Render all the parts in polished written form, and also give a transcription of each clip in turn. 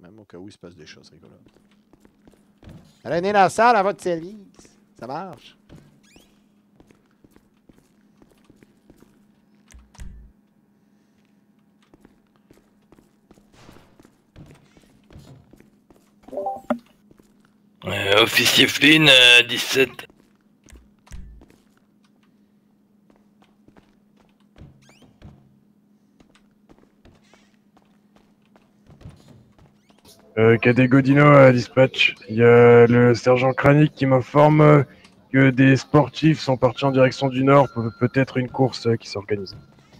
Même au cas où il se passe des choses rigolotes. René Lassard à votre service. Ça marche. Officier Flynn, 17. Cadet Godino à dispatch. Il y a le sergent Kranik qui m'informe que des sportifs sont partis en direction du nord pour peut-être une course qui s'organise.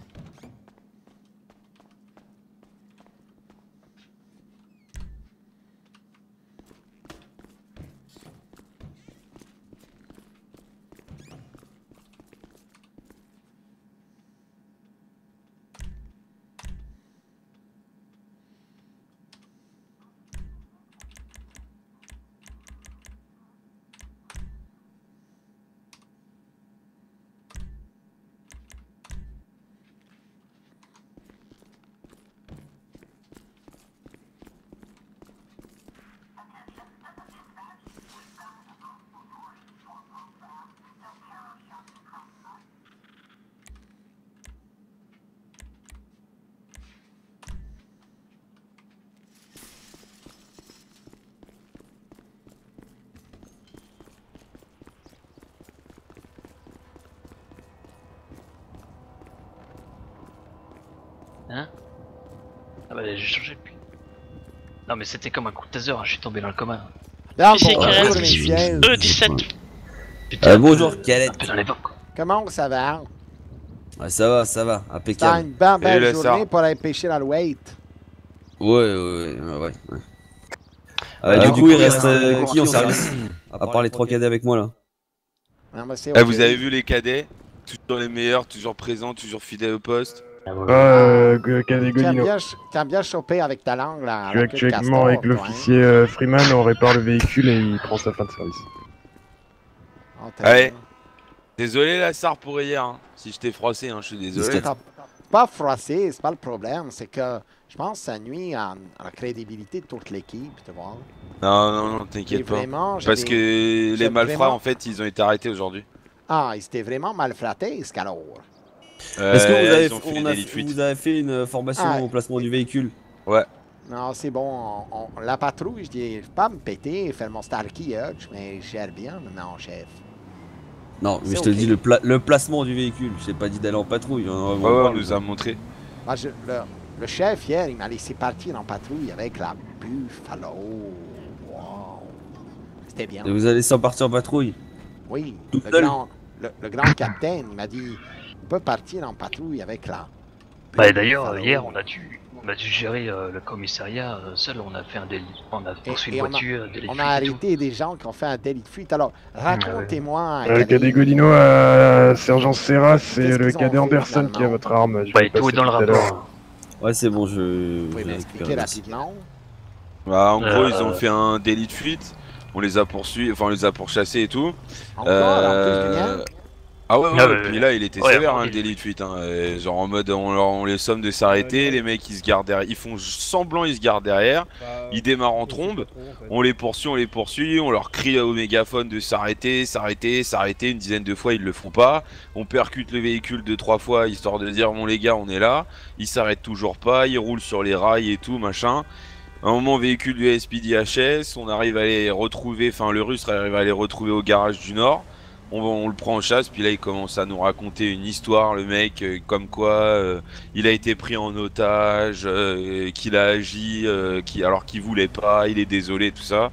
Hein? Ah bah j'ai changé depuis. Non mais c'était comme un coup de taser, hein, je suis tombé dans le coma. Dans c'est Khaled, bonjour, messieurs. 17. Bonjour Khaled. Un peu dans les vents quoi. Comment ça va? Ouais, ça va, T'as impeccable. une bonne belle le journée sort. pour aller pêcher dans le wait. Ouais. du Du coup, coup, il il reste reste qui en service? À part les 3 cadets avec moi là. Non, mais c'est Ah, ok. vous avez vu les cadets? Toujours les meilleurs, toujours présents, toujours fidèles au poste. Cadet Godino. T'as bien chopé avec ta langue là. Je suis actuellement avec l'officier Freeman, on répare le véhicule et il prend sa fin de service. Ouais. Désolé Lassard pour hier, hein. Si je t'ai froissé, hein, je suis désolé. C'est pas froissé, c'est pas le problème. C'est que je pense que ça nuit à la crédibilité de toute l'équipe, tu vois. Non, t'inquiète pas. Parce que les malfrats, en fait, ils ont été arrêtés aujourd'hui. Ah, ils étaient vraiment malfratés, ce qu'alors. Est-ce que ils ont fait des délits de fuite. vous avez fait une formation au placement du véhicule? Ouais. Non, c'est bon. La patrouille, je dis, pas me péter, faire mon Starkey Hutch, mais je gère bien maintenant, chef. Non, mais C'est je te ok. dis le placement du véhicule. Je t'ai pas dit d'aller en patrouille. Ouais, on nous a montré. Moi, le chef, hier, il m'a laissé partir en patrouille avec la Buffalo. Wow. C'était bien. Et vous allez sans partir en patrouille? Oui, Tout le seul? grand capitaine, il m'a dit, on peut partir en patrouille avec la Bah d'ailleurs Buffalo. hier on a dû gérer le commissariat seul, on a fait un délit, on a poursuivi une voiture, délit de On fuite a et tout. arrêté des gens qui ont fait un délit de fuite. Alors, racontez-moi. Cadet Godino à Sergent Serra, c'est Qu'est-ce le qu'ils ont cadet fait, Anderson finalement? qui a votre arme. Je Bah vais et tout est passer dans le tout à l'heure. rapport. Ouais, c'est bon, Vous pouvez je l'ai m'expliquer récupéré, merci. rapidement. Bah, en gros, ils ont fait un délit de fuite. On les a poursuivis, enfin, on les a pourchassés et tout. Encore, en plus du mien? Ah ouais, Ah ouais, puis là il était ouais, sévère, bon, hein, le délit de fuite, hein. Genre en mode on les somme de s'arrêter, les mecs ils se gardent derrière, ils font semblant ils se gardent derrière, ils démarrent en trombe, on les poursuit, on leur crie au mégaphone de s'arrêter, une dizaine de fois ils le font pas, on percute le véhicule 2-3 fois histoire de dire bon les gars on est là, ils s'arrêtent toujours pas, ils roulent sur les rails et tout machin. À un moment, véhicule du SPD HS, on arrive à les retrouver, enfin le russe arrive à les retrouver au garage du Nord. On le prend en chasse, puis là il commence à nous raconter une histoire, le mec, comme quoi il a été pris en otage, qu'il a agi alors qu'il voulait pas, il est désolé, tout ça.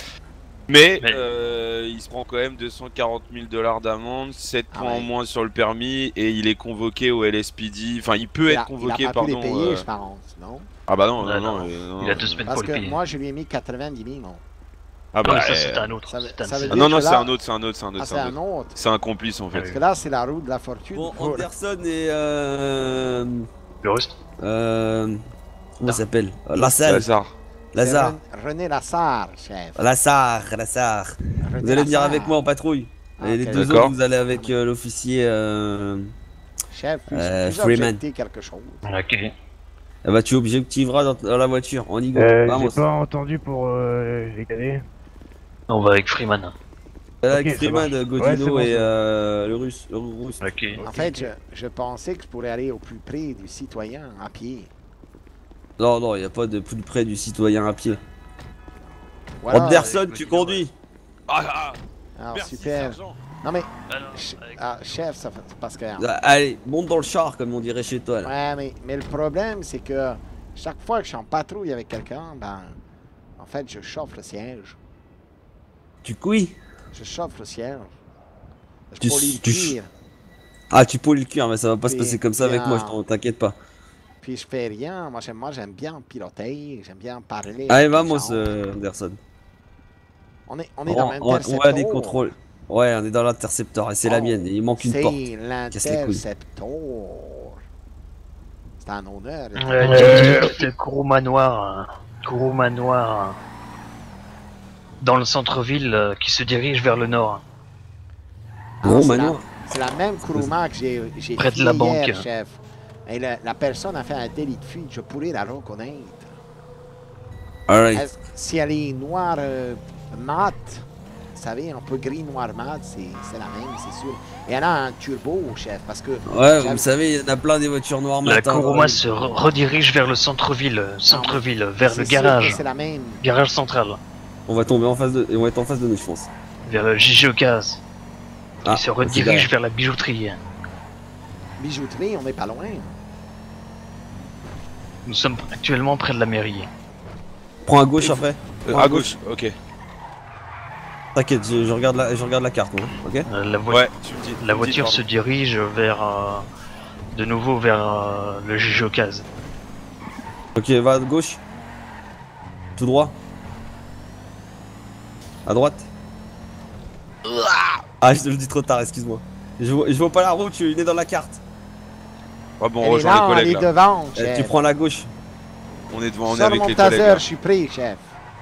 Mais il se prend quand même 240 000 $ d'amende, 7 points en moins sur le permis, et il est convoqué au LSPD, enfin il peut être convoqué, il a pas pu pardon. les payer, je pense, non? Ah bah non, Non, il a 2 semaines Parce pour le que payer. moi, je lui ai mis 90 000, non? Ah Non, bah mais ça c'était un autre. ça veut- c'était un- ça veut c'est- Ah dire non, non, que c'est là- un autre. Ah, c'est un autre. C'est un complice en fait. Parce que là, c'est la roue de la fortune. Bon, pour- Anderson et Le reste. comment il s'appelle? Lassalle. Lazare. Lazare. René Lassard, chef. Lassard. René Vous allez venir Lassard. avec moi en patrouille. Ah, Et les ok. deux D'accord. autres, vous allez avec l'officier. Chef, puis Freeman. j'ai objecté quelque chose. Ok. Eh bah tu objectiveras dans la voiture, on y go. J'ai Vamos. pas entendu pour les cadets. On va avec Freeman. Avec Ok, ça Freeman, marche. Godino Ouais, c'est bon, et c'est bon. le russe. Le russe. Ok. En fait, je pensais que je pourrais aller au plus près du citoyen à pied. Non, non, y a pas de plus près du citoyen à pied. Voilà. Anderson, avec tu Godino, conduis. Alors, merci, super. sergent. Non mais, Alors, avec- chef, ça fait parce que... Allez, monte dans le char comme on dirait chez toi là. Ouais, mais le problème, c'est que chaque fois que je suis en patrouille avec quelqu'un, ben, en fait, je chauffe le siège. Tu couilles. Je chauffe le siège. Je Tu- polis le tu- cuir, Ah, tu polis le cuir, mais ça va pas se Puis- passer comme ça avec moi, t'inquiète pas. puis je fais rien. Moi, j'aime bien piloter, j'aime bien parler. Allez, avec les vamos, gens. Anderson. On est dans On l'intercepteur. va des contrôles. Ouais, on est dans l'intercepteur et c'est la Oh, mienne. Il manque une porte. C'est Casse les couilles. l'intercepteur. C'est un honneur. de Kuruma Noir. Kuruma Noir. Dans le centre-ville qui se dirige vers le nord. Gros c'est manoir. C'est la même Kuruma que j'ai Près de fouillée la banque. hier, chef. Et la personne a fait un délit de fuite. Je pourrais la reconnaître. Alright. Si elle est noire mat, vous savez, un peu gris noir mat, c'est la même, c'est sûr. Et elle a un turbo, chef, parce que... Ouais, vous savez, il y en a plein des voitures noires La matin. Kuruma se redirige vers le centre-ville, vers c'est le sûr que garage, c'est la même. garage central, On va tomber en face de. On va être en face de nous, je pense. vers le Jijokaz. Ah, Il se c'est redirige derrière. vers la bijouterie. Bijouterie, on n'est pas loin. Nous sommes actuellement près de la mairie. Prends à gauche après. À gauche, ok. T'inquiète, je regarde la carte, moi. Ok. Ouais, tu me dis. La voiture se dirige vers, de nouveau vers le Jijokaz. Ok, va à gauche. Tout droit. À droite. Ah, je te le dis trop tard, excuse-moi. Je vois pas la route, je suis né dans la carte. Ouais, bon, on Elle est rejoint là, les elle collègues est là. devant, Tu chef. prends la gauche. On est devant, on est Sur avec mon les collègues. taser, là. je suis pris, chef.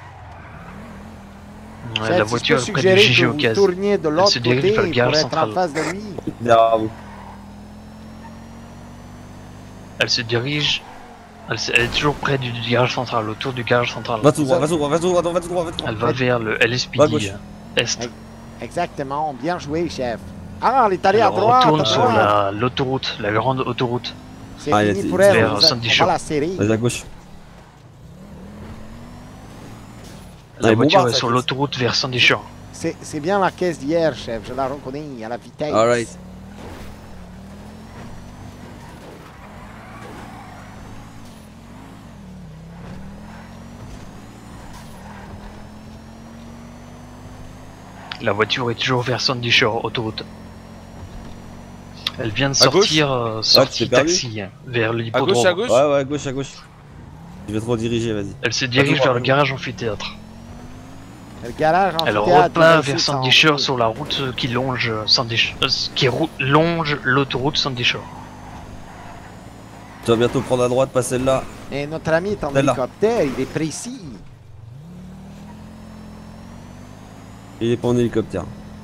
Ouais, Chef, la si voiture je est peux près du suggérer que Jijokaz. vous tourniez de l'autre se côté dirige vers le pour garage être en central. face de lui. Derrière vous. Elle se dirige. Elle est toujours près du garage central, autour du garage central. Va tout droit, va tout droit, va tout droit, va tout droit, va tout droit. Elle va vers le Va à LSPD gauche. Est. Exactement, bien joué, chef. Ah, elle est allée à Elle droite. retourne à sur droite. l'autoroute, la grande autoroute. C'est Ah, il fini a- pour elle, vers on va Sandy on va Shore. la serrer. Vas-y à gauche. La Allez, voiture bombarde, est ça, sur caisse. l'autoroute vers Sandy Shore. C'est bien la caisse d'hier, chef, je la reconnais, à la vitesse. Alright. La voiture est toujours vers Sandy Shore, autoroute. Elle vient de À gauche sortir, sortie t'es perdu taxi vers À gauche, l'hippodrome. à gauche. Ouais, gauche, à gauche. Je vais te rediriger, vas-y. Elle se dirige Attends, vers le attends. garage amphithéâtre. Le garage en Elle repart vers Sandy Shore sur la route qui longe longe l'autoroute Sandy Shore. Tu vas bientôt prendre à droite, pas celle-là. Et notre ami est en Celle-là. hélicoptère, il est précis. Il est pas en hélicoptère.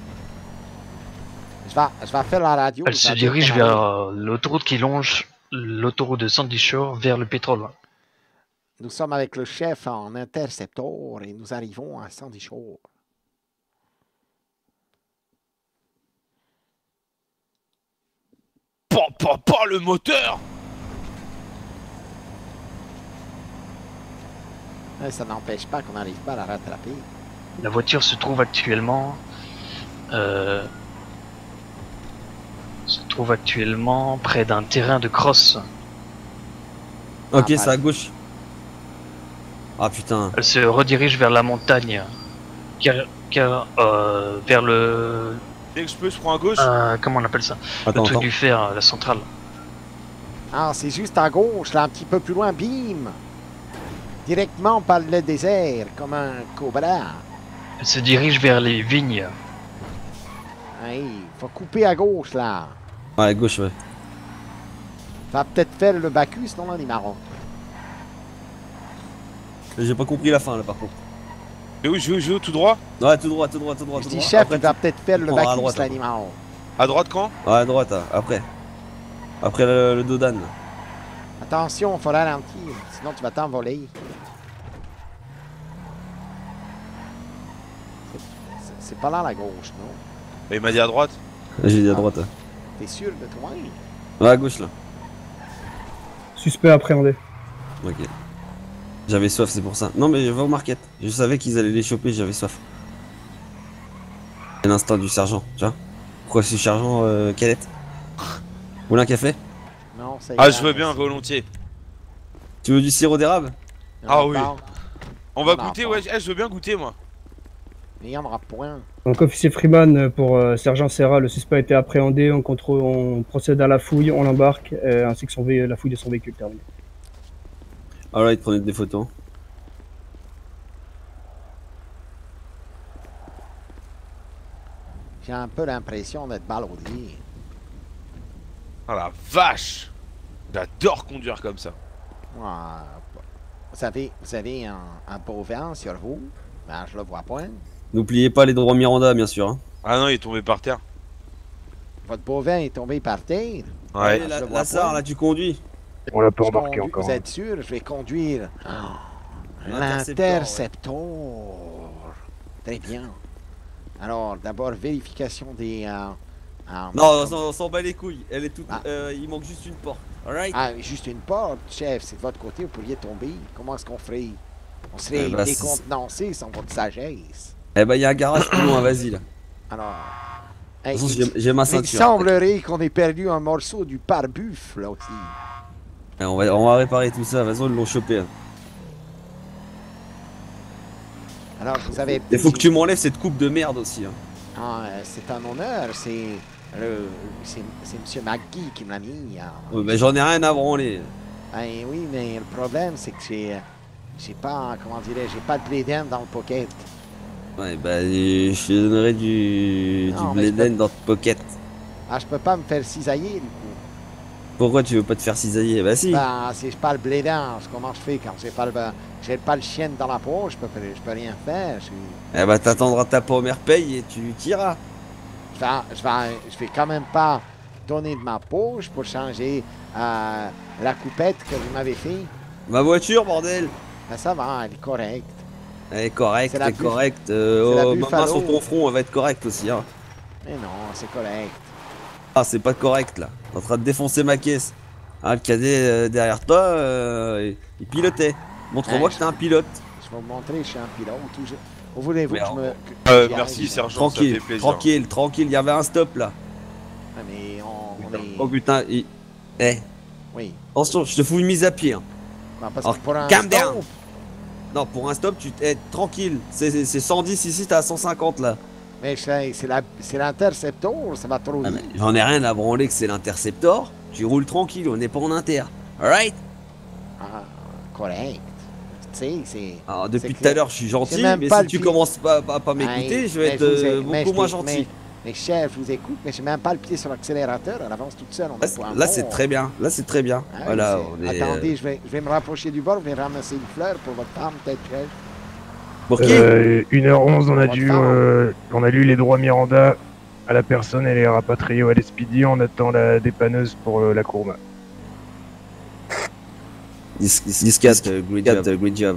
Je vais faire la radio. Elle je se vais dire dirige qu'on vers arrive. l'autoroute qui longe l'autoroute de Sandy Shore vers le pétrole. Nous sommes avec le chef en intercepteur et nous arrivons à Sandy Shore. Pas le moteur. Ouais, ça n'empêche pas qu'on n'arrive pas à la rattraper. La voiture se trouve actuellement près d'un terrain de cross. Ok, Ah, c'est à gauche. Ah putain. Elle se redirige vers la montagne, vers le Dès que je peux, je prends à gauche. comment on appelle ça? Le Attends, truc attends. du fer, la centrale. Ah, c'est juste à gauche, là, un petit peu plus loin, bim! Directement par le désert, comme un cobra. Elle se dirige vers les vignes. Hey, faut couper à gauche, là. Ouais, à gauche, ouais. Va peut-être faire le Bacchus, non, là, les marrons. J'ai pas compris la fin, là, par contre. Et où je vais où, tout droit? Ouais, tout droit, tout droit, tout droit. Je tout dis, droit. chef, Après, il va peut-être faire le prendras à Bacchus, droite, là, après. les marrons. À droite quand? Ouais, à droite, après. Après le dos d'âne. Attention, faut ralentir, sinon tu vas t'envoler. C'est pas là la gauche, non? Il m'a dit à droite. J'ai dit à droite. T'es sûr de toi? Ouais, à gauche là. Suspect appréhendé. Ok. J'avais soif, c'est pour ça. Non, mais va au market. Je savais qu'ils allaient les choper, j'avais soif. C'est l'instinct du sergent, tu vois. Pourquoi c'est sergent Calette? Vous voulez un café? Non, ça y Ah, est, je veux bien, merci. volontiers. Tu veux du sirop d'érable? Il y en a Ah oui. pas. On va Non, goûter, pas. ouais. Je veux bien goûter, moi. Mais il y en aura point. Donc officier Freeman pour sergent Serra, le suspect a été appréhendé, on procède à la fouille, on l'embarque, ainsi que la fouille de son véhicule terminée. Alright, prenez des photos. J'ai un peu l'impression d'être balaudé. Ah la vache. J'adore conduire comme ça. Ouais, vous avez un bovin sur vous? Ben, je le vois point. N'oubliez pas les droits Miranda, bien sûr. Hein. Ah non, il est tombé par terre. Votre bovin est tombé par terre. Ouais. Allez, je le vois Lassar, pas. là, tu conduis. On l'a pas Je embarqué conduis- encore. Vous êtes sûr? Je vais conduire L'interceptor, l'interceptor. Très bien. Alors, d'abord, vérification des... Non, on s'en bat les couilles. Elle est toute. Ah. Il manque juste une porte. Alright. Ah, juste une porte, chef. C'est de votre côté, vous pourriez tomber. Comment est-ce qu'on ferait? On serait Eh ben, décontenancé sans votre sagesse. Eh ben, il y a un garage plus loin, vas-y là. Alors... De hey, toute façon, j'ai ma il ceinture. semblerait qu'on ait perdu un morceau du pare-buff, là aussi. Eh, on va réparer tout ça. De toute façon, ils l'ont chopé. Hein. Alors, vous avez... Il faut que tu m'enlèves cette coupe de merde aussi. Hein. Ah, c'est un honneur, c'est Monsieur McGee qui me l'a mis. Ouais, ben, j'en ai rien à branler. Ben oui, mais le problème, c'est que j'ai pas, comment dirais-je, j'ai pas de blédin dans le pocket. Ouais, bah, je te donnerai du Non, mais je bléden dans ta pocket. Ah, je peux pas me faire cisailler, du coup. Pourquoi tu veux pas te faire cisailler? Bah, si. Ben, si j'ai pas le blédin, comment je fais quand j'ai pas le chien dans la peau, je peux rien faire. Eh bah, t'attendras ta première paye et tu tireras. Je vais quand même pas donner de ma poche pour changer la coupette que vous m'avez fait. Ma voiture, bordel! Ben, ça va, elle est correcte. Elle est correcte, C'est la elle est correcte. la Ma main Buffalo. sur ton front, elle va être correcte aussi. Hein. Mais non, c'est correct. Ah, c'est pas correct là. T'es en train de défoncer ma caisse. Ah, le cadet derrière toi, il pilotait. Montre-moi Ouais, que t'es un pilote. Je vais vous montrer, je suis un pilote. Où voulez-vous que Mais je me... que j'y Merci, arrive? sergent, Tranquille, ça fait plaisir. tranquille, tranquille. Il y avait un stop là. Ah, mais on est... Oh putain, eh, Oui. attention, je te fous une mise à pied. Hein. Non, parce Alors, que pour un calm stop, down. Non, pour un stop, tu es tranquille. C'est 110 ici, t'es à 150 là. mais c'est l'interceptor, ça va trop Ah, vite. mais j'en ai rien à branler que c'est l'interceptor. Tu roules tranquille, on n'est pas en inter. Alright? Ah, correct. Tu sais, c'est... Alors depuis C'est tout à que l'heure, je suis gentil, c'est même mais pas si le tu pied. commences pas à m'écouter, Hey, je vais mais être je vous ai- mais beaucoup je moins t'ai- gentil. Mais chef, je vous écoute, mais j'ai même pas le pied sur l'accélérateur, elle avance toute seule. Là, c'est très bien. Là, c'est très bien. Ah oui, voilà, c'est- on est. Attendez, je vais me rapprocher du bord, je vais ramasser une fleur pour votre femme, peut-être, chef. Pour qui? 1h11, on a Votre dû, femme. on a lu les droits Miranda à la personne, elle est rapatriée au LSPD, on attend la dépanneuse pour la courbe. 10-4, great job.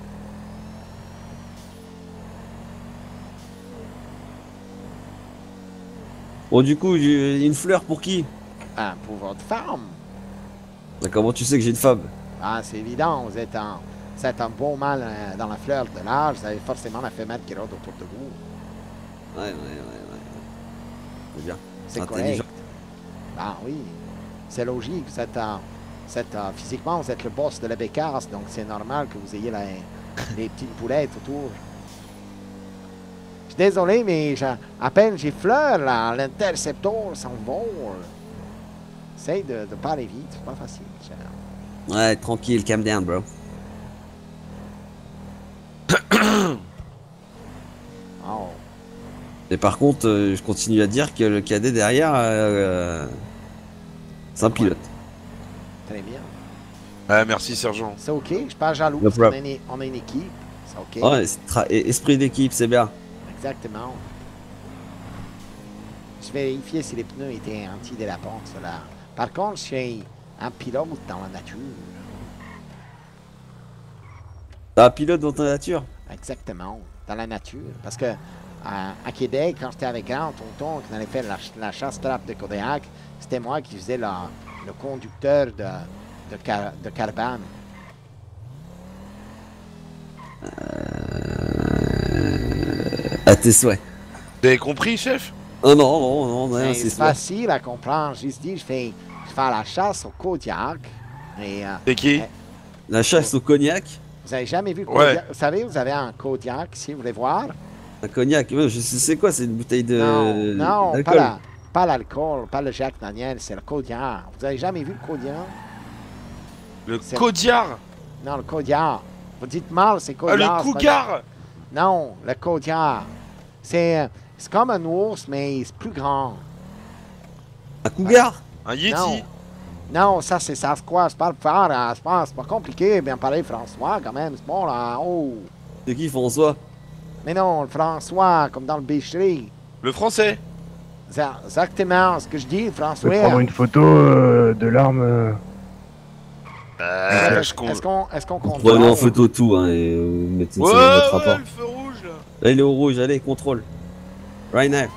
Bon, du coup, une fleur pour qui? Ah, pour votre femme. Comment tu sais que j'ai une femme? Ah, c'est évident, vous êtes un bon mâle dans la fleur de l'âge, vous avez forcément la femelle qui rôde autour de vous. Ouais. C'est bien. C'est Intelligent. correct. Ah oui, c'est logique, physiquement, vous êtes le boss de la bécasse, donc c'est normal que vous ayez les petites poulettes autour. Je suis désolé, mais à peine j'ai fleur, là, l'interceptor s'envole. Essaye de pas aller vite, c'est pas facile. Ouais, tranquille, calm down, bro. Oh. Et par contre, je continue à dire que le cadet derrière, c'est un pilote. Très bien. Ah, merci, sergent. C'est ok, je suis pas jaloux, No parce qu'on problem. on a une équipe. C'est ok. Ouais, esprit d'équipe, c'est bien. Exactement. Je vérifiais si les pneus étaient anti-dérapants, cela. Par contre, Un pilote dans la nature. T'as un pilote dans ta nature? Exactement, dans la nature. Parce que à Québec, quand j'étais avec Grand Tonton, qu'on allait faire la chasse-trappe de Kodiak, c'était moi qui faisais le conducteur de caravane. À tes souhaits. Vous avez compris, chef? Oh non, C'est c'est facile à comprendre. J'ai dit, je fais la chasse au Kodiak. Et C'est qui? La chasse au cognac? vous avez jamais vu le Ouais. Kodiak? Vous savez, vous avez un Kodiak ici, vous voulez voir? Un cognac, ouais, je sais c'est quoi, c'est une bouteille de. Non, d'alcool. pas l'alcool, pas le Jacques Daniel, c'est le Kodiak. Vous avez jamais vu le Kodiak? Le C'est- Kodiar. Non, le Kodiak. Vous dites mal, c'est Ah, Kodiak. le c'est pas- Cougar. Non, le Kodiak. C'est comme un ours, mais c'est plus grand. Un cougar? Un Yeti. Non. Non, ça c'est Sasquatch, c'est pas le faire, hein, c'est pas compliqué, bien parler François quand même, c'est bon là, oh. C'est qui, François? Mais non, le François, comme dans le bêcherie. Le français. C'est exactement ce que je dis, Je François. vais prendre une photo de l'arme. Est-ce qu'on compte Prenez en pas? photo tout, hein, et mettez ça Ouais, dans votre rapport. le feu rouge là. Là, il est au rouge, allez, contrôle. Right now.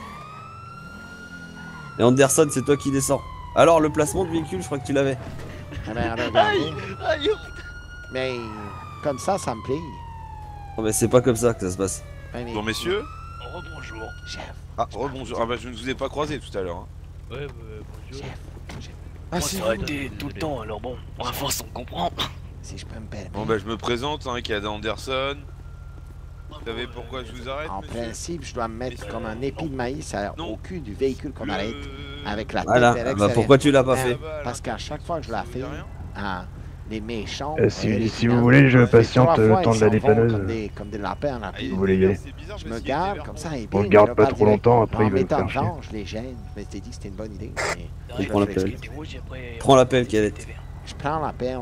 Et Anderson, c'est toi qui descends. Alors, le placement de véhicule, je crois que tu l'avais. Ah ben, regardez. Mais comme ça me plaît. Non, mais c'est pas comme ça que ça se passe. Ben, mais- Bonjour messieurs. Rebonjour. Chef, Ah, rebonjour. Ah bah je ne vous ai pas croisé tout à l'heure. Hein. Ouais, bonjour. chef, Ah On si. s'est arrêté tout le temps, alors bon, à force on comprend. si je peux me permettre. Bon bah je me présente, hein, Cadet Anderson. Vous savez pourquoi je vous arrête, En monsieur? principe, je dois me mettre comme un épi de maïs Non. au cul du véhicule qu'on arrête avec la tête Voilà, vers bah l'extérieur. pourquoi tu l'as pas fait? Parce qu'à chaque fois que je la fais, les méchants. Si les vous finalement, voulez, je les patiente trois le fois, temps ils de la s'en vont dépanneuse. Comme des lapins là. Vous voulez y aller? Je me garde comme ça et On bien. le garde pas trop longtemps, après en il va nous mettant faire chier. genre, je les gêne. Je m'étais dit que c'était une bonne idée. Mais Il je prend le la fais. pelle. Prends la pelle, Cadette. Je prends la pelle.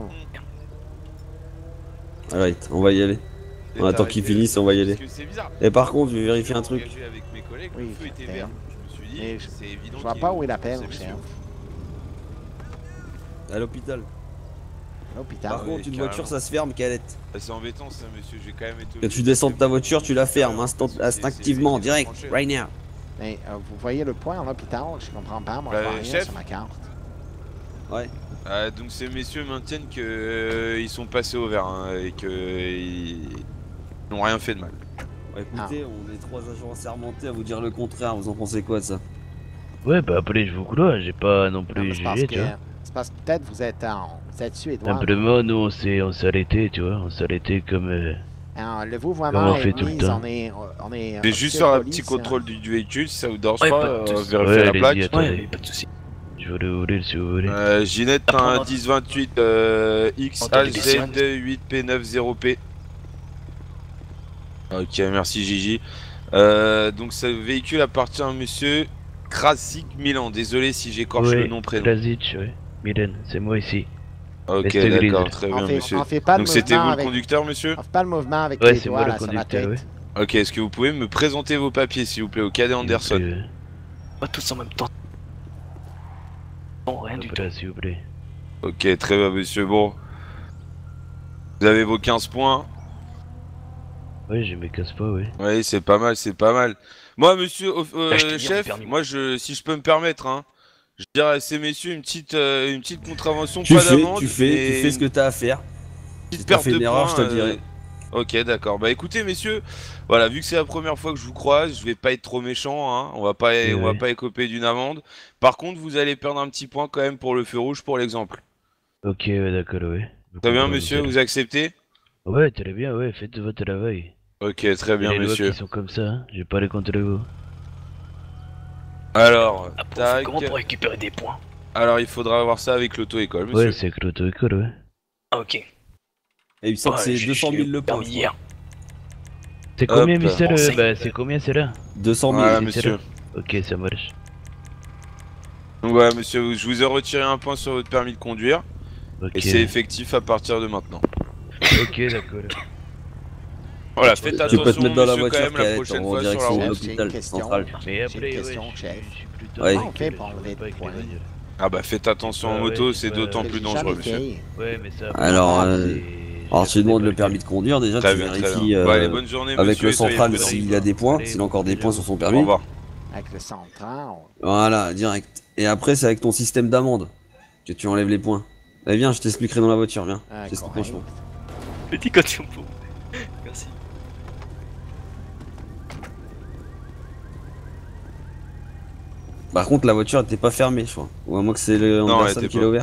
Alright, on va y aller. On attend qu'il finisse, on va y aller. Parce que c'est bizarre. Et par contre, je vais vérifier un truc. Engagé avec mes collègues, Oui, le feu était c'est vert. vrai. Je me suis dit, Mais c'est évident. Je vois qu'il- pas où est la pelle, c'est chef. À l'hôpital. L'hôpital. Par oui, contre, une carrément. voiture, ça se ferme, Cadette. Ah, c'est embêtant ça, monsieur. J'ai quand même été. Quand tu descends de ta voiture, tu la fermes instinctivement, direct, right now. Mais vous voyez le point à l'hôpital? Je comprends pas. Moi, je vois rien Chef. sur ma carte. Ouais. Donc ces messieurs maintiennent que ils sont passés au vert hein, et que ils n'ont rien fait de mal. Bah, écoutez, on est trois agents assermentés à vous dire le contraire. Vous en pensez quoi de ça? Ouais, bah après, je vous crois, j'ai pas non Non, plus mais c'est parce jugé, que tu vois. c'est parce que peut-être vous êtes suédois. Simplement, nous, on s'est arrêté, tu vois. On s'est arrêté comme. Alors, le Comme vouvoiement on est fait tout le mis, temps. on est Je vais juste faire un petit contrôle du véhicule si ça vous dérange Ouais, pas, pas de soucis. vérifier Ouais, la allez-y, plaque. attendez. Ouais, pas de soucis. Je vais le rouler si vous voulez. Ginette, t'as un 1028 XAZ8P90P. Ok, merci Gigi. Donc ce véhicule appartient à monsieur Krasik Milan. Désolé si j'écorche Ouais, le nom prénom. Krasic, ouais. Mylène, c'est moi ici. Ok, Reste grise. d'accord, très bien monsieur. On fait pas le Donc c'était vous mouvement le avec... conducteur monsieur? On fait pas le mouvement avec Ouais, les c'est doigts moi le là, sur la conducteur, tête. ouais. Ok, est-ce que vous pouvez me présenter vos papiers s'il vous plaît au cadet Anderson? S'il vous plaît, Pas tous en même temps. Non, rien du tout. Voilà, s'il vous plaît. Ok, très bien monsieur. Bon. Vous avez vos 15 points. Ouais, je me casse pas, ouais. Oui, c'est pas mal, c'est pas mal. Moi, monsieur Là, je te dis, chef, on permis. moi, si je peux me permettre, hein, je dirais à ces messieurs une petite contravention, Tu pas fais, d'amende, tu fais ce que t'as à faire. petite Si t'as perte fait de une erreur, points, je te le dirai. Ok, d'accord. Bah écoutez, messieurs, voilà, vu que c'est la première fois que je vous croise, je vais pas être trop méchant, hein. On va pas écoper d'une amende. Par contre, vous allez perdre un petit point quand même pour le feu rouge pour l'exemple. Ok, ouais, d'accord, ouais. Très bien, monsieur, vous acceptez? Ouais, très bien, ouais, faites votre travail. Ok, très bien, Les lois monsieur. qui sont comme ça, hein. J'ai pas les contre vous. Alors, Ah, pour- tac. comment pour récupérer des points? Alors, il faudra avoir ça avec l'auto-école, monsieur. Ouais, c'est que l'auto-école, ouais. Ah, ok. Et il me semble que Ouais, c'est 200 000 le point. permis hier. C'est combien, Hop. Michel? Enseigne. Bah, c'est combien, c'est là? 200 000. Voilà, c'est monsieur. là. Ok, ça marche. Donc voilà, monsieur, je vous ai retiré un point sur votre permis de conduire. Ok. Et c'est effectif à partir de maintenant. Ok, d'accord. Voilà, faites Tu attention, peux te mettre dans la monsieur, quand voiture, même, la Cadette, prochaine en fois sur direction la de route. J'ai une l'hôpital question. central. Mais J'ai après, une ouais, question, chef. je suis plutôt... Ouais. Comment on fait pour je enlever sais pas des points? avec les bagnoles. Ah bah faites attention en Ah moto, ouais, c'est ouais, d'autant ouais, plus J'ai dangereux, jamais monsieur. fait. Ouais, mais ça. Alors, c'est- Alors tu j'ai demandes le pas permis de conduire, déjà Très tu bien, très vérifies bien. Bon, allez, bonne journée, avec monsieur, le et soyez central prudents. s'il a des points, Allez, s'il a encore des déjà. points sur son Au permis. revoir. Avec le central. Voilà, direct. Et après c'est avec ton système d'amende que tu enlèves les points. Allez viens, je t'expliquerai dans la voiture, viens. Ah, Je t'explique correct. franchement. Petit caution pour. Merci. Par contre la voiture elle était pas fermée je crois. Ou à moins que c'est le Non, elle Anderson était qui pas. l'a ouvert.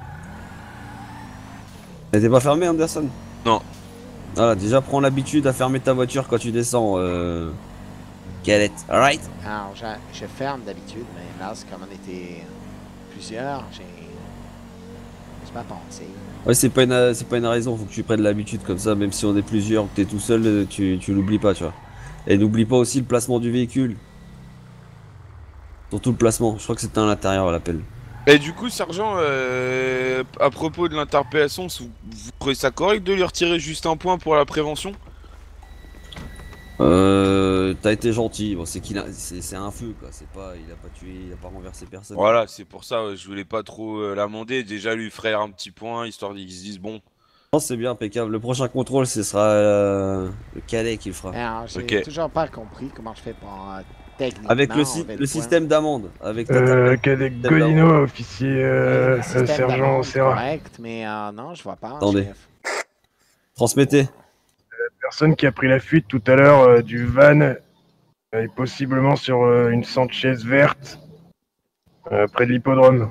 Elle était pas fermée Anderson? Non. Voilà, déjà prends l'habitude à fermer ta voiture quand tu descends. Galette, alright? Alors, je ferme d'habitude, mais là, c'est comme on était plusieurs, j'ai pas pensé. Ouais, c'est pas une raison, faut que tu prennes l'habitude comme ça, même si on est plusieurs, que t'es tout seul, tu l'oublies pas, tu vois. Et n'oublie pas aussi le placement du véhicule. Surtout le placement, je crois que c'était à l'intérieur l'appel. Et du coup, sergent, à propos de l'interpellation, vous trouvez ça correct de lui retirer juste un point pour la prévention? T'as été gentil, bon, c'est un feu quoi, il a pas tué, il a pas renversé personne. Voilà, c'est pour ça, je voulais pas trop l'amender, déjà lui faire un petit point, histoire qu'ils se disent bon. Non, c'est bien, impeccable. Le prochain contrôle, ce sera le cadet qui le fera. Alors, j'ai Ok. toujours pas compris comment je fais pour techniquement Avec le enlever le point. système d'amende, avec ta tablette. Cadet Système d'amende. Godino, officier Le système sergent d'amende, Serra. correct, mais non, je vois pas. Attendez. chef. Transmettez. Personne qui a pris la fuite tout à l'heure du van est possiblement sur une Sanchez verte près de l'hippodrome.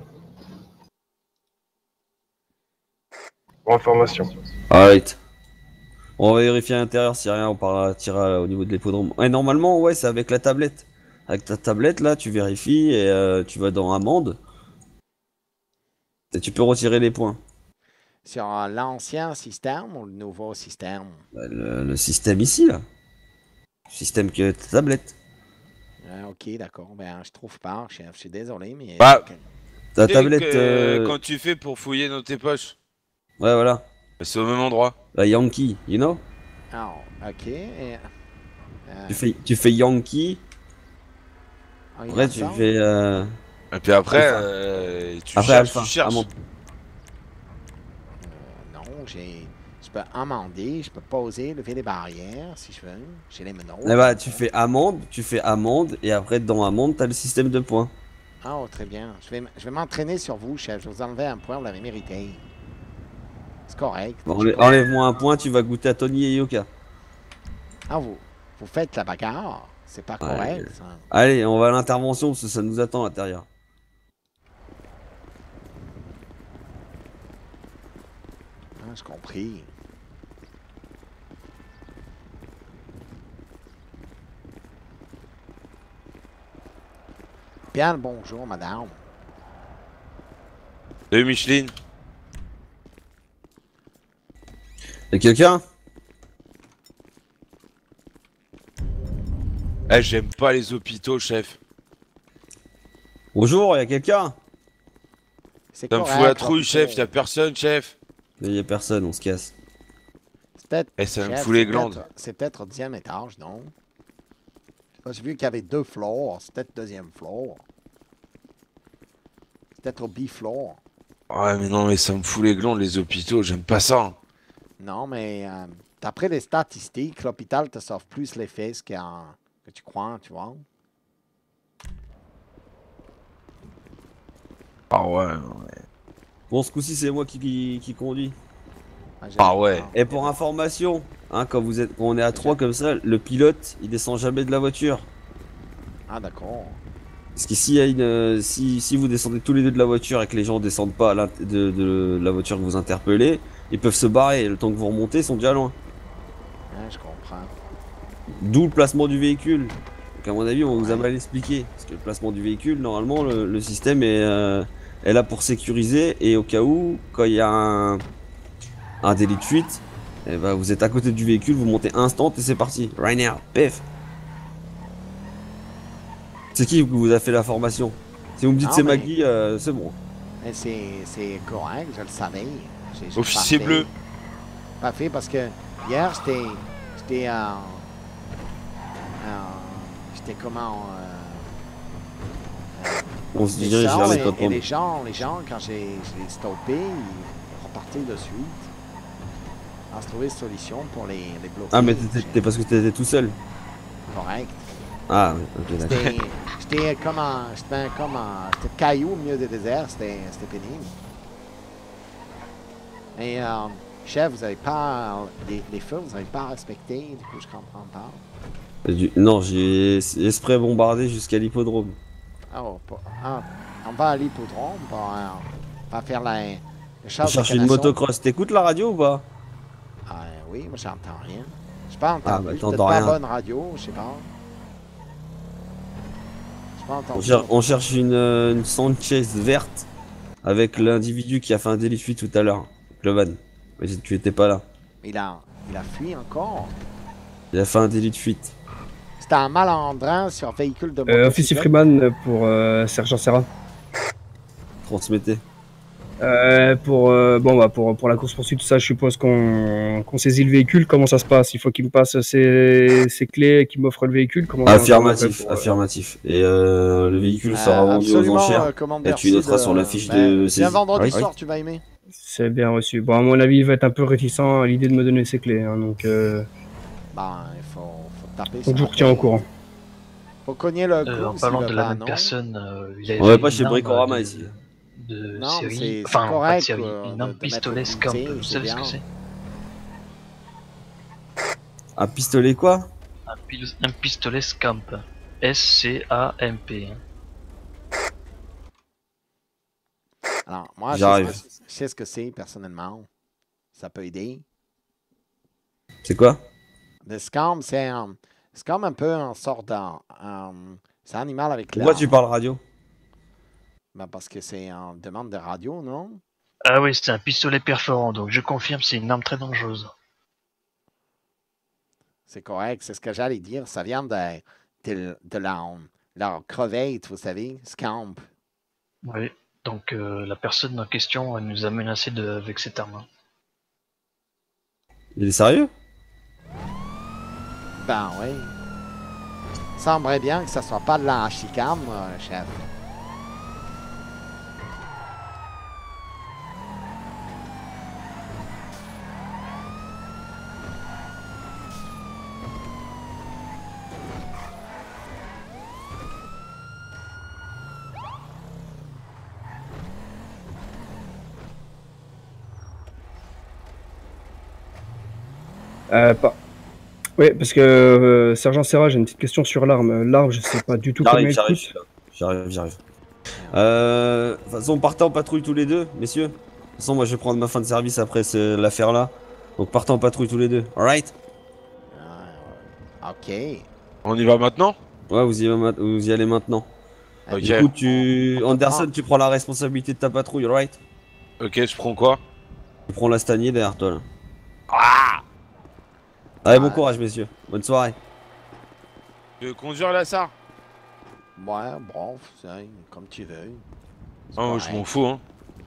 Pour information. Alright. On va vérifier à l'intérieur si rien, on partira au niveau de l'hippodrome. Ouais, normalement, ouais, c'est avec la tablette. Avec ta tablette, là, tu vérifies et tu vas dans amende. Et tu peux retirer les points. Sur l'ancien système ou le nouveau système? Bah, le système ici, là. Le système que ta tablette. Ah, ok, d'accord. Ben, je trouve pas, chef. Je suis désolé, mais. Bah. Ta Tu sais tablette. que, quand tu fais pour fouiller dans tes poches, Ouais, voilà. c'est au même endroit. La Yankee, you know? Ah, ok. Tu fais Yankee. On y Après, va tu ensemble? fais. Et puis après, Alpha. tu Après, cherches, Alpha, tu cherches. amende. Non, je peux amender, je peux poser, lever les barrières si je veux. J'ai les menottes. Eh bah, tu fais amende, et après, dans amende, t'as le système de points. Ah, oh, très bien. Je vais m'entraîner sur vous, chef. Je vais vous enlever un point, vous l'avez mérité. C'est correct. Bon, enlève-moi un point, tu vas goûter à Tony et Yoka. Ah, vous faites la bagarre. C'est pas correct, ça. Allez, on va à l'intervention, parce que ça nous attend à l'intérieur. Ah, j'ai compris. Bien le bonjour, madame. Salut Micheline. Y'a quelqu'un? Eh, j'aime pas les hôpitaux, chef. Bonjour, y'a quelqu'un? C'est Ça me correct. fout la trouille, l'hôpital. chef, y'a personne, chef. Y'a personne, on se casse. C'est peut-être. Eh, ça me chef, fout les c'est glandes. c'est peut-être au 10e étage, non? J'ai vu qu'il y avait 2 floors. C'est peut-être le 2e floor. C'est peut-être au B-floor. Ouais, mais non, mais ça me fout les glandes, les hôpitaux, j'aime pas ça. Non, mais d'après les statistiques, l'hôpital te sauve plus les fesses que tu crois, tu vois. Ah ouais. Bon, ce coup-ci, c'est moi qui conduis. Ah ouais. Et pour information, hein, quand on est à 3 comme ça, le pilote, il descend jamais de la voiture. Ah, d'accord. Parce que si vous descendez tous les deux de la voiture et que les gens descendent pas de la voiture que vous interpellez, ils peuvent se barrer. Le temps que vous remontez, ils sont déjà loin. Hein, je comprends. D'où le placement du véhicule. Donc à mon avis, on vous a mal expliqué. Parce que le placement du véhicule, normalement, le système est là pour sécuriser. Et au cas où, quand il y a un délit de fuite, eh ben, vous êtes à côté du véhicule, vous montez instant et c'est parti. Right now, pef. C'est qui qui vous a fait la formation? Si vous me dites Non, c'est mais- Maggie, c'est bon. Mais c'est correct, je le savais. J'ai juste Officier pas fait. bleu. Pas fait parce que hier, j'étais j'étais comment On se Et dirige ça, vers les et totems. les gens, quand je les stoppé, ils repartaient de suite. On se trouvait une solution pour les bloquer. Ah, mais t'es parce que t'étais tout seul. Correct. Ah, oui, ok, d'accord. J'étais comme un caillou au milieu du désert, c'était pénible. Et chef, vous avez pas les feux, vous n'avez pas respecté, du coup je comprends pas. Non, j'ai exprès bombardé jusqu'à l'hippodrome. On va à l'hippodrome pour faire la On chasse de cherche une canasson. motocross. T'écoutes la radio ou pas? Oui, moi j'entends rien. Je sais pas entendu. Ah, bah, Peut-être t'entends pas rien. bonne radio, je sais pas. J'ai pas entendu. On cherche une Sanchez verte avec l'individu qui a fait un délit de fuite tout à l'heure. Le van. Mais tu étais pas là. Il a fui encore. Il a fait un délit de fuite. C'était un malandrin sur véhicule de moto. Officier Freeman pour Sergent Serra. Transmettez. Pour la course-poursuite, tout ça, je suppose qu'on saisit le véhicule. Comment ça se passe? Il faut qu'il me passe ses clés et qu'il m'offre le véhicule. Affirmatif, affirmatif. Et le véhicule sera vendu aux enchères. Et tu noteras sur la fiche de saisie. Viens vendredi Oui. soir, tu vas aimer. C'est bien reçu. Bon, à mon avis, il va être un peu réticent à l'idée de me donner ses clés. Hein, donc, Il faut taper je vous retiens au courant. Faut cogner le En coup. parlant s'il de veut la pas, même non. personne, il avait On va pas une chez arme Bricorama ici. de Non, série, c'est enfin pas de correct, série, une arme de pistolet mettre le Scamp, côté, vous c'est savez ce bien. que c'est? Un pistolet quoi? Un pistolet Scamp, S-C-A-M-P. Alors, moi, J'arrive. je sais ce que c'est personnellement. Ça peut aider. C'est quoi? Le scam, c'est comme un peu un sort c'est un animal avec Pourquoi la... tu parles radio? Parce que c'est une demande de radio, non? Ah oui, c'est un pistolet perforant, donc je confirme, c'est une arme très dangereuse. C'est correct, c'est ce que j'allais dire. Ça vient de la crevette, vous savez, scamp. Oui, donc la personne en question elle nous a menacé avec cette arme. Il est sérieux? Ben oui. Semblerait bien que ça soit pas de la chicane, chef. Oui, parce que Sergent Serra, j'ai une petite question sur l'arme. L'arme, je sais pas du tout combien elle coûte. J'arrive. De toute façon, partez en patrouille tous les deux, messieurs. De toute façon, moi je vais prendre ma fin de service après l'affaire là. Donc partez en patrouille tous les deux, alright? OK. On y va maintenant? Ouais, vous y allez maintenant. Ok. Du coup, Anderson, tu prends la responsabilité de ta patrouille, alright? Ok, je prends quoi? Tu prends la stanier derrière toi là. Allez, bon courage, messieurs. Bonne soirée. Tu veux conduire là, ça? Ouais, bon, c'est comme tu veux. C'est Oh, je correct. m'en fous, hein.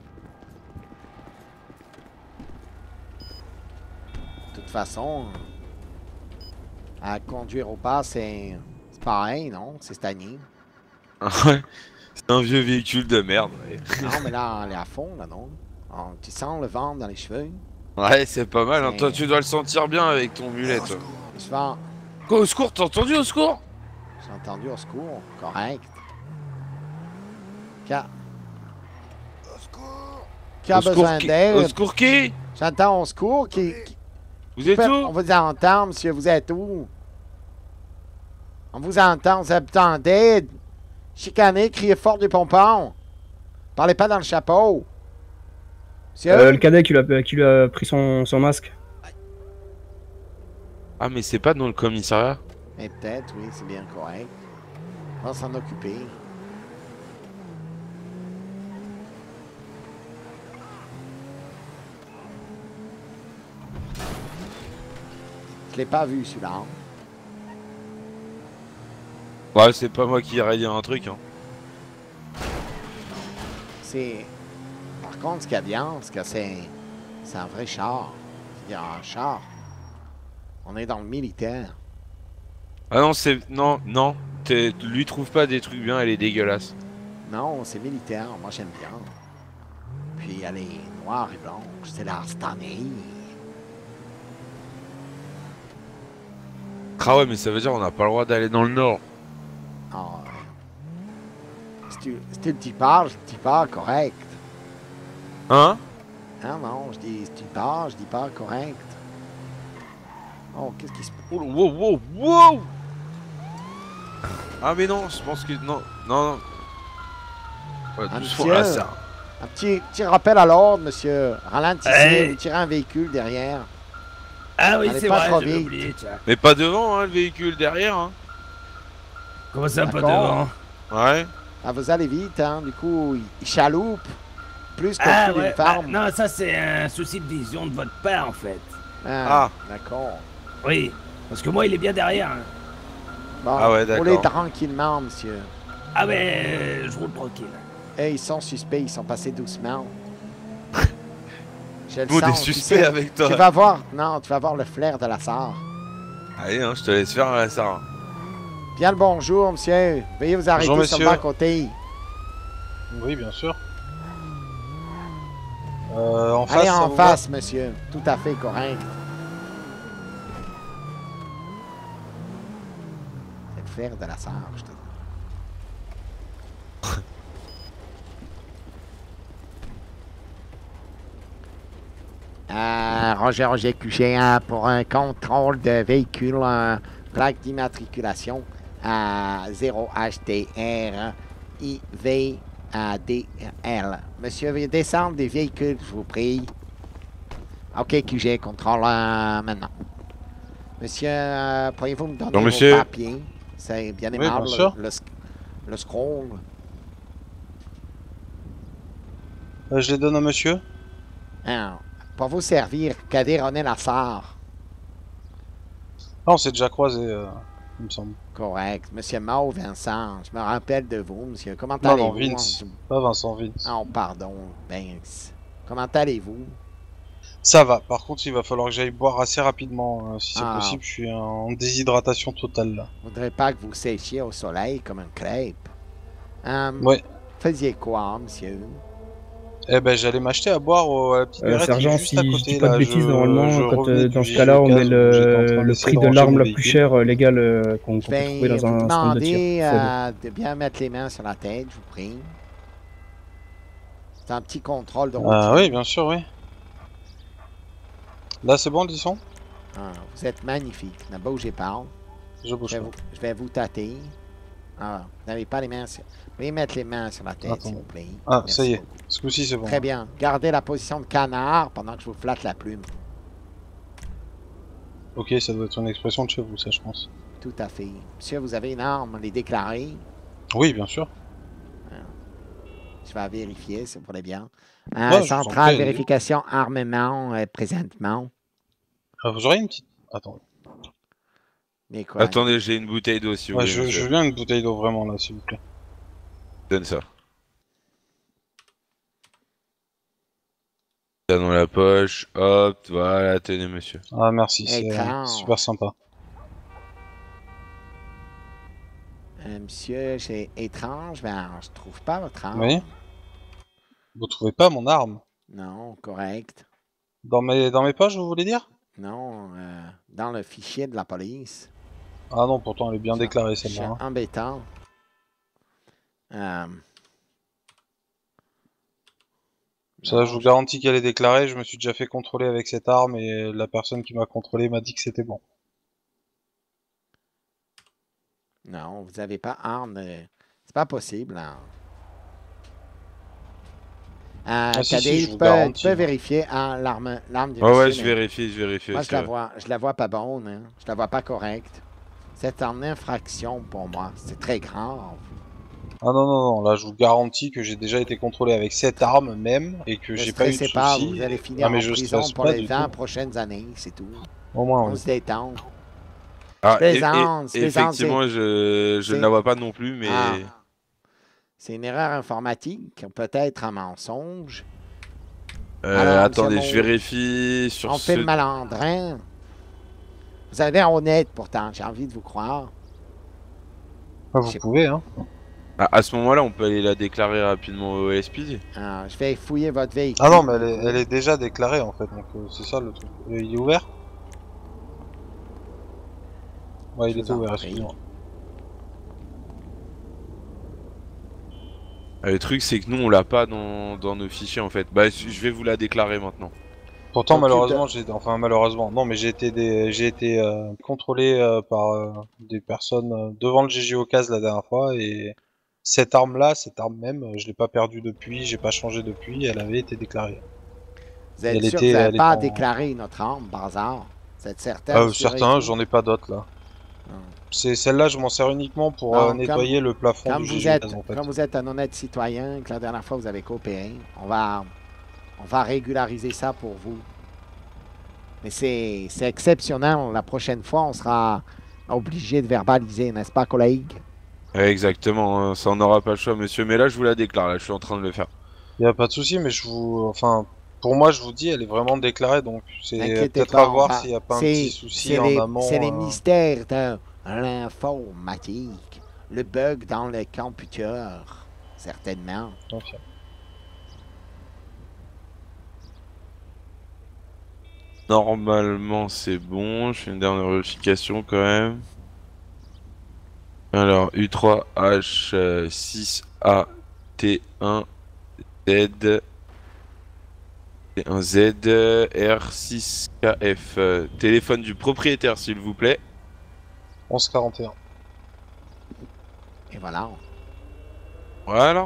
De toute façon, à conduire au pas, c'est pareil, non? C'est stagné. Ouais. C'est un vieux véhicule de merde. Ouais, Non, mais là, elle est à fond, là, non? Tu sens le vent dans les cheveux? Ouais, c'est pas mal. Hein. C'est- Toi, tu dois le sentir bien avec ton mulet, toi. Je vais... Quoi, au secours? T'as entendu au secours? J'ai entendu au secours. Correct. Qui a Au secours besoin qui? Au d'aide? secours qui? J'entends au secours qui... Vous êtes On où? vous entend, monsieur. Vous êtes où? On vous entend. Vous avez besoin d'aide? Chicanez, criez fort du pompon. Parlez pas dans le chapeau. Monsieur? Le cadet qui lui a pris son masque. Ah, mais c'est pas dans le commissariat? Mais peut-être, oui, c'est bien correct. On va s'en occuper. Je l'ai pas vu, celui-là. Ouais, c'est pas moi qui irais dire un truc, hein. C'est... Par contre, ce qu'il y a bien, c'est que c'est un vrai char. Il y a un char. On est dans le militaire. Ah non, c'est... Non. Lui trouve pas des trucs bien, elle est dégueulasse. Non, c'est militaire. Moi, j'aime bien. Puis elle est noire et blanche. C'est la Stanley. Ah ouais, mais ça veut dire on n'a pas le droit d'aller dans le nord. Ah, si tu le dis pas, je le dis pas correct. Hein? Ah non, je dis si tu pars, je dis pas correct. Oh, qu'est-ce qui se passe? Oh, wow, wow, wow! Ah mais non, je pense que... Non, non, non. Ouais, Un doucement, petit, là, ça... Un petit rappel à l'ordre, monsieur. Ralentissez, Hey. vous tirez un véhicule derrière. Ah oui, Allez c'est pas vrai, trop j'avais vite. oublié, tiens. Mais pas devant, hein, le véhicule derrière, hein. Comment ça, pas D'accord. devant? Ouais. Ah, vous allez vite, hein. Du coup, il chaloupe. Plus que Ah le cul ouais, d'une farm. non, ça c'est un souci de vision de votre part en fait. Ah, d'accord. Oui, parce que moi il est bien derrière. Hein. Bon, Ah ouais, d'accord. roulez tranquillement, monsieur. Ah ouais, je roule tranquille. Ils sont suspects, ils sont passés doucement. Je le Nous, on est sens, tu suspects sais. avec toi. Tu vas voir, non, tu vas voir le flair de la SAR. Allez, hein, je te laisse faire ça. Bien le bonjour, monsieur. Veuillez vous arrêter Bonjour, sur le monsieur. bas-côté. Oui, bien sûr. En face, Allez ça en vous face, monsieur. Tout à fait correct. C'est le flair de la SAR, je te dis. Roger QG1 pour un contrôle de véhicule, plaque d'immatriculation à 0HTR IVADL. Monsieur, veuillez descendre des véhicules, je vous prie. OK, QG, contrôle maintenant. Monsieur, pourriez-vous me donner Non, vos monsieur. papiers? C'est bien Oui, aimable, bien sûr. le scroll. Je les donne à monsieur. Ah, pour vous servir, Cadet René Lassard. Ah, on s'est déjà croisé, il me semble. Correct. Monsieur Mao Vincent, je me rappelle de vous, monsieur. Comment Non, non, allez-vous? Vince. Pas Vincent, Vince. Oh, pardon. Ben, comment allez-vous? Ça va. Par contre, il va falloir que j'aille boire assez rapidement. Si c'est Ah. possible, je suis en déshydratation totale là. Je voudrais pas que vous séchiez au soleil comme une crêpe. Ouais. Faisiez quoi, monsieur? Eh ben, j'allais m'acheter à boire à la petite Berette qui est Sergent, juste si à je côté dis pas de là. bêtises, normalement, quand, revenais dans du ce cas-là, on Gaz met où j'étais en train le d'essayer prix de de ranger l'arme mon la plus véhicule. chère légale qu'on Je peut vais trouver dans vous un stand de tir. demander Faut- de bien mettre les mains sur la tête, je vous prie. C'est un petit contrôle de route. Ah oui, bien sûr, oui. Là, c'est bon, disons. Ah, vous êtes magnifique. Ne bougez pas. Je bouge pas. Je vais vous tâter. Ah, vous n'avez pas les mains sur... Veuillez mettre les mains sur la tête, Attends. s'il vous plaît. Ah, Merci ça y est. beaucoup. Ce coup-ci, c'est bon. Très bien. Gardez la position de canard pendant que je vous flatte la plume. Ok, ça doit être une expression de chez vous, ça, je pense. Tout à fait. Monsieur, vous avez une arme, les déclarer. Oui, bien sûr. Je vais vérifier, si vous voulez bien. je vous en Centrale, prie, vérification, armement, présentement. Vous auriez une petite... Attends. Mais quoi? Attendez, j'ai une bouteille d'eau si vous Ouais, voulez. je monsieur. veux bien une bouteille d'eau, vraiment, là, s'il vous plaît. Donne ça. Ça dans la poche, hop, voilà, tenez monsieur. Ah, merci, c'est Écran. super sympa. Monsieur, c'est étrange, mais je trouve pas votre arme. Oui. Vous trouvez pas mon arme? Non, correct. Dans mes poches, vous voulez dire? Non, dans le fichier de la police. Ah non, pourtant, elle est bien Ça- déclarée, C'est celle-là. hein. embêtant. Ça, Non, je vous garantis qu'elle est déclarée. Je me suis déjà fait contrôler avec cette arme et la personne qui m'a contrôlé m'a dit que c'était bon. non, vous n'avez pas arme. C'est pas possible. Hein. si, Cadet, je tu vous peux garantis. vérifier l'arme du Ouais, ouais, monsieur, je mais vérifie, je vérifie. moi, aussi, je la vois pas bonne. Hein. Je la vois pas correcte. C'est en infraction pour moi. C'est très grave. Ah non, non, non, là, je vous garantis que j'ai déjà été contrôlé avec cette arme même et que Ne j'ai pas eu de stressez pas, soucis. vous allez finir Ah, mais en je prison stresse pour pas les du 20 tout. prochaines années, c'est tout. Au moins, On oui. se détend. Ah, plaisante, effectivement, je c'est- ne la vois pas non plus, mais... Ah. C'est une erreur informatique, peut-être un mensonge. Alors, attendez, monsieur je vérifie sur On fait ce... le malandrin. Vous avez l'air honnête pourtant, j'ai envie de vous croire. Ah, vous J'ai- pouvez, hein. À ce moment-là, on peut aller la déclarer rapidement au LSPD. Alors, je vais fouiller votre véhicule. Ah non, mais elle est déjà déclarée en fait, donc c'est ça le truc. Il est ouvert? Ouais, il Je est vous en ouvert, prie. excuse-moi. Le truc, c'est que nous, on l'a pas dans nos fichiers en fait. Bah, je vais vous la déclarer maintenant. Pourtant, Donc, malheureusement, non, mais j'ai été contrôlé par des personnes devant le GG Ocas la dernière fois et cette arme même, je l'ai pas perdue depuis, j'ai pas changé depuis, elle avait été déclarée. Vous êtes elle sûr que était- vous n'avez elle pas est en- déclaré notre arme, par hasard? Vous êtes certain? Certains, j'en ai pas d'autres là. C'est celle-là, je m'en sers uniquement pour Bon, nettoyer le plafond du GG Ocas en fait. Comme vous êtes un honnête citoyen, que la dernière fois vous avez coopéré, on va régulariser ça pour vous. Mais c'est exceptionnel. La prochaine fois, on sera obligé de verbaliser, n'est-ce pas, collègue? Ouais, exactement, hein, ça on n'aura pas le choix, monsieur. Mais là, je vous la déclare, là, je suis en train de le faire. Y a pas de souci, mais pour moi, je vous dis, elle est vraiment déclarée, donc c'est N'inquiétez peut-être pas, à voir s'il y a pas un petit souci en amont. C'est les mystères de l'informatique. Le bug dans le computer, certainement. Ok. Normalement, c'est bon. Je fais une dernière vérification quand même. Alors, U3H6AT1Z T1Z R6KF. Téléphone du propriétaire, s'il vous plaît. 1141. Et voilà. Voilà.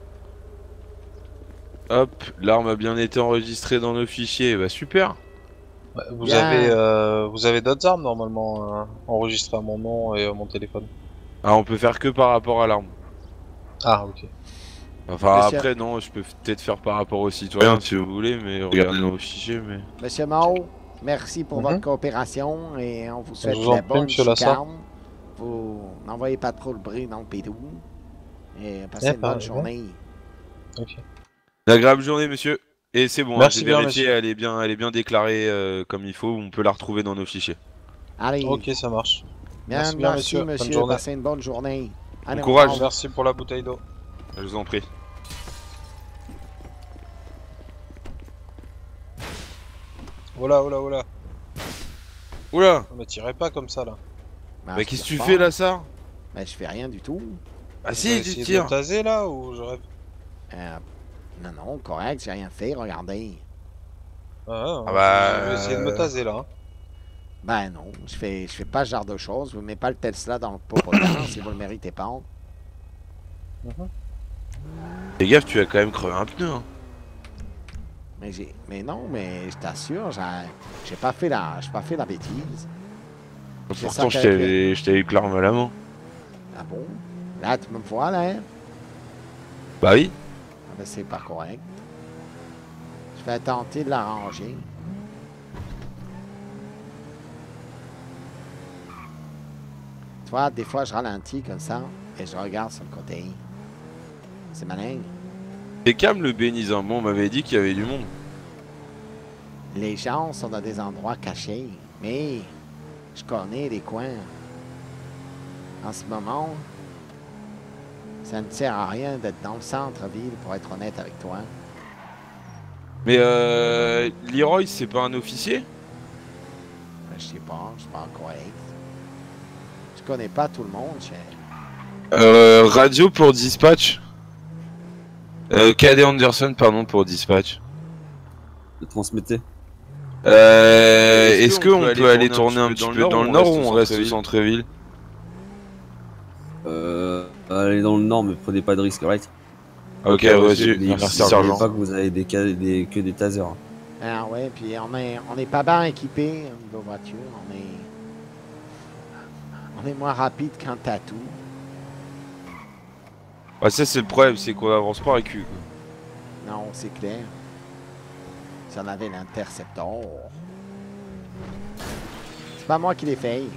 Hop, l'arme a bien été enregistrée dans nos fichiers. Bah super. Ouais, vous Bien. avez d'autres armes normalement enregistrées à mon nom et à mon téléphone. Ah, on peut faire que par rapport à l'arme. Ah, ok. Enfin, Monsieur- après, non, je peux peut-être faire par rapport au citoyen si vous voulez, mais regardez nos fichiers, mais... Monsieur Mao, merci pour Mhm. votre coopération et on vous souhaite Je vous en la prie, bonne monsieur Lassa. chicane. Vous n'envoyez pas trop le bruit dans le pédou. Et passez Eh, une bonne pas- journée. Ok. Une agréable journée, monsieur. Et c'est bon, hein, Merci j'ai bien, vérifié, monsieur. elle est bien déclarée comme il faut, on peut la retrouver dans nos fichiers. Allez, Ok, ça marche. bien, merci bien, merci, monsieur. Bonne journée. Passez une bonne journée. Allez, Bon courage. on part. Merci pour la bouteille d'eau. Je vous en prie. Oula, oula, oula. Oula. Ne me tirez pas comme ça là. Ben, Bah je qu'est-ce que tire tu pas. fais là, ça? Ben, je fais rien du tout. Ah Vous si, allez tu essayer de tires. me taser là ou je rêve? Non, correct, j'ai rien fait, regardez. Ah, Ah bah, je vais essayer de me taser là. Hein. Ben non, je fais pas ce genre de choses. Vous ne mettez pas le Tesla dans le popotin si vous le méritez pas. Fais gaffe, tu as quand même crevé un pneu. Hein. Mais non, mais je t'assure, j'ai pas fait la bêtise. C'est Pourtant, ça je t'avais eu que l'arme à la main. Ah bon? Là, tu me vois, là? Bah oui. Ah ben, c'est pas correct. Je vais tenter de l'arranger. Tu vois, des fois, je ralentis comme ça et je regarde sur le côté. C'est malin. C'est calme le bénisant. Bon, on m'avait dit qu'il y avait du monde. Les gens sont dans des endroits cachés, mais je connais les coins. En ce moment, ça ne sert à rien d'être dans le centre-ville, pour être honnête avec toi. Mais Leroy, c'est pas un officier? Ben, je sais pas, je suis pas correct. Je connais pas tout le monde, cher. Radio pour dispatch. KD Anderson, pardon, pour dispatch. Le transmettez. Est-ce qu'on peut aller tourner un petit peu dans le nord ou on reste au centre-ville? Allez dans le nord, mais prenez pas de risque, right? Ok, vas-y, Mais merci n'oubliez sergent. pas que vous avez que des tasers. Ah ouais, puis on est pas bien équipé au niveau voiture. On est moins rapide qu'un tatou. Bah ça c'est le problème, c'est qu'on avance pas à cul. Non, c'est clair. Si on avait l'intercepteur. C'est pas moi qui l'ai fait.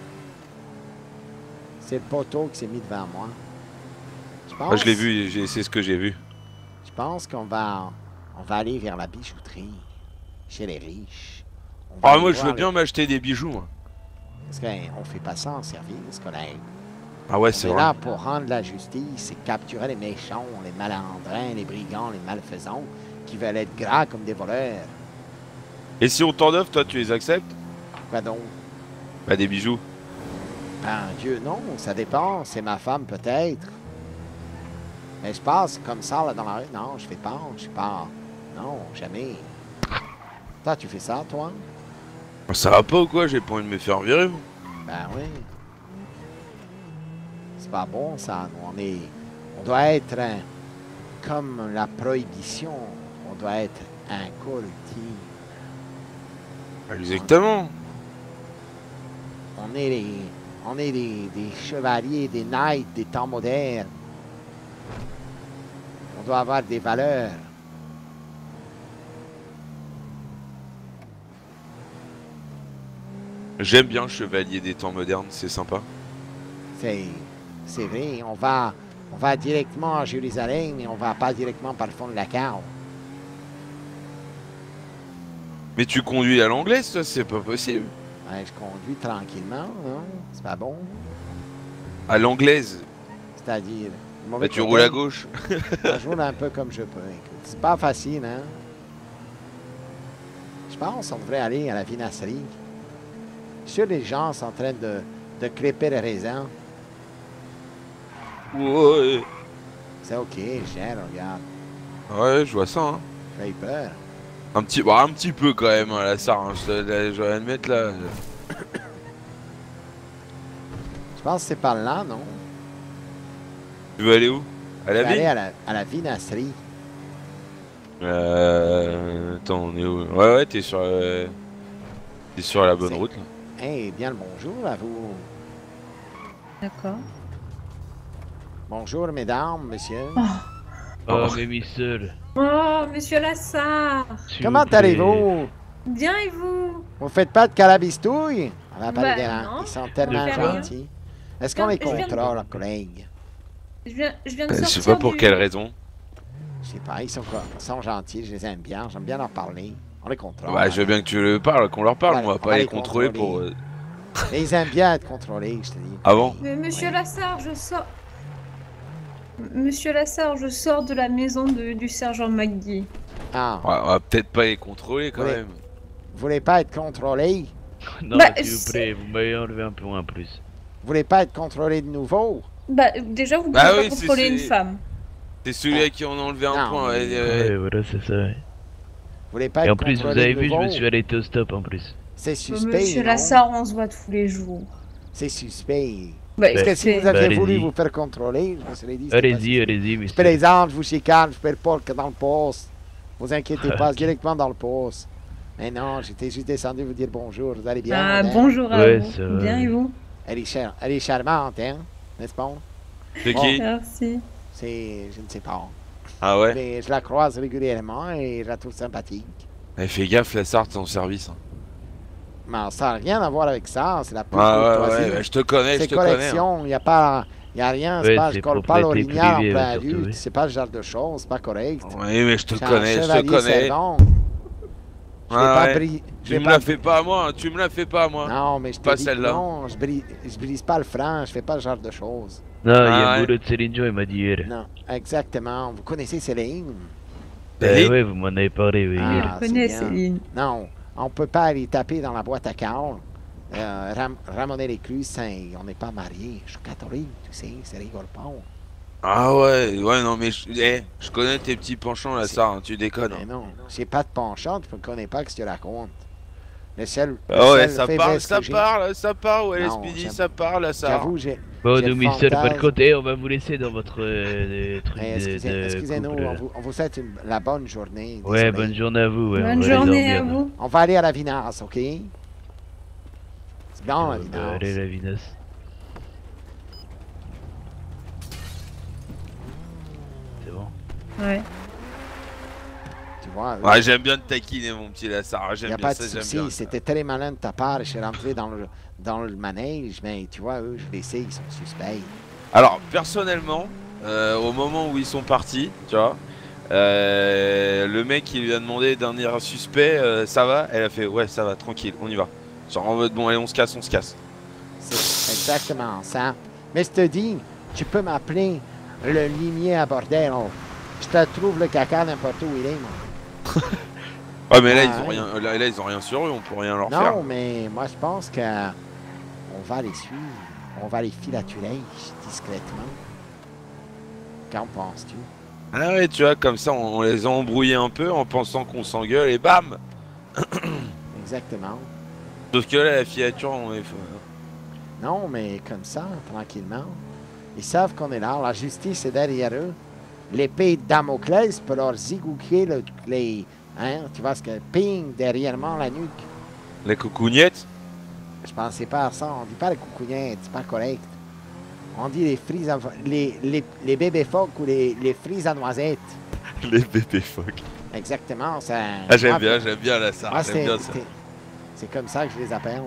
C'est le poteau qui s'est mis devant moi. Moi je l'ai vu, c'est ce que j'ai vu. Je pense qu'on va aller vers la bijouterie. Chez les riches. On va Ah aller moi je voir veux bien m'acheter des bijoux. Moi. Parce qu'on fait pas ça en service, collègue. Ah ouais, On c'est est vrai. là pour rendre la justice et capturer les méchants, les malandrins, les brigands, les malfaisants qui veulent être gras comme des voleurs. Et si on t'en offre, toi, tu les acceptes? Quoi donc? Bah, des bijoux. Ben, Dieu, non, ça dépend. C'est ma femme, peut-être. Mais je passe comme ça, là, dans la rue. Non, je fais pas. Je suis pas. Non, jamais. Toi, tu fais ça, toi? Ça va pas ou quoi? J'ai pas envie de me faire virer, moi. Ben oui. C'est pas bon, ça. On doit être comme la prohibition. On doit être incorruptible. Exactement. On est des chevaliers, des knights, des temps modernes. On doit avoir des valeurs. J'aime bien Chevalier des temps modernes, c'est sympa. C'est vrai. On va directement à Jérusalem et on va pas directement par le fond de la cave. Mais tu conduis à l'anglaise, ça, c'est pas possible. Ouais, je conduis tranquillement, non? C'est pas bon. À l'anglaise. C'est-à-dire. le Bah, mauvais tu côté, roules à gauche. je roule un peu comme je peux. Écoute, c'est pas facile, hein? Je pense qu'on devrait aller à la vinasserie. Je suis sûr que les gens sont en train de crêper les raisins. Ouais. C'est ok, cher, regarde. Ouais, je vois ça, hein. J'ai peur. Un petit peu quand même, hein, la Sarre, hein, je vais admettre là. Je pense que c'est par là, non? Tu veux aller où? À la Je vais aller ville? à la vinasserie. Attends, on est où? Ouais, t'es sur la bonne route là. Eh bien, le bonjour à vous. D'accord. Bonjour, mesdames, messieurs. Oh, mais Miss Seul. Oh, monsieur Lassard. s'il Comment vous plaît. allez-vous? Bien et vous? Vous faites pas de carabistouille? On va pas Bah, les déranger. non, Ils sont tellement on fait rien. gentils. Est-ce qu'on les Je viens de- contrôle, collègues? Je viens de Je sortir sais pas pour du... quelle raison. Je sais pas, ils sont gentils, je les aime bien. J'aime bien leur parler. On les contrôle. Bah, je veux bien que tu le parles, qu'on leur parle, Ouais, moi, on pas va les les contrôler pour. contrôler. Mais ils aiment bien être contrôlés, je te dis. Ah bon? Mais monsieur Lassard, je sors... Monsieur Lassard, je sors de la maison du sergent McGee. Ah, Ouais, on va peut-être pas les contrôler quand Oui. même. vous voulez pas être contrôlé? Non, Bah, s'il vous plaît, vous m'avez enlevé un point en plus. Vous voulez pas être contrôlé de nouveau? Bah, déjà, vous pouvez Bah pas oui, contrôler c'est- une femme. C'est celui à qui on a enlevé un Non, point. mais- Ouais, voilà, c'est ça. Ouais. Vous voulez pas Et être en plus, vous contrôlé avez de vu, je nouveau? me suis arrêté au stop en plus. C'est suspect, Monsieur non? Lassard, on se voit tous les jours. C'est suspect. Bah, Parce que si écoutez, vous aviez Bah, voulu allez-y. vous faire contrôler, je me serais dit... c'était pas Allez-y, suspect. allez-y, Je Miss fais Seul. les armes, je vous chicane, je fais le porc dans le poste. Vous inquiétez pas, Ok. directement dans le poste. Mais non, j'étais juste descendu vous dire bonjour, vous allez bien? Ah, madame? bonjour à Ouais, vous. ça va. Bien et vous? Elle est charmante, hein? N'est-ce pas? C'est Bon. qui? Merci. Je ne sais pas. Ah ouais? Mais je la croise régulièrement et je la trouve sympathique. Eh, fais gaffe, la Sarre, t'es en service. Hein. Mais ça n'a rien à voir avec ça, c'est la pure Ah ouais, courtoisie. ouais, bah, je te connais, je C'est te connais. hein. collection, il n'y a pas... Il n'y a rien, c'est Ouais, pas, c'est je colle pas propriété l'orignal en privée, plein surtout, rue, oui. c'est pas ce genre de choses, c'est pas correct. Oui, mais je te Je suis un connais, je te chevalier connais. servant. Je vais Ah pas ouais. bri- je Tu vais me pas- la fais pas à moi, hein, tu me la fais pas à moi. Non, mais je te Pas dis que celle-là. non, je brise pas le franc, je fais pas ce genre de choses. Non, il y Ah a ouais. le boulot de Céline Dion, il m'a dit hier. Non, exactement. Vous connaissez Céline? Céline? Ouais, vous m'en avez parlé, oui, Ah. hier. Je connais c'est bien. Céline. Non, on peut pas aller taper dans la boîte à cartes. Ramener les clusins, on n'est pas mariés. Je suis catholique, tu sais, c'est rigole pas. Ah ouais, ouais, non, mais je connais tes petits penchants, la C'est- Sarre, hein, tu déconnes. Mais Hein. non, j'ai pas de penchant, tu ne connais pas ce que tu racontes. Le seul. le Ah ouais, seul ça faiblesse parle, que j'ai- ça parle, ouais, Non, l'SPD, j'aime- ça parle, la Sarre. J'avoue, j'ai. Bon, J'ai nous, le Miss Seul, pas de fantasme. côté, on va vous laisser dans votre truc Mais excusez-nous, couple, là. on vous souhaite la bonne journée. Ouais, désolé. bonne journée à vous. Ouais, Bonne on va aller journée à dormir, vous. On va aller à la vinasse, ok? C'est bon, là. la Bah, vinasse. allez, la vinasse. C'est bon. Ouais. Tu vois, Ouais, j'aime bien te taquiner, mon petit Lassard, il n'y j'aime a bien pas de ça, j'aime souci. bien. C'était très malin de ta part. Je suis rentré dans le manège, mais tu vois, eux, je les sais, ils sont suspects. Alors, personnellement, au moment où ils sont partis, tu vois, le mec qui lui a demandé dernier suspect, ça va? Elle a fait, ouais, ça va, tranquille, on y va. Genre en mode, bon, allez, on se casse, on se casse. C'est exactement ça. Mais je te dis, tu peux m'appeler le limier à bordel. Je te trouve le caca n'importe où il est, moi. Ouais, mais là, Ah, ils ont ouais. rien, là, ils ont rien sur eux, on peut rien leur faire. Non, mais moi, je pense que on va les suivre. On va les filaturer discrètement. Qu'en penses-tu? Ah ouais, tu vois, comme ça, on les a embrouillés un peu en pensant qu'on s'engueule et bam. Exactement. Sauf que là, la filature, on est... Non, mais comme ça, tranquillement. Ils savent qu'on est là. La justice est derrière eux. L'épée de Damoclès peut leur zigouiller les... Hein? Tu vois ce que... Ping, derrière moi, la nuque. Les coucougnettes. Je pensais pas à ça. On dit pas les coucougnettes. C'est pas correct. On dit les frises à... les bébés phoques ou les frises à noisettes. Les bébés phoques. Exactement. Ça... Ah, j'aime bien là, ça. Moi, J'aime bien ça. c'est comme ça que je les appelle.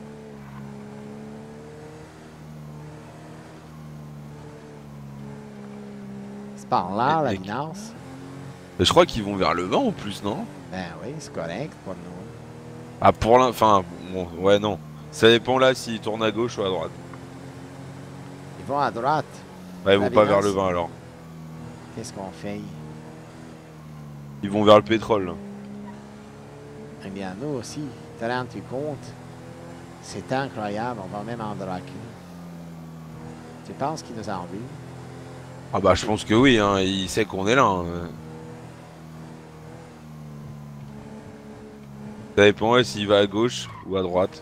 C'est par là, la menace. Je crois qu'ils vont vers le vent en plus, non? Ben oui, c'est correct pour nous. Ah, pour l'instant, enfin, bon, ouais, non. Ça dépend là s'ils tournent à gauche ou à droite. Ils vont à droite. Ouais, ils La vont pas vers menace. le vent alors. Qu'est-ce qu'on fait? Ils vont vers le pétrole. Là. Eh bien, nous aussi. Te rends-tu compte? C'est incroyable. On va même en Dracu. Tu penses qu'il nous a vu? Ah bah je pense que oui, hein. Il sait qu'on est là. Hein. Ça dépend ouais, s'il va à gauche ou à droite.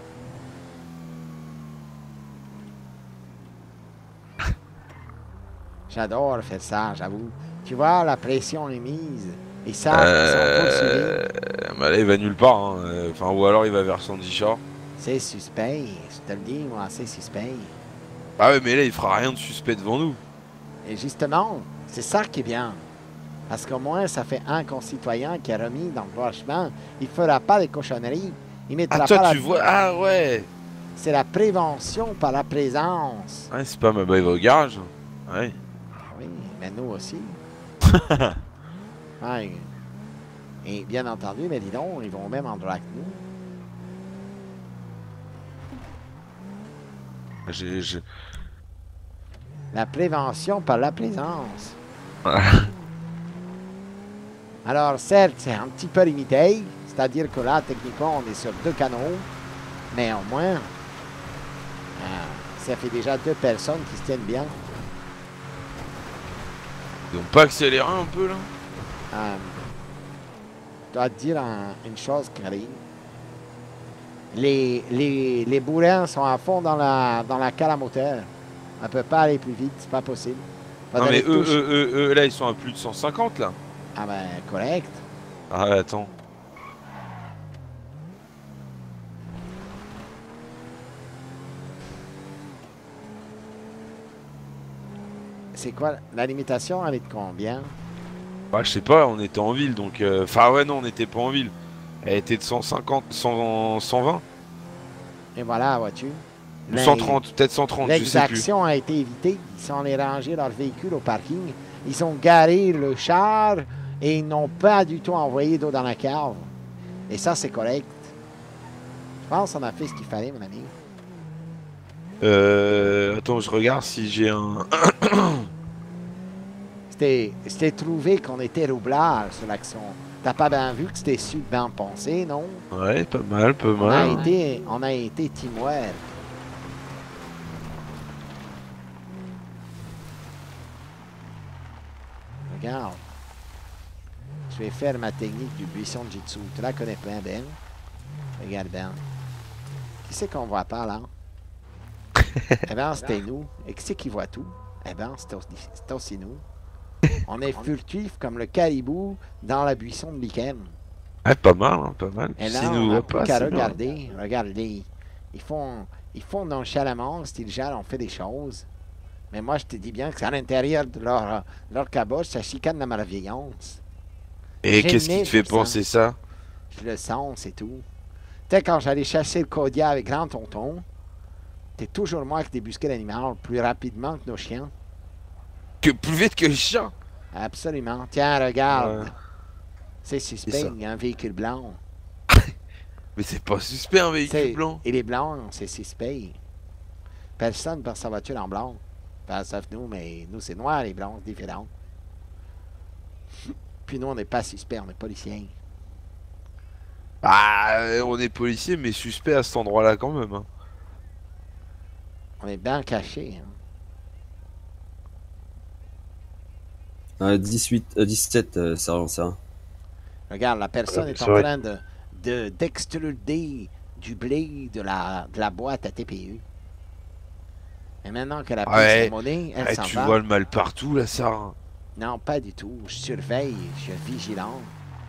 J'adore faire ça, j'avoue. Tu vois, la pression est mise. Et ça, ils sont poursuivis. Bah là, il va nulle part. Hein. Enfin, ou alors il va vers Sandy Shore. C'est suspect. Je te le dis, moi, c'est suspect. Ah ouais, mais là, il fera rien de suspect devant nous. Et justement, c'est ça qui est bien. Parce qu'au moins, ça fait un concitoyen qui est remis dans le droit chemin. Il ne fera pas des cochonneries. Il mettra Ah, toi, pas tu vois. Ah ouais. C'est la prévention par la présence. Ouais, c'est pas ma baille au garage. Ouais. Oui, mais nous aussi. Ouais. Et bien entendu, mais dis donc, ils vont même en droit que nous. La prévention par la présence. Alors, certes, c'est un petit peu limité. C'est-à-dire que là, techniquement, on est sur 2 canaux. Mais au moins, ça fait déjà 2 personnes qui se tiennent bien. Ils ont pas accéléré un peu là? Je dois te dire une chose, Karine. Les bourrins sont à fond dans la cale à moteur. On ne peut pas aller plus vite, c'est pas possible. Non mais eux, là, ils sont à plus de 150 là. Ah ben, correct. Ah attends. C'est quoi? La limitation, elle est de combien? Bah je sais pas, on était en ville donc... Enfin ouais non, on n'était pas en ville. Elle était de 150, 120 Et voilà, vois-tu. ou 130, peut-être 130, je sais plus. L'exaction a été évitée. Ils sont allés ranger leur véhicule au parking. Ils ont garé le char et ils n'ont pas du tout envoyé d'eau dans la cave. Et ça, c'est correct. Je pense qu'on a fait ce qu'il fallait, mon ami. Attends, je regarde si j'ai un... C'était trouvé qu'on était roublard sur l'action. T'as pas bien vu que c'était su bien pensé, non? Ouais, pas mal, pas mal. On a été teamwork. Regarde. Je vais faire ma technique du buisson de Jitsu. Tu la connais bien, Ben? Regarde bien. Qui c'est qu'on voit pas, là? Eh bien, c'était nous. Et qui c'est qui voit tout? Eh bien, c'est aussi nous. On est furtifs comme le caribou dans la buisson de lichen. Ouais, pas mal, hein, pas mal. Et là, S'ils on nous n'a voient plus pas, qu'à c'est bien. regarder. Regarde-les. Ils font nonchalamment, style genre, on fait des choses. Mais moi, je te dis bien que c'est à l'intérieur de leur caboche, ça chicane la malveillance. Et J'ai qu'est-ce le qui nez te fait pour ça. penser ça? Je le sens, c'est tout. Tu sais, quand j'allais chasser le Kodia avec grand tonton, t'es toujours moi qui débusquais l'animal plus rapidement que nos chiens. Que plus vite que les chiens? Absolument. Tiens, regarde. Ouais. C'est C'est suspect, ça. il y a un véhicule blanc. Mais c'est pas suspect un véhicule blanc. Et les blancs, c'est suspect. Personne par sa voiture en blanc. Enfin, sauf nous, mais nous, c'est noir, les blancs, c'est différent. Puis nous, on n'est pas suspects, on est policiers. Ah, on est policier, mais suspect à cet endroit-là quand même. Hein. On est bien cachés. Hein. 17, sergent, ça. Regarde, la personne est en vrai. train d'extruder du blé de la boîte à TPU. Et maintenant qu'elle a pris Ouais. sa monnaie, elle s'en Tu va. vois le mal partout, là, ça. Non, pas du tout. Je surveille, je suis vigilant.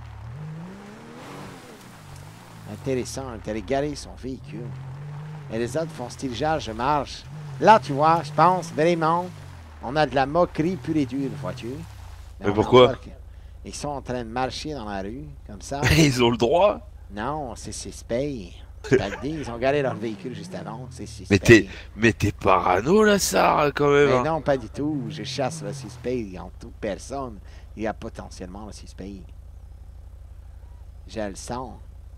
Intéressant, elle a garé son véhicule. Et les autres font style genre, je marche. Là, tu vois, je pense vraiment, on a de la moquerie pure et dure, vois-tu. Mais on pourquoi? voit ils sont en train de marcher dans la rue, comme ça. Ils ont le droit. Non, c'est suspect. Je te le dis, ils ont garé leur véhicule juste avant, c'est suspect. Mais t'es parano, là, ça, quand même. Mais Hein. non, pas du tout. Je chasse le suspect. En toute personne, il y a potentiellement le suspect. Je le sens.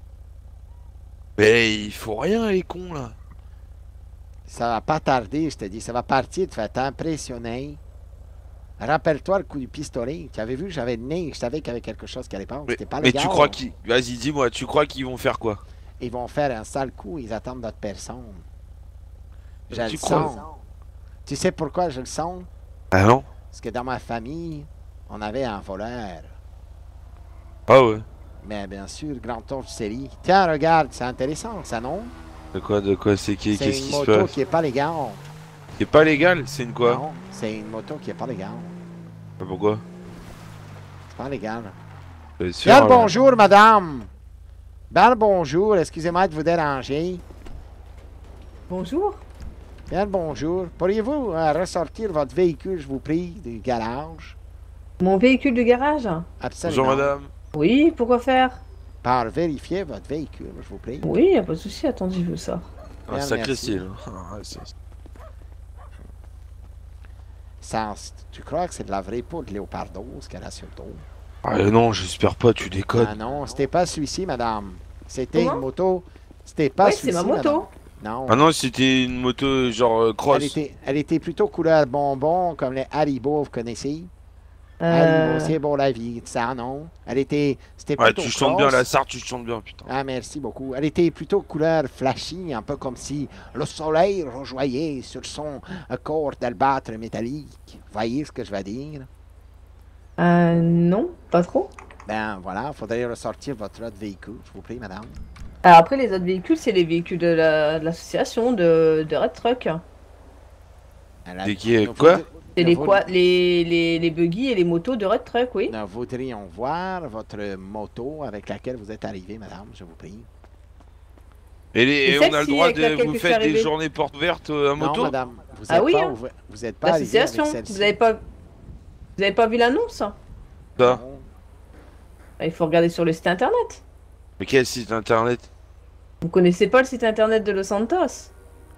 Mais il faut rien, les cons, là. Ça va pas tarder, je te dis. Ça va partir de faire t'impressionner. Rappelle-toi le coup du pistolet. Tu avais vu, j'avais le nez. Je savais qu'il y avait quelque chose qui allait pas. C'était pas Mais légal. tu crois qu'ils... Vas-y, dis-moi, tu crois qu'ils vont faire quoi? Ils vont faire un sale coup. Ils attendent d'autres personnes. Je Tu le crois? sens. Tu sais pourquoi je le sens? Ah non? Parce que dans ma famille, on avait un voleur. Ah ouais. Mais bien sûr, grand tour de série. Tiens, regarde, c'est intéressant, ça, non? De quoi, c'est C'est qu'est-ce qui une se moto passe? qui est pas légale. C'est pas légal, c'est une quoi? Non, c'est une moto qui est pas légale. Pourquoi? C'est pas légal. C'est sûr, Bien le là. bonjour, madame. Bien le bonjour, excusez-moi de vous déranger. Bonjour. Bien le bonjour. Pourriez-vous ressortir votre véhicule, je vous prie, du garage? Mon véhicule de garage? Absolument. Bonjour, madame. Oui, pourquoi faire? Par vérifier votre véhicule, je vous prie. Oui, y a pas de souci, attendez, je veux ça. Un Bien, sacré merci. style. Ça, tu crois que c'est de la vraie peau de léopardo, ce qu'elle a sur le dos? Ah non, j'espère pas, tu déconnes. Ah non, c'était pas celui-ci, madame. C'était Comment? une moto. C'était pas Oui, celui-ci, c'est ma moto. madame. Non. Ah non, c'était une moto genre cross. Elle était plutôt couleur bonbon, comme les Haribo, vous connaissez? Haribo, c'est bon la vie, ça, non? C'était Ouais, plutôt tu chantes bien cross. la sarre, tu chantes bien, putain. Ah, merci beaucoup. Elle était plutôt couleur flashy, un peu comme si le soleil rejoignait sur son corps d'albâtre métallique. Voyez ce que je veux dire? Non, pas trop. Ben voilà, faudrait ressortir votre autre véhicule, je vous prie, madame. Alors après, les autres véhicules, c'est les véhicules de l'association de Red Truck. Elle a- Et qui est nous quoi? voudri- C'est nous les, voudri- les buggy et les motos de Red Truck, oui. Nous voudrions voir votre moto avec laquelle vous êtes arrivé, madame, je vous prie. Et C'est on a le celle-ci droit avec de... laquelle Vous que je suis faites des arrivé. journées portes ouvertes à Non, moto? madame, vous Ah êtes oui, pas, hein. vous êtes pas arrivé avec L'association, celle-ci. vous avez pas vu l'annonce? Ça. Non. Il faut regarder sur le site internet. Mais quel site internet? Vous connaissez pas le site internet de Los Santos?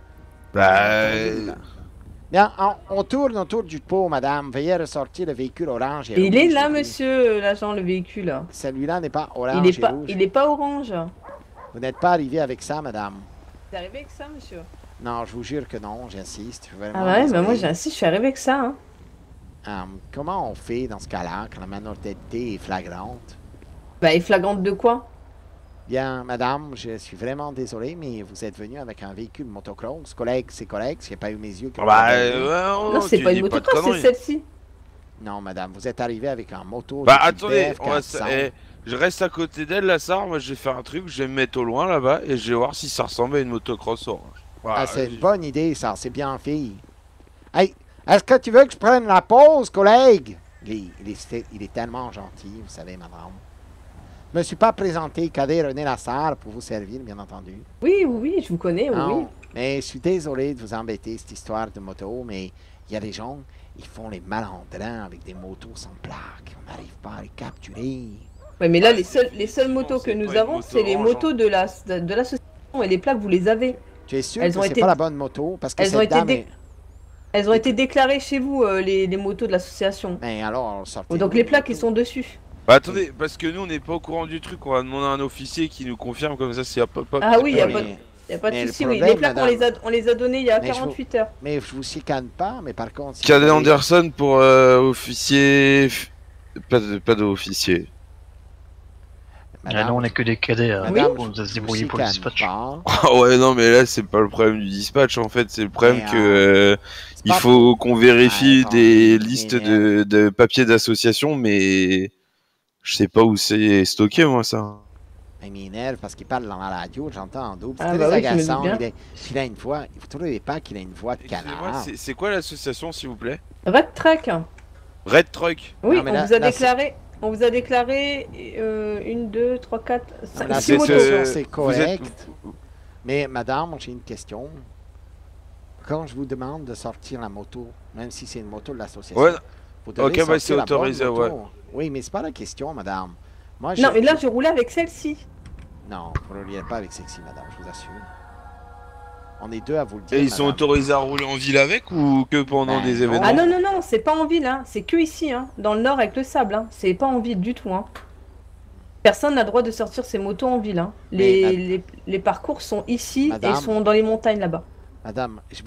Bien, on tourne autour du pot, madame. Veuillez ressortir le véhicule orange et Et il rouge, est je là, vous prie. monsieur, l'agent, le véhicule. Celui-là n'est pas orange et rouge. Il est pas orange. Vous n'êtes pas arrivé avec ça, madame. T'es arrivé avec ça, monsieur? Non, je vous jure que non, j'insiste. Je suis vraiment Ah ouais, désolé. bah moi j'insiste, je suis arrivé avec ça. Hein. Comment on fait dans ce cas-là, quand la minorité est flagrante? Bah, et flagrante de quoi? Bien, madame, je suis vraiment désolé, mais vous êtes venu avec un véhicule motocross. Collègue, c'est correct, j'ai pas eu mes yeux. qui Bah, l'ont donné. Non, c'est tu pas dis une de motocross, c'est conneries. celle-ci. Non, madame, vous êtes arrivé avec un moto. Bah de type attendez, BF on va 400. je reste à côté d'elle, la Sarre. Moi, je vais faire un truc, je vais me mettre au loin là-bas et je vais voir si ça ressemble à une motocross orange. Voilà. Ah, c'est une bonne idée, ça, c'est bien fait. Hey, est-ce que tu veux que je prenne la pause, collègue? Il est tellement gentil, vous savez, madame. Je me suis pas présenté, Cadet René Lassard, pour vous servir, bien entendu. Oui, oui, oui, je vous connais, oui, Non, oui. mais je suis désolé de vous embêter, cette histoire de moto, mais il y a des gens, ils font les malandrins avec des motos sans plaque. On n'arrive pas à les capturer. Ouais, mais là, les seules motos que c'est nous pas une avons, moto c'est les orange, motos de l'association et les plaques, vous les avez. Tu es sûr Elles que ont c'est été- pas la bonne moto? Parce que elles ont cette été dame dé- est... Elles ont été déclarées chez vous, les motos de l'association. Ben alors, sortez. Donc les plaques, ils sont dessus. Bah attendez, parce que nous on n'est pas au courant du truc, on va demander à un officier qui nous confirme comme ça, c'est hop hop hop. Ah oui, y a Oui. pas Y a pas de Mais le souci, oui. problème, Les plaques, madame- on les a données il y a Mais je vous- 48 heures. Mais je vous chicane pas, mais par contre... si Cadet vous voulez- Anderson pour officier. Pas d'officier. Ah non, on est que des cadets. Madame, on va se je débrouiller vous pour le chicane dispatch. pas. Ah ouais, non, mais là, c'est pas le problème du dispatch en fait, c'est le problème Mais, que c'est il pas- faut qu'on vérifie attends, des mais- listes mais- de papiers d'association, mais je sais pas où c'est stocké, moi, ça. Il m'énerve parce qu'il parle dans la radio, j'entends en double. C'est Ah, très bah oui, je me doute agaçant. bien. Il a une voix. Vous trouvez pas qu'il a une voix de Excusez-moi, canard? c'est quoi l'association, s'il vous plaît? Red Track. Red Truck. Oui, Non, mais on là- vous a là, déclaré. On vous a déclaré 1, 2, 3, 4, 5, La 6 motos. situation, c'est vous êtes- correct. Mais madame, j'ai une question. Quand je vous demande de sortir la moto, même si c'est une moto de l'association, Ouais. vous devez Ok, bah, sortir c'est la bonne autorisé, moto. ouais. Oui, mais c'est pas la question, madame. Moi, Non, mais là, je roulais avec celle-ci. Non, vous ne rouliez pas avec celle-ci, madame, je vous assure. On est deux à vous le dire. Et ils sont madame. autorisés à rouler en ville avec ou que pendant Ben, des non. événements? Ah non, non, non, c'est pas en ville, hein. C'est que ici, hein. Dans le nord avec le sable, hein. C'est pas en ville du tout, hein. Personne n'a droit de sortir ses motos en ville, hein. Mais Les parcours sont ici Madame. et sont dans les montagnes là-bas. Madame, je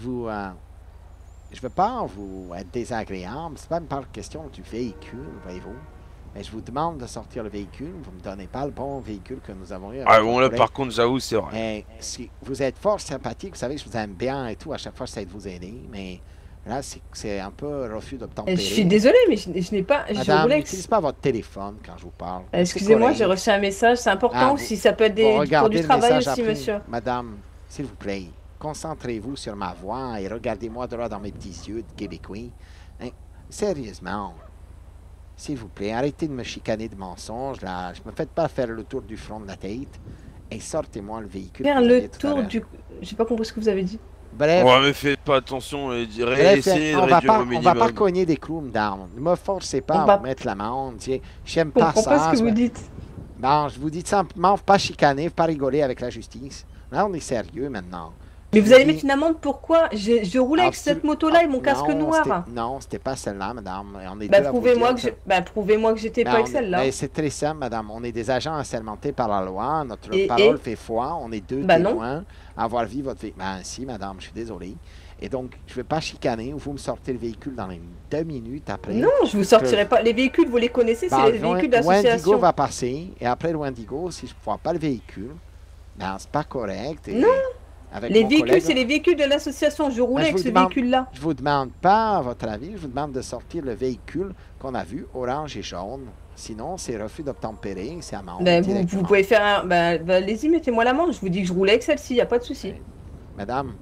veux pas vous être désagréable. C'est pas une question du véhicule, voyez-vous. Mais je vous demande de sortir le véhicule. Vous me donnez pas le bon véhicule que nous avons eu. avec Ah mon bon, là, collègue. par contre, j'avoue, c'est vrai. Mais si vous êtes fort sympathique, vous savez que je vous aime bien et tout. À chaque fois, j'essaie de vous aider. Mais là, c'est un peu refus d'obtempérer. Je suis désolée, mais je n'ai pas. Je Madame, roulais. n'utilisez pas votre téléphone quand je vous parle. Excusez-moi, C'est j'ai correct. reçu un message. C'est important Ah, aussi. Ça peut être Bon, pour regardez du le travail message aussi, après. monsieur. Madame, s'il vous plaît, concentrez-vous sur ma voix et regardez-moi droit dans mes petits yeux de Québécois. Hein, sérieusement, s'il vous plaît, arrêtez de me chicaner de mensonges. Là. Je me faites pas faire le tour du front de la tête et sortez-moi le véhicule. Faire que vous le aviez tout à tour l'heure. du. J'ai pas compris ce que vous avez dit. Bref, Ouais, mais faites pas attention et bref, essayez de on va réduire pas, au on minimum. va pas cogner des clous d'armes. Ne me forcez pas On à va- vous mettre l'amende. J'aime Je pas comprends ça. pas ce que ça- vous dites. Bon, je vous dis simplement, pas chicaner, pas rigoler avec la justice. Là, on est sérieux maintenant. Mais Je vous allez dis- mettre une amende pourquoi? Je roulais avec Absolu- cette moto-là et mon casque Non, noir. c'était- Non, c'était pas celle-là, madame. On est Bah deux à vous prouvez-moi dire que prouvez-moi que j'étais Mais pas avec on- celle-là. mais c'est très simple, madame. On est des agents assermentés par la loi. Notre Et- parole et fait foi. On est deux Bah non. témoins à avoir vu votre véhicule. Ben si, madame, je suis désolé. Et donc, je ne vais pas chicaner. Vous me sortez le véhicule dans les 2 minutes après. Non, je vous sortirai pas. Les véhicules, vous les connaissez, c'est Ben, les véhicules Wendigo d'association. va passer. Et après le Wendigo, si je ne vois pas le véhicule, ben c'est pas correct. Et Non. avec Les mon véhicules, collègue, c'est les véhicules de l'association. Je roulais Ben, je avec vous ce demande- véhicule-là. Je vous demande pas votre avis, je vous demande de sortir le véhicule qu'on a vu, orange et jaune. Sinon, c'est refus d'obtempérer, c'est amende. Ben, directement. vous pouvez faire un. Ben, allez-y, mettez-moi l'amende. Je vous dis que je roulais avec celle-ci, y a pas de souci. Madame,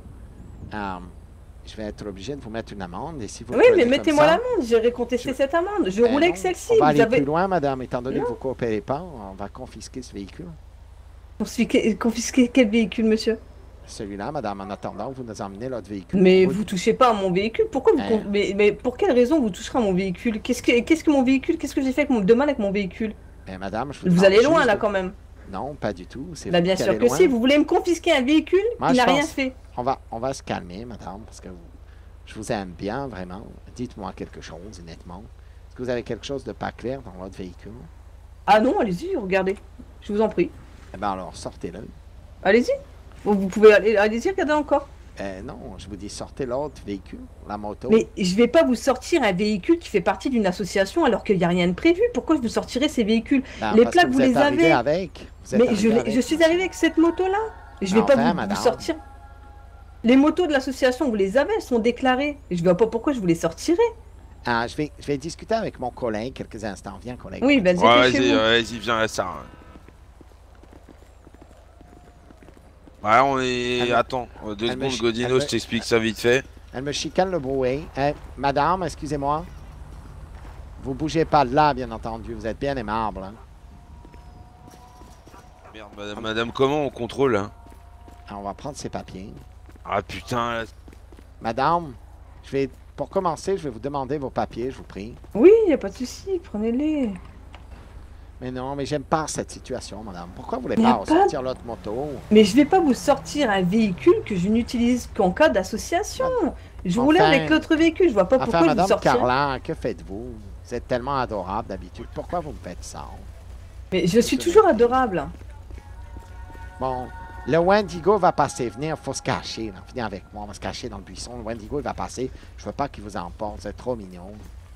je vais être obligé de vous mettre une amende. Et si vous Oui, prenez mais comme mettez-moi ça, l'amende. J'irai contester cette amende. Je ben roulais avec non, celle-ci. On va Vous aller avez plus loin, madame, étant donné Non. que vous ne coopérez pas, on va confisquer ce véhicule. confisqué quel véhicule, monsieur? Celui-là, madame, en attendant, vous nous emmenez l'autre véhicule. Mais Oui. vous touchez pas à mon véhicule. Pourquoi vous Hein. mais pour quelle raison vous toucherez à mon véhicule? Qu'est-ce que mon véhicule? Qu'est-ce que j'ai fait de mal avec mon véhicule? Ben, madame, je vous Vous demande allez loin juste là de- quand même. Non, pas du tout. C'est Bah vous bien qui sûr allez que loin. si. Vous voulez me confisquer un véhicule Moi, qui je n'a rien pense- fait. On va se calmer, madame, parce que je vous aime bien, vraiment. Dites-moi quelque chose, honnêtement. Est-ce que vous avez quelque chose de pas clair dans votre véhicule? Ah non, allez-y, regardez. Je vous en prie. Eh bien, alors, sortez-le. Allez-y. Vous pouvez allez-y, regardez encore. Non, je vous dis, sortez l'autre véhicule, la moto. Mais je vais pas vous sortir un véhicule qui fait partie d'une association alors qu'il n'y a rien de prévu. Pourquoi je vous sortirai ces véhicules? Ben, les parce que plaques, vous êtes les arrivé avez. avec. Vous êtes Mais arrivé avec, je suis monsieur. arrivé avec cette moto-là. Je vais Enfin, pas madame. vous sortir. Les motos de l'association, vous les avez, elles sont déclarées. Et je vois pas pourquoi je vous les sortirai. Ah, je vais discuter avec mon collègue quelques instants. Viens, collègue. Oui, ben Ouais, c'était chez vous. vas-y, viens à ça. Ouais, on est. Elle- Attends, 2 elle me secondes, ch- Godino, elle me- je t'explique ça vite fait. Elle me chicane le brouet. Madame, excusez-moi. Vous bougez pas de là, bien entendu. Vous êtes bien aimable. Hein. Merde, madame, comment on contrôle hein? Alors, on va prendre ses papiers. Ah putain, là. Madame, pour commencer, je vais vous demander vos papiers, je vous prie. Oui, y a pas de souci, prenez-les. Mais non, mais j'aime pas cette situation, madame. Pourquoi vous voulez Mais y a pas pas sortir l'autre moto? Mais je vais pas vous sortir un véhicule que je n'utilise qu'en cas d'association. Je roulais Enfin- avec l'autre véhicule, je vois pas pourquoi Enfin, je vous madame sortirais. Carla, que faites-vous? Vous êtes tellement adorable d'habitude. Pourquoi vous me faites ça? Mais je suis toujours adorable. Bon, Le Wendigo va passer. Venez, il faut se cacher. Là. Venez avec moi, on va se cacher dans le buisson. Le Wendigo, il va passer. Je veux pas qu'il vous emporte. C'est trop mignon.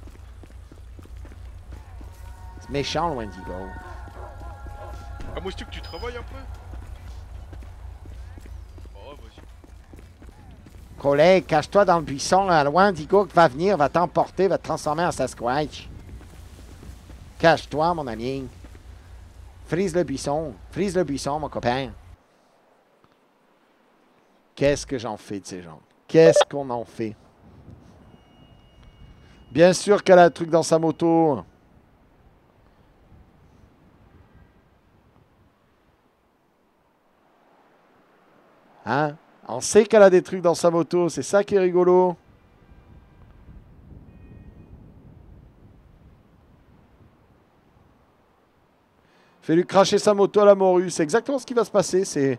C'est méchant, le Wendigo. Ah, moi, que tu travailles un peu? Oh, vas-y. Collègue, cache-toi dans le buisson. Là. Le Wendigo qui va venir va t'emporter, va te transformer en Sasquatch. Cache-toi, mon ami. Frise le buisson. Frise le buisson, mon copain. Qu'est-ce que j'en fais de ces gens? Qu'est-ce qu'on en fait? Bien sûr qu'elle a un truc dans sa moto. Hein? On sait qu'elle a des trucs dans sa moto. C'est ça qui est rigolo. Fais-lui cracher sa moto à la morue. C'est exactement ce qui va se passer. C'est...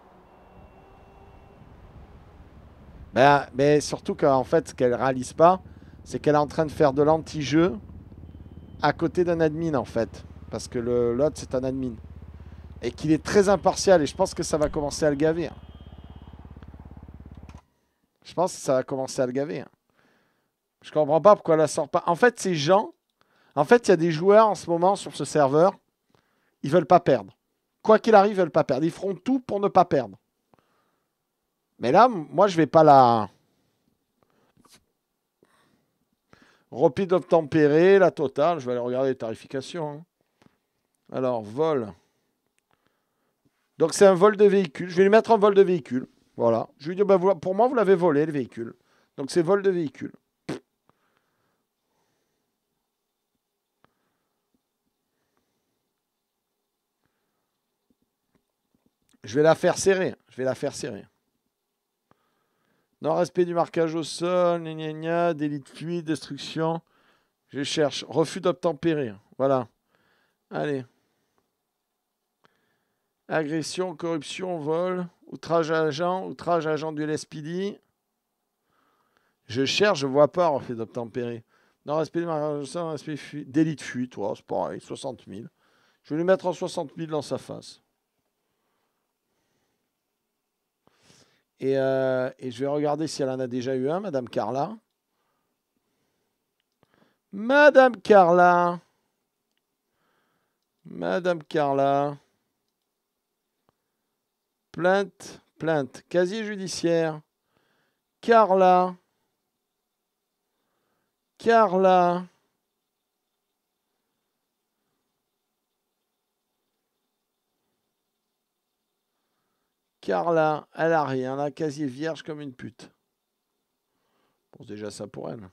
Ben, mais surtout qu'en fait, ce qu'elle réalise pas, c'est qu'elle est en train de faire de l'anti-jeu à côté d'un admin, en fait. Parce que l'autre, c'est un admin. Et qu'il est très impartial. Et je pense que ça va commencer à le gaver. Je pense que ça va commencer à le gaver. Je comprends pas pourquoi elle la sort pas. En fait, ces gens... En fait, il y a des joueurs en ce moment sur ce serveur. Ils veulent pas perdre. Quoi qu'il arrive, ils veulent pas perdre. Ils feront tout pour ne pas perdre. Mais là, moi, je vais pas la... Rapide obtempéré, la totale. Je vais aller regarder les tarifications. Hein. Alors, vol. Donc, c'est un vol de véhicule. Je vais lui mettre un vol de véhicule. Voilà. Je lui dis, bah, pour moi, vous l'avez volé, le véhicule. Donc, c'est vol de véhicule. Je vais la faire serrer. Je vais la faire serrer. Non-respect du marquage au sol, gna gna gna, délit de fuite, destruction. Je cherche. Refus d'obtempérer. Voilà. Allez. Agression, corruption, vol, outrage agent du LSPD. Je cherche, je vois pas refus d'obtempérer. Non-respect du marquage au sol, non-respect de fuite. Délit de fuite, ouais, c'est pareil, 60 000. Je vais lui mettre en 60 000 dans sa face. Et je vais regarder si elle en a déjà eu un, Madame Carla. Madame Carla. Madame Carla. Plainte. Plainte. Casier judiciaire. Carla. Carla. Carla, elle a rien, elle a casier vierge comme une pute. Bon, c'est déjà ça pour elle.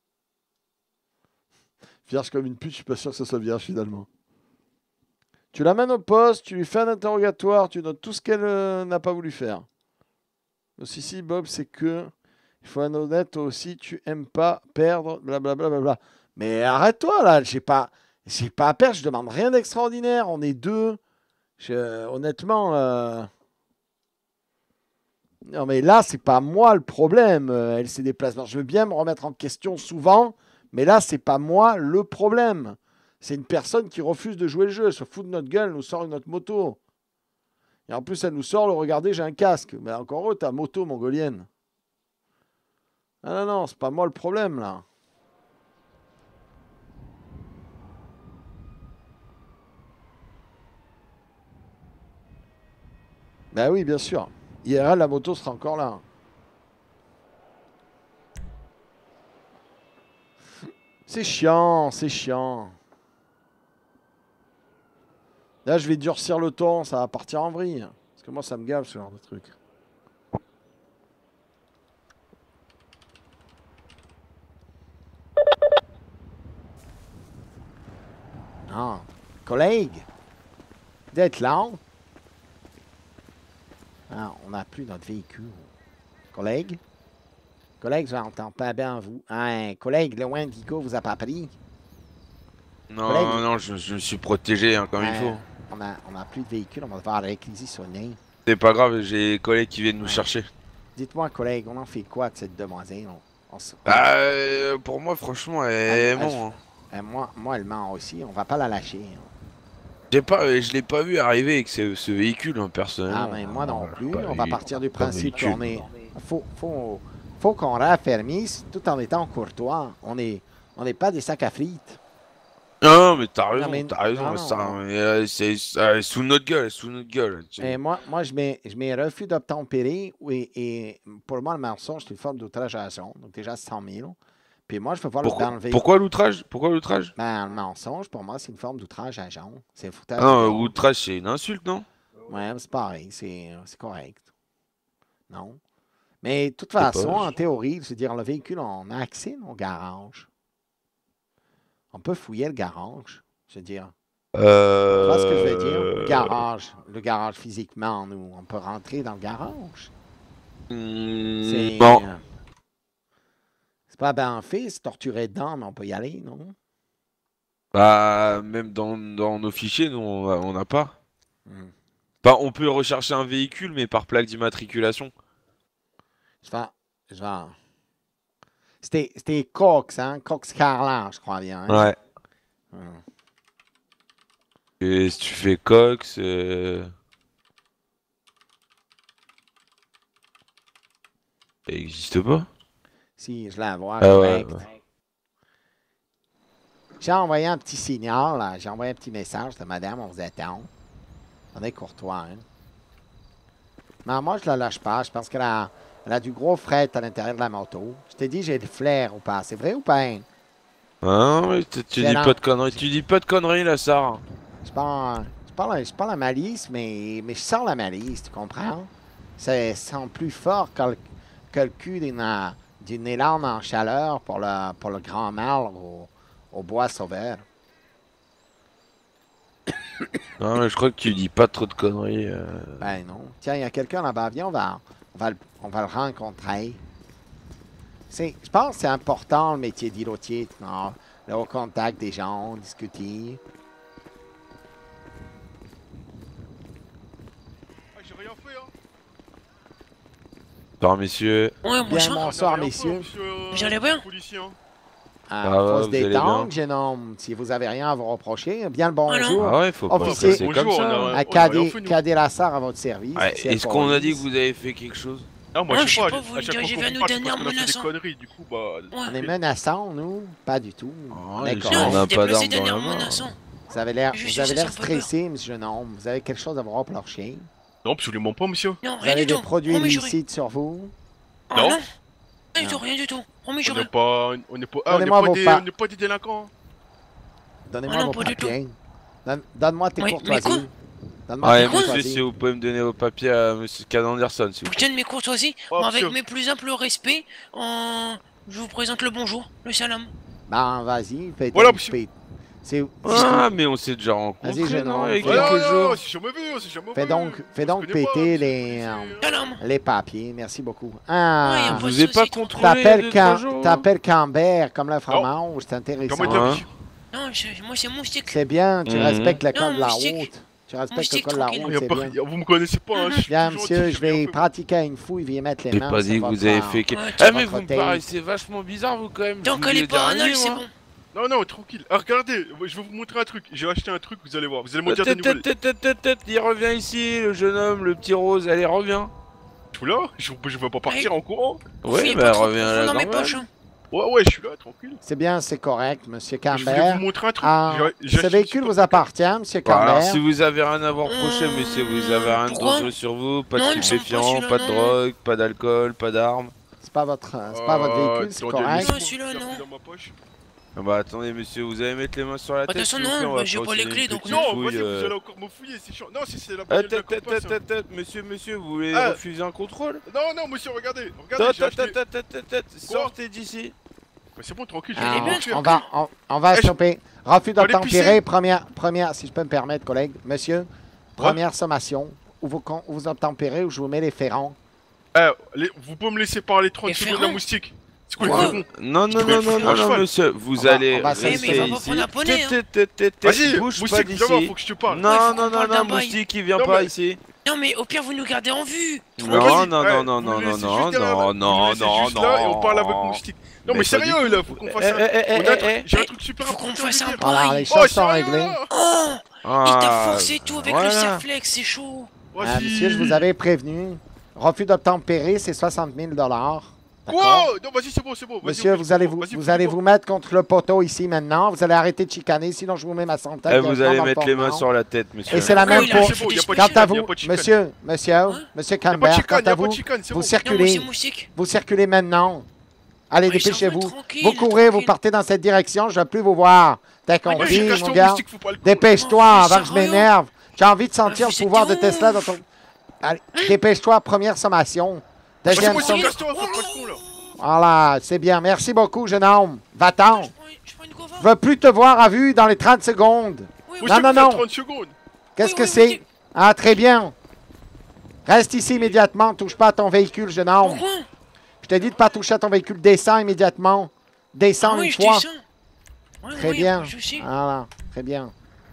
Vierge comme une pute, je suis pas sûr que ça soit vierge finalement. Tu l'amènes au poste, tu lui fais un interrogatoire, tu notes tout ce qu'elle n'a pas voulu faire. Aussi, si Bob, c'est que il faut un honnête aussi, tu aimes pas perdre, blablabla. Bla, bla, bla. Mais arrête-toi là, j'ai pas à perdre, je demande rien d'extraordinaire, on est deux. Honnêtement. Non, mais là, c'est pas moi le problème. Elle s'est déplacée. Je veux bien me remettre en question souvent, mais là, c'est pas moi le problème. C'est une personne qui refuse de jouer le jeu. Elle se fout de notre gueule, elle nous sort notre moto. Et en plus, elle nous sort, regardez, j'ai un casque. Mais encore eux, ta moto mongolienne. Ah non, non, c'est pas moi le problème, là. Ben oui, bien sûr. IRL, la moto sera encore là. C'est chiant, c'est chiant. Là, je vais durcir le ton, ça va partir en vrille. Parce que moi, ça me gave ce genre de truc. Ah, collègue, d'être là. Ah, on n'a plus notre véhicule. Collègue? Collègue, je n'entends pas bien vous. Hein, collègue, le Wendigo vous a pas pris? Non, collègue, non, je me suis protégé hein, comme il faut. On a plus de véhicule, on va devoir réquisitionner. C'est pas grave, j'ai des collègues qui viennent nous chercher. Dites-moi, collègue, on en fait quoi de cette demoiselle? Pour moi, franchement, elle ment. Moi, elle ment aussi. On va pas la lâcher. Je l'ai pas vu arriver avec ce véhicule, hein, personnellement. Ah, mais moi non plus. Pas On va vu- partir du pas principe véhicule. qu'on est. Faut qu'on raffermisse tout en étant courtois. On n'est pas des sacs à frites. Non, mais t'as raison, mais- t'as raison. non, Ça, non. mais, c'est sous notre gueule, sous notre gueule. Et moi je mets refus d'obtempérer et pour moi, le mensonge, c'est une forme d'outrage à la zone. Donc déjà 100 000. Puis moi, je veux voir le dans le véhicule. Pourquoi l'outrage? Pourquoi l'outrage? Ben, le mensonge, pour moi, c'est une forme d'outrage à Jean. C'est un foutage. Non, de gueule. outrage, c'est une insulte, non? Ouais, mais c'est pareil, c'est correct. Non. Mais de toute pas, façon, en théorie, je veux dire, le véhicule, on a accès au garage. On peut fouiller le garage, je veux dire. Tu vois ce que je veux dire? Le garage physiquement, nous, on peut rentrer dans le garage. Non. C'est pas bien fait, c'est torturé dedans, mais on peut y aller, non? Bah, même dans nos fichiers, nous, on n'a pas. Hmm. Bah, on peut rechercher un véhicule, mais par plaque d'immatriculation. Je vais. C'était Cox, hein? Cox Carlin, je crois bien. Hein? Ouais. Hmm. Et si tu fais Cox... Ça existe pas? Si, je la vois, Ah ouais, correct. J'ai envoyé un petit signal, là. J'ai envoyé un petit message de madame, on vous attend. On est courtois, hein. Mais moi, je la lâche pas. Je pense qu'elle a du gros fret à l'intérieur de la moto. Je t'ai dit, j'ai le flair ou pas. C'est vrai ou pas? Hein? Ah mais tu dis pas de conneries. Tu dis pas de conneries, là, Sarah. Je parle la malice, mais je sens la malice, tu comprends? C'est plus fort que le cul d'une élan en chaleur pour le grand mal au bois sauveur. Non, mais je crois que tu dis pas trop de conneries. Ben non. Tiens, il y a quelqu'un là-bas. Viens, on va le rencontrer. Je pense que c'est important, le métier d'îlotier. Le haut contact des gens, discuter. Ah, j'ai rien fait, hein. Bonsoir, messieurs. Ouais, Bien, bonsoir, messieurs. Vous allez bien? Policier, hein. Ah, Ah faut ouais, se vous allez détendre, bien? jeune homme. Si vous avez rien à vous reprocher, bien le bonjour. Ah ouais, faut pas Officier passer comme ça. à Cadet Lassard à votre service. Ouais, ici à est-ce qu'on a dit que Police. vous avez fait quelque chose? Ah, moi, Ah, je sais pas, vous à chaque dirigez fois vers qu'on nous parle, d'un c'est parce air qu'on a fait des menaçant. conneries, du coup, bah... On est menaçant, nous? Pas du tout. Oh, D'accord. on n'a pas Déplacé d'armes d'un dans air la main. menaçant. Vous avez l'air Juste, ça me fait peur. stressé, monsieur jeune homme. Vous avez quelque chose à vous reprocher. Non, absolument pas, monsieur. Non, Vous rien avez du des tout. produits Promets juré. illicites sur vous. Ah, Non. non. Rien du Non. tout, rien du tout. Promets On juré. n'est pas... On n'est pas... Ah, Donnez-moi vos on n'est pas des délinquants. Donnez-moi Ah non, vos pas du tout. papiers. Donne-moi tes Oui, mais courtoisies. quoi? Donne-moi Ouais, tes monsieur, courtoisies. si vous pouvez me donner vos papiers à monsieur Can Anderson, s'il vous plaît. Putain de mes courtoisies, Oh, avec monsieur. mes plus amples respects, je vous présente le bonjour, le salam. Ben, vas-y, fais Voilà, ton monsieur. petit- C'est Ah, mais on s'est déjà Vas-y, rencontrés, jeune non, homme. il y a Ouais, quelques jours. c'est jamais vu, c'est jamais Fais vu. donc On se connaît pas, péter c'est- Salam. les papiers. Merci beaucoup. Ouais, y Ah, a Je pas de vous ai pas soucis, contrôlé t'appelles deux, trois jours. t'appelles Cambert comme le fromage, c'est intéressant. Comment Hein? t'as dit? Non, moi c'est moustique. C'est bien, tu Mhm. respectes le code Non, de la moustique. route. Tu respectes le Moustique, code de la tranquille. route, Y a c'est pas- bien. Vous me connaissez pas, hein. je suis Bien, toujours monsieur, gentil, je j'ai rien vais fait. pratiquer une fouille, veuillez mettre les J'ai mains pas sur dit que vous votre- avez fait quelque... Ouais, Ah, mais votre vous me tape. paraissez vachement bizarre, vous, quand même. Tant Je qu'elle vous ai est pas dit anal, rien, c'est moi. bon. Non, non, tranquille. Ah, regardez, je vais vous montrer un truc. J'ai acheté un truc, vous allez voir. Vous allez me dire des nouvelles. Il revient ici, le jeune homme, le petit rose, allez, reviens. Je suis là, je vais pas partir en courant. Ouais, Fouillez bah pas trop reviens profond là, dans mes normal. poches. Hein. Ouais, je suis là, tranquille. C'est bien, c'est correct, monsieur Je voulais Cambert. vous montrer un truc. Ah, J'ai ce acheté véhicule une vous appartient, monsieur Bon, alors, Cambert. si vous avez rien à vous reprocher, monsieur, vous avez rien de Pourquoi dangereux sur vous, pas Non, de il me semble pas, stupéfiants, celui-là, pas de non. drogue, pas d'alcool, pas d'armes. C'est pas votre véhicule, c'est attendez, correct. laissez-moi Non, celui-là, regarder non. dans ma poche. Ah bah attendez, monsieur, vous allez mettre les mains sur la tête. Attention, s'il vous non, plaît, on bah, va j'ai pas les procéder à clés, une donc petite Non, fouille, vas-y, vous allez encore me fouiller, c'est chiant. Non, c'est la Ah, bagnole de la compasse. monsieur, vous voulez Ah. refuser un contrôle? Non, monsieur, regardez, j'ai acheté... Sortez d'ici. Mais c'est bon, tranquille, Ah, je vais vous on va Eh, je- choper. Refus Allez d'obtempérer, pisser. première, si je peux me permettre, collègue. Monsieur, première sommation. Ou vous obtempérez ou je vous mets les ferrons. Vous pouvez me laisser parler 30 Les secondes ferrants à moustique. C'est quoi Ouais. les ferrons? Non, monsieur, vous On va- allez on va rester s'asseoir. on va ici. prendre un poney, hein. Vas-y, Bouge pas moustique, d'ici. viens voir, faut que je te parle. Ouais, Non, faut qu'on parle d'un bail. Moustique, il vient Non, pas mais- ici. Non, mais au pire, vous nous gardez en vue. Non, vas-y, non, vous non, me non, non, laissez non, juste derrière- non, vous me non, laissez non, juste là et on parle avec non. moustique. Non, mais Mais sérieux, pas du là, tout. faut qu'on fasse un... J'ai un truc super Faut qu'on important fasse à un dire. Voilà, bail. les choses sont sérieux, réglées. là Oh, Il t'a forcé tout avec le voilà. Serflex, c'est chaud. Monsieur, je vous avais prévenu. Refus d'obtempérer, c'est 60 000 $. Wow! Non, vas-y, c'est bon, c'est bon. Vas-y, Monsieur, vous allez vous mettre contre le poteau ici maintenant. Vous allez arrêter de chicaner, sinon je vous mets ma centaine. Eh, vous allez mettre les mains sur la tête, monsieur. Et c'est la même pour... Quant à vous, monsieur Cambert, quant à vous, vous circulez. Vous circulez maintenant. Allez, dépêchez-vous. Vous courez, vous partez dans cette direction, je ne vais plus vous voir. T'as compris, mon gars? Dépêche-toi avant que je m'énerve. J'ai envie de sentir le pouvoir de Tesla dans ton... Allez, dépêche-toi, première sommation. Deuxième sommation. Voilà, c'est bien. Merci beaucoup, jeune homme. Va-t'en. Je veux plus te voir à vue dans les 30 secondes. Non. Qu'est-ce que c'est? Ah, très bien. Reste ici immédiatement. Touche pas à ton véhicule, jeune homme. Je t'ai dit de ne pas toucher à ton véhicule. Descends immédiatement. Descends une fois. Très bien. Voilà, très bien.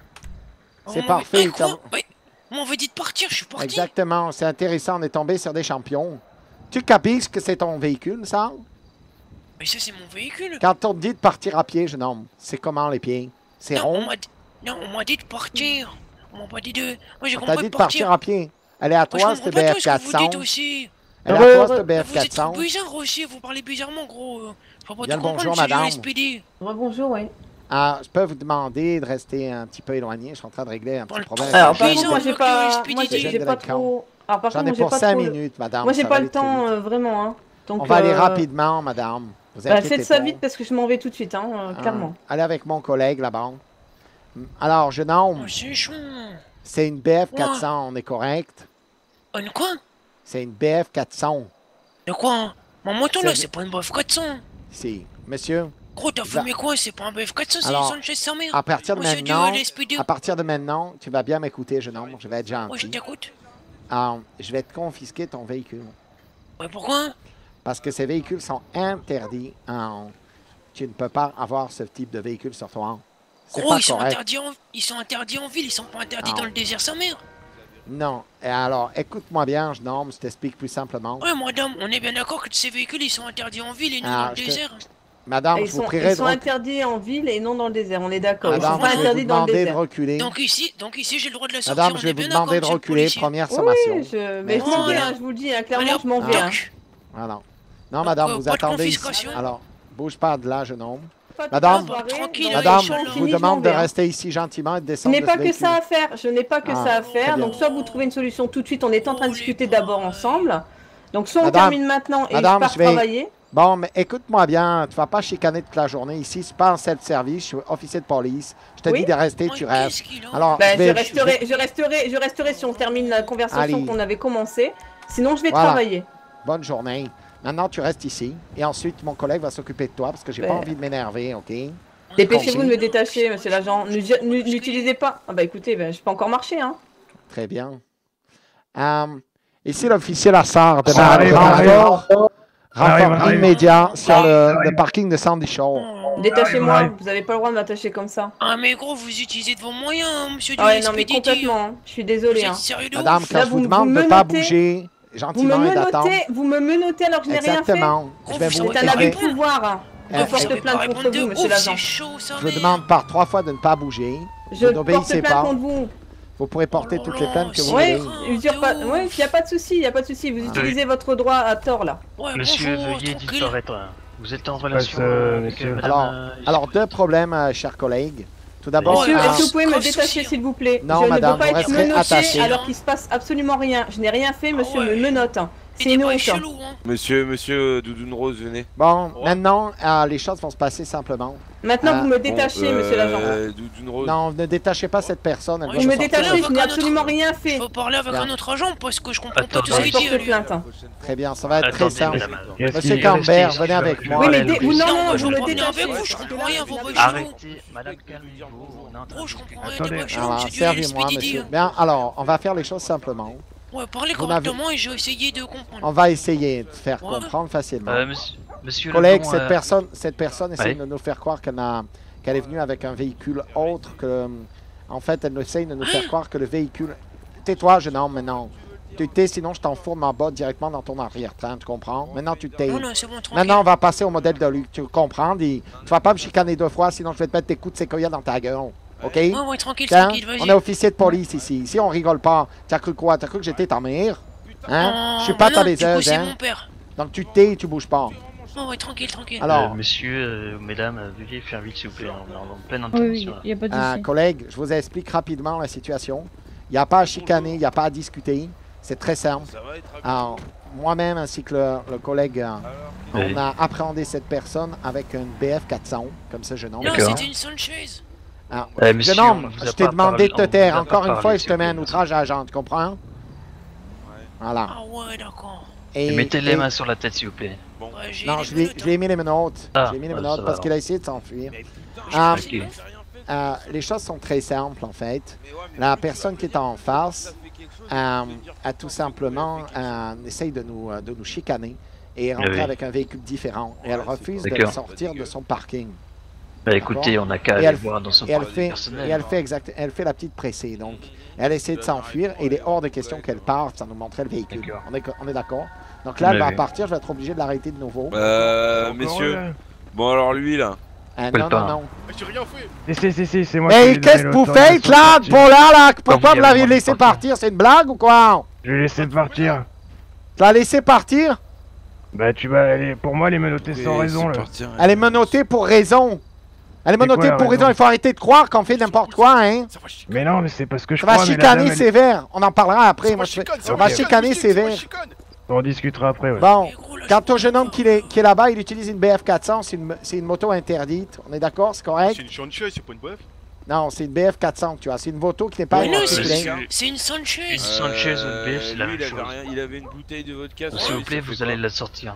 C'est parfait. On m'avait dit de partir, je suis parti. Exactement. C'est intéressant. On est tombé sur des champions. Tu capiches que c'est ton véhicule, ça? Mais ça, c'est mon véhicule. Quand on te dit de partir à pied, jeune homme, c'est comment les pieds? C'est rond? Non, on m'a dit de partir. On m'a pas dit de... Moi, j'ai On t'a compris dit de de partir à pied. Elle est à toi, cette BF 400. Elle est à toi, cette BF 400. Vous êtes bizarre aussi, vous parlez bizarrement, gros. Bien le bonjour, madame. Bonjour, oui. Ah, je peux vous demander de rester un petit peu éloigné. Je suis en train de régler un petit problème. Alors, par contre, moi, j'ai pas trop... Alors, par J'en contre, ai pour 5 trop... minutes, madame. Moi, j'ai pas le temps, vraiment. Hein. Donc, on va aller rapidement, madame. Faites ça vite parce que je m'en vais tout de suite, hein, clairement. Allez avec mon collègue là-bas. Alors, jeune homme. C'est une BF 400, on est correct? Une quoi? C'est une BF 400. De quoi? Mon moto là, c'est pas une BF 400. Si, monsieur. Gros, t'as fumé quoi? C'est pas un BF 400, c'est une Sanchez sa mère. À partir de maintenant, tu vas bien m'écouter, jeune homme. Je vais être gentil. Ouais, je t'écoute. Je vais te confisquer ton véhicule. Ouais, pourquoi? Parce que ces véhicules sont interdits. Tu ne peux pas avoir ce type de véhicule sur toi. Gros, ils sont interdits en ville, ils sont pas interdits dans le désert sa mère. Non. Et alors, écoute-moi bien, jeune homme, je t'explique plus simplement. Ouais, madame, on est bien d'accord que ces véhicules, ils sont interdits en ville et non dans le désert. Madame, ils sont interdits en ville et non dans le désert, on est d'accord. Ils sont pas interdits dans le désert. De reculer. Donc ici, j'ai le droit de la sortir. Madame, je vais vous demander de reculer, première sommation. Oui, mais je m'en vais, je vous le dis, clairement, je m'en vais. Voilà. Non, madame, vous attendez ici. Alors, bouge pas de là, jeune homme. Madame, je vous demande de rester ici gentiment et de descendre. Je n'ai pas que ça à faire. Je n'ai pas que ça à faire. Donc, soit vous trouvez une solution tout de suite. On est en train de discuter d'abord ensemble. Donc, soit on termine maintenant et je pars travailler. Bon, mais écoute-moi bien. Tu vas pas chicaner toute la journée ici. Je suis pas en self-service. Je suis officier de police. Je te dis de rester, tu restes. Alors, je resterai si on termine la conversation qu'on avait commencée. Sinon, je vais travailler. Bonne journée. Maintenant, tu restes ici. Et ensuite, mon collègue va s'occuper de toi parce que j'ai pas envie de m'énerver, OK? Dépêchez-vous de me détacher, monsieur l'agent. N'utilisez pas... Ah bah écoutez, je peux encore marcher, hein. Très bien. Ici, l'officier Lassard de rapport immédiat sur le parking de Sandy Shore. Détachez-moi, vous n'avez pas le droit de m'attacher comme ça. Ah mais gros, vous utilisez de vos moyens, monsieur du ouais, non mais complètement, je suis désolé. Vous êtes sérieux de Madame, quand je vous demande de ne pas bouger... Gentiment et d'attendre. Vous me menotez alors que je n'ai rien fait. Exactement. Je vais vous... C'est un abus de pouvoir. Je porte plainte contre vous, monsieur l'agent. Je vous demande par 3 fois de ne pas bouger. Je porte plainte contre vous. Vous pourrez porter toutes les plaintes que vous voulez. Oui, il n'y a pas de souci, il n'y a pas de souci. Vous utilisez votre droit à tort là. Monsieur, veuillez disparaître. Vous êtes en relation avec madame... Alors, 2 problèmes, chers collègues. Tout d'abord, monsieur, est-ce que vous pouvez me détacher s'il vous plaît? Non, madame, je ne peux pas être menotté alors qu'il se passe absolument rien. Je n'ai rien fait, monsieur me menotte. C'est une honte. Monsieur Doudoune Rose, venez. Bon, maintenant, les choses vont se passer simplement. Maintenant, vous me détachez, monsieur l'agent. Doudoune Rose. Non, ne détachez pas cette personne. Vous me détachez, je n'ai absolument rien fait. Je veux parler avec un autre agent parce que je comprends pas tout ce qu'il dit. Très bien, ça va être très simple. Monsieur Cambert, venez avec moi. Oui, mais non, vous me détachez. Je comprends rien, vos arrêtez, madame Gros, je comprends rien des chelous, servez-moi, monsieur. Bien, alors, on va faire les choses simplement. Ouais, parlez correctement et je vais essayer de comprendre. On va essayer de faire comprendre facilement. Monsieur collègue, cette personne essaie de nous faire croire qu'elle est venue avec un véhicule autre que... En fait, elle essaie de nous faire croire que le véhicule... Tais-toi, jeune homme, maintenant. Tu t'es, sinon je t'enfourne en bas directement dans ton arrière-train, tu comprends? Maintenant, tu t'es. Maintenant, on va passer au modèle de Luc, tu comprends? Tu vas pas me chicaner 2 fois, sinon je vais te mettre des coups de séquoia dans ta gueule. OK? Ouais, tranquille, Tiens, tranquille, vas-y. on est officier de police ici. Ici, on rigole pas. T'as cru quoi? T'as cru que j'étais ta mère? Hein? Je suis pas ta baiseuse, hein? Mon père. Donc tu te tais et tu bouges pas. Ouais, tranquille, tranquille. Alors, monsieur, mesdames, veuillez faire vite s'il vous plaît, on est en pleine Oui, intervention. il n'y a pas de souci. collègues, je vous explique rapidement la situation. Il n'y a pas à chicaner, il n'y a pas à discuter. C'est très simple. Alors, moi-même ainsi que le collègue, on a appréhendé cette personne avec une BF 400, comme ça je nomme. Non, c'était une Sanchez. Alors, monsieur, je nomme, on vous a je t'ai pas demandé de parlé- te taire. on vous a Encore pas une parlé, fois, je te s'il vous mets un plaît, outrage à agent, tu comprends? Voilà. Ah ouais, d'accord. Et mettez les mains sur la tête s'il vous plaît. Ouais, Non, je lui ai mis les menottes. Ah, je lui ai mis les ça menottes va, parce qu'il a alors. essayé de s'enfuir. Ok. Les choses sont très simples en fait. La personne qui est en face a tout simplement essaye de nous chicaner et est rentrée Oui. avec un véhicule différent. Et elle refuse de D'accord. sortir de son parking. Bah écoutez, on n'a qu'à Et aller elle, voir dans son et elle parking fait, personnel. et elle fait la petite pressée. Donc, elle essaie de s'enfuir et il est hors de question qu'elle parte sans nous montrer le véhicule. On est d'accord? Donc là, elle va Oui. partir. Je vais être obligé de l'arrêter de nouveau. Messieurs. Bon, alors lui, là. Non, non, non. J'ai rien fait. C'est moi Mais qui qu'est-ce que vous faites là? Pour là, pourquoi vous l'avez laissé partir? C'est une blague ou quoi? Je l'ai laissé partir. Tu l'as laissé partir? Bah tu vas aller. Pour moi, elle est menottée sans raison là. Elle est menottée pour raison. Elle est C'est menottée quoi la pour raison. raison? Il faut arrêter de croire qu'on fait n'importe quoi, hein. Mais non, mais c'est parce que je Ça va crois. mais la chicaner dame, elle- sévère. On en parlera après. Moi, on va chicaner sévère. On discutera après. Ouais. Bon, quant au jeune homme qui est là-bas, il utilise une BF 400. C'est une moto interdite. On est d'accord? C'est correct? C'est une Sanchez, c'est pas une BF. Non, c'est une BF 400, tu vois. C'est une moto qui n'est pas Mais non, immatriculée. c'est une Sanchez. Une Sanchez ou une BF, c'est la lui, même il avait chose. rien, il avait une bouteille de vodka. S'il vous plaît, vous allez la sortir.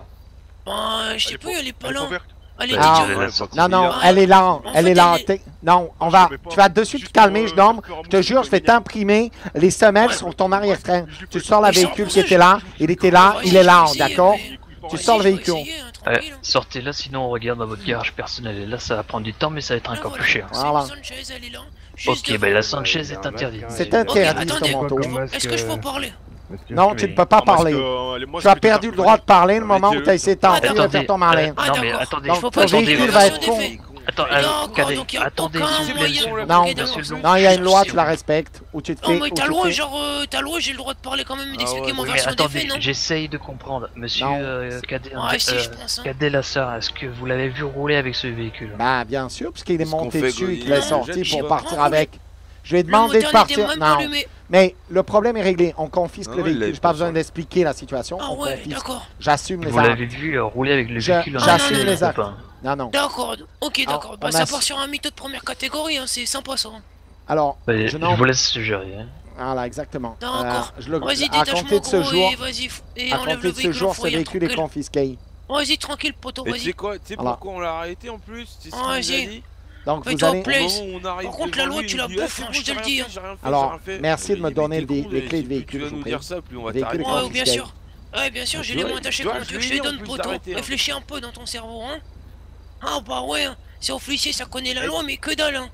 Je sais plus, elle est pas là. Elle est Ah, déjà. non, non, elle est là. Elle est là. Non, on va. Tu vas de suite te calmer, je nomme. Je te jure, je vais t'imprimer les semelles sur ton arrière-train. Tu sors le véhicule qui était là. Il était là. Il est là, d'accord? Tu sors le véhicule. Sortez-la, sinon on regarde dans votre garage personnel. Et là, ça va prendre du temps, mais ça va être encore plus cher. Voilà. Ok, bah la Sanchez est interdite. C'est interdit, ce moto. Est-ce que je peux parler? Non, tu ne peux pas parler. Tu as perdu le droit de parler le moment où tu as essayé de t'enfuir et de faire ton malin. Non, mais attendez, Donc, ton véhicule va être con. Attendez, attendez, s'il vous plaît, monsieur le Non, Blanc, monsieur le Blanc. non, il y a une loi, tu la respectes. Où tu te fais. Non, mais t'as le droit, genre, j'ai le droit de parler quand même et d'expliquer mon Mais version des attendez, faits, non? j'essaye de comprendre. Monsieur Cadet, Ouais, si, je pense, hein. Cadet Lassard, est-ce que vous l'avez vu rouler avec ce véhicule? Bah, bien sûr, puisqu'il est monté fait, dessus et Godin? qu'il est Non, sorti je pour sais partir pas. avec. Je lui ai demandé de moteur n'était partir. même Non. pas allumé. Mais le problème est réglé. On confisque Non, le il véhicule. l'avait J'ai pas pas besoin ça. d'expliquer la situation. Ah On ouais, confisque. d'accord. J'assume les Vous l'avez actes. vu rouler avec le véhicule en J'assume main, les actes. ou pas? Non, non. D'accord, ok, d'accord. Bah, on ça a- part sur un mytho de première catégorie, hein, c'est sympa ça. Alors, Je vous laisse gérer. Hein. Voilà, exactement. D'accord. À Vas-y, détache-moi compter de ce gros jour, et vas-y, et à enlève compter le de ce véhicule jour, en ce foyer, véhicule est tranquille. confisqué. Vas-y, tranquille, poteau, Mais tu sais vas-y. quoi? Tu sais Alors. pourquoi on l'a arrêté en plus? C'est ce qu'on Vas-y. nous a dit. Donc, vous Fais-toi allez. plaisir. Au moment où on arrive Par contre, devant la loi, lui, tu il la dit, bouffes, c'est hein, bon, je te j'ai le rien dis, fait, hein. j'ai rien fait, Alors, j'ai rien fait. merci de me Mais donner t'es con, les clés de tu véhicule, vas s'il vous nous plaît. dire ça, plus on va Véhicule est t'arrêter. Ouais, bien confisqué. sûr. Ouais, bien sûr, j'ai les Tu mains vois, attachées tu vois, comme tu veux que je je lui les ai dit, en donne, plus, poteau. d'arrêter, hein. Réfléchis un peu dans ton cerveau, hein. Ah bah ouais, hein. C'est officier, ça connaît la loi, mais que dalle, hein.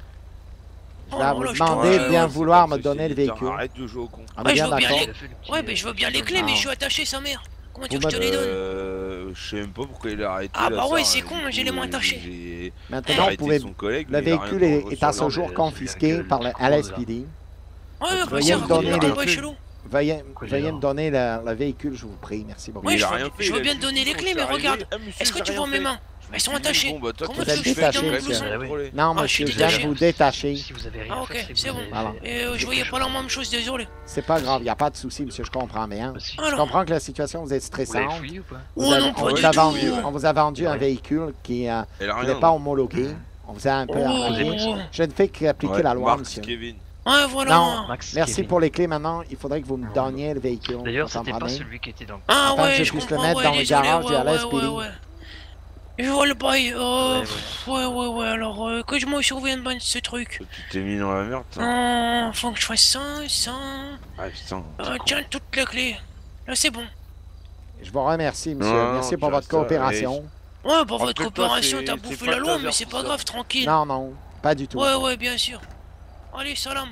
Je vais Oh vous là, je demander te de bien jure. vouloir me donner le véhicule. Arrête de jouer au con. On est Ouais, je bien veux bien d'accord? les... Ouais, mais je veux bien les clés, mais je suis attaché, sa mère. Comment tu veux que je te les donne? Je sais même pas pourquoi il a arrêté. Ah là, bah ça, ouais, c'est du con, coup, j'ai les mains attachées. j'ai Maintenant, vous arrêté pouvez. son collègue, Le mais il a rien véhicule pour est à ce sur jour lui. confisqué par le LSPD. Ouais, bah Veuillez c'est me donner raconte les pas chelou. Veuillez me donner le véhicule, je vous prie. Merci beaucoup. Ouais, il a rien fait, je il veux a bien te juste donner dit les qu'on clés, s'est mais arrivé. regarde. Ah, monsieur, Est-ce que j'ai tu rien vois mes fait. mains? Elles sont attachées. Bon, bah, toi, Comment Vous tu êtes veux que je fasse dans détaché, mon monsieur. blouson? Non, Ah, monsieur, je je suis viens de vous détacher. Si vous avez rien Ah ok, fait, c'est bon. Voilà. Et je voyais pas la même chose, désolé. C'est pas grave, il n'y a pas de souci, monsieur, je comprends bien. Si. Je Alors, comprends que la situation vous est Vous stressante. l'avez fouillé ou pas? oh non, pas du On tout. vous a vendu un véhicule qui Elle a n'est rien. pas homologué. On vous a un peu Oh. arnaqué. Je ne fais qu'appliquer Ouais, la loi, Marx, monsieur. Kevin. Ouais, voilà. Non, Max merci Kevin. pour les clés maintenant. Il faudrait que vous me donniez le véhicule. D'ailleurs, vous c'était pas comprenez? celui qui était dans le... Ah Afin que ouais, je je puisse le comprends, mettre ouais, dans le désolé, garage du ouais, LSPD. ouais. Je vois le bail, Ouais, alors que je me souvienne bien de ce truc. Tu t'es mis dans la merde, toi. Faut que je fasse ça. Ah putain. Tiens, toutes les clés. Là, c'est bon. Je vous remercie, monsieur. Non, Merci tu pour votre restes à- coopération. Ouais, pour En votre fait, toi, coopération, c'est- t'as c'est bouffé pas la ta loi, mais verre, c'est tout pas ça. grave, tranquille. Non, non, pas du tout. Ouais, bien sûr. Allez, salam.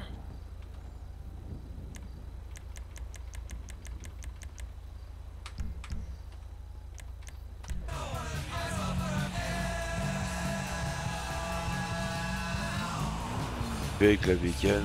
fais avec la bécane?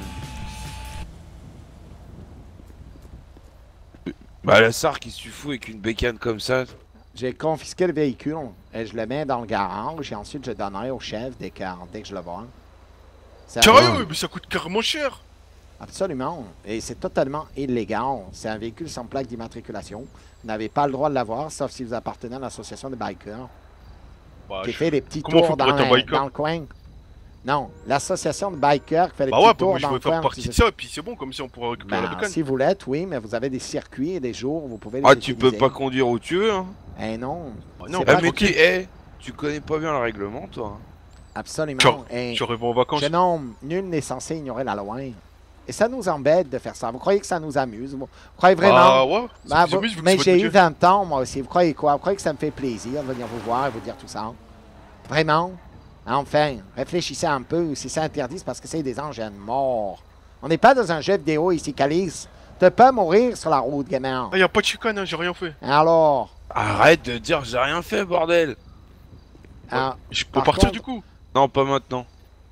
Bah la SAR, qu'est-ce que tu fous avec une bécane comme ça? J'ai confisqué le véhicule et je le mets dans le garage et ensuite je donnerai au chef dès que je le vois. Sérieux? Mais ça coûte carrément cher! Absolument. Et c'est totalement illégal. C'est un véhicule sans plaque d'immatriculation. Vous n'avez pas le droit de l'avoir, sauf si vous appartenez à l'association des bikers. Bah, qui fait des petits Comment tours faut dans pour être un biker? le coin. Non, l'association de bikers qui fait des Bah ouais, petits tours moi je dans veux le coin. faire partie de ça, et puis c'est bon, comme ça on pourra récupérer la Ben, bécane. si vous l'êtes, oui, mais vous avez des circuits et des jours où vous pouvez les Ah, tu peux utiliser. pas conduire où tu veux, hein? Eh non. non, c'est Ah, pas mais tranquille. tu connais pas bien le règlement, toi. Absolument. Tu rêves en vacances? Jeune homme, nul n'est censé ignorer la loi. Et ça nous embête de faire ça. Vous croyez que ça nous amuse? Vous croyez vraiment? Ah ouais? Ben, Ça vous amuse, vu que mais c'est j'ai votre eu métier. 20 ans, moi aussi. Vous croyez quoi? Vous croyez que ça me fait plaisir de venir vous voir et vous dire tout ça? Vraiment? Enfin, réfléchissez un peu. Si c'est interdit, c'est parce que c'est des engins de mort. On n'est pas dans un jeu vidéo ici, Calice. Tu peux mourir sur la route, gamin. Ah, y'a pas de chicane, hein, j'ai rien fait. Alors? Arrête de dire j'ai rien fait, bordel. Je peux par partir contre- du coup? Non, pas maintenant.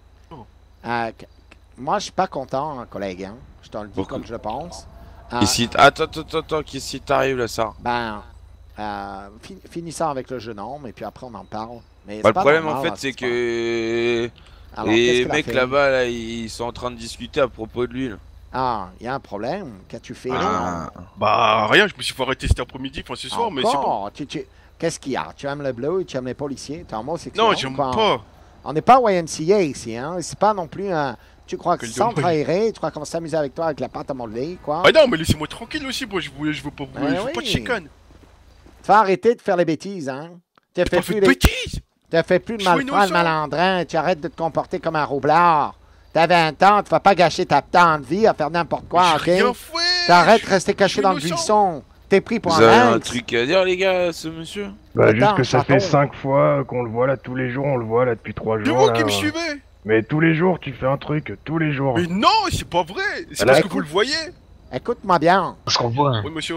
Moi, je suis pas content, hein, collègue. Hein. Je te le dis comme je le pense. Et si attends, qu'est-ce qui t'arrive là, ça? Ben, finissons avec le jeune homme et puis après on en parle. Mais Bah, c'est le pas problème normal, en fait là, c'est ce qui se que Alors, qu'est-ce les qu'il a mecs fait? là-bas là, ils sont en train de discuter à propos de lui là. Ah, il y a un problème. Qu'as-tu fait? Ah. Bah rien, je me suis fait arrêter cet après-midi, enfin ce soir, mais c'est bon. Encore? Qu'est-ce qu'il y a? Tu aimes le bleu, tu aimes les policiers? T'es homosexuel? Non, j'aime quoi? pas. On n'est pas au YMCA ici, hein? C'est pas non plus un... Tu crois que Quel centre dommage. aéré, tu crois qu'on va s'amuser avec toi avec la pâte à modeler, quoi? Ah non, mais laissez-moi tranquille aussi, moi je veux pas, Ben je veux pas de oui. chicane. Tu vas arrêter de faire les bêtises, hein? Tu J'ai pas fait de bêtises! Tu fais plus de Je suis malfrat, le innocent. malandrin. Tu arrêtes de te comporter comme un roublard. T'as 20 ans, tu vas pas gâcher ta temps de vie à faire n'importe quoi, ok? J'ai rien fait! T'arrêtes de rester caché suis dans le innocent. buisson. T'es pris pour Vous un avez un lynx. truc à dire les gars, ce monsieur? Bah, Attends, juste que ça fait chaton. 5 fois qu'on le voit là tous les jours, on le voit là depuis 3 C'est jours. vous là. qui me suivez! Mais tous les jours, tu fais un truc, tous les jours. Mais non, c'est pas vrai! C'est Alors, parce que écoute- vous le voyez! Écoute-moi bien. Parce qu'on voit. Oui, monsieur.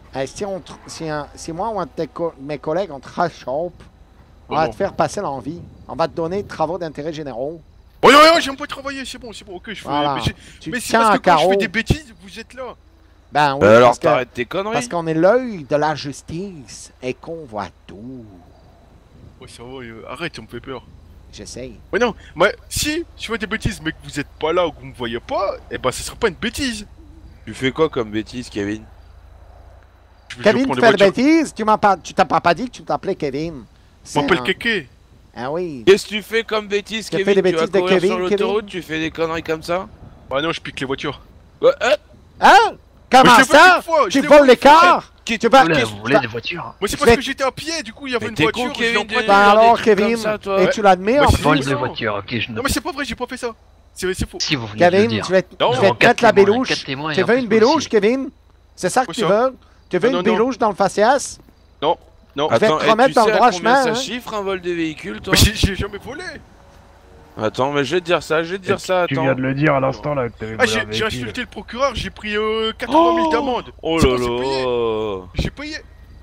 Si moi ou un de mes collègues on te rachope, on Oh va non. te faire passer l'envie. On va te donner des travaux d'intérêt généraux. Oh non, non, j'aime pas travailler, c'est bon, ok, je fais. Voilà. Mais, Tu mais c'est tiens parce à que quand je carreau. fais des bêtises, vous êtes là! Ben oui, Alors parce que- t'arrêtes tes conneries. parce qu'on est l'œil de la justice et qu'on voit tout. Ouais, ça va, arrête, ça me fait peur. J'essaye. Ouais, non, mais si je fais des bêtises, mais que vous êtes pas là ou que vous me voyez pas, eh ben, ça sera pas une bêtise! Tu fais quoi comme bêtise, Kevin? Je Kevin, prends tu les fais de voitures. bêtises? Tu t'as pas dit que tu t'appelais Kevin. Je m'appelle un- Kéké! Ah oui. Qu'est-ce que tu fais comme bêtise, Tu Kevin? fais des Tu vas bêtises de courir Kevin, sur l'autoroute, Kevin? tu fais des conneries comme ça? Ah non, je pique les voitures. Ouais, Hein? Comment Mais je l'ai fait ça? une fois, je Tu l'ai voles fait les une fois. cars? Tu vas... Vous voulez des voitures? Moi, c'est Je parce vais- que j'étais à pied, du coup, il y avait Mais une t'es voiture, con, je l'ai Kevin, emprunté. Ben Regarde alors, des trucs Kevin, comme ça, toi. et Ouais. tu l'admets Bah, en si, plus? Vole non. des voitures, ok, je ne Non, mais c'est pas vrai, j'ai pas fait ça. C'est faux. Si vous venez de le Kevin, dire. je vais te Non, mettre la quatre bélouche. témoins, Tu et en veux plus une bélouche, policier. Kevin? C'est ça que Quoi tu ça? veux? Tu veux Non, une non. bélouche dans le faciès? Non. Je vais Attends, te remettre tu dans sais le à droit combien chemin, ça hein? chiffre un vol de véhicule, toi? Mais j'ai jamais volé. Attends, mais je vais te dire ça, Tu attends. viens de le dire à l'instant là que t'avais Ah, volé un j'ai véhicule. insulté le procureur, j'ai pris 80 000 d'amende. Oh C'est là bon, c'est payé. là. J'ai payé.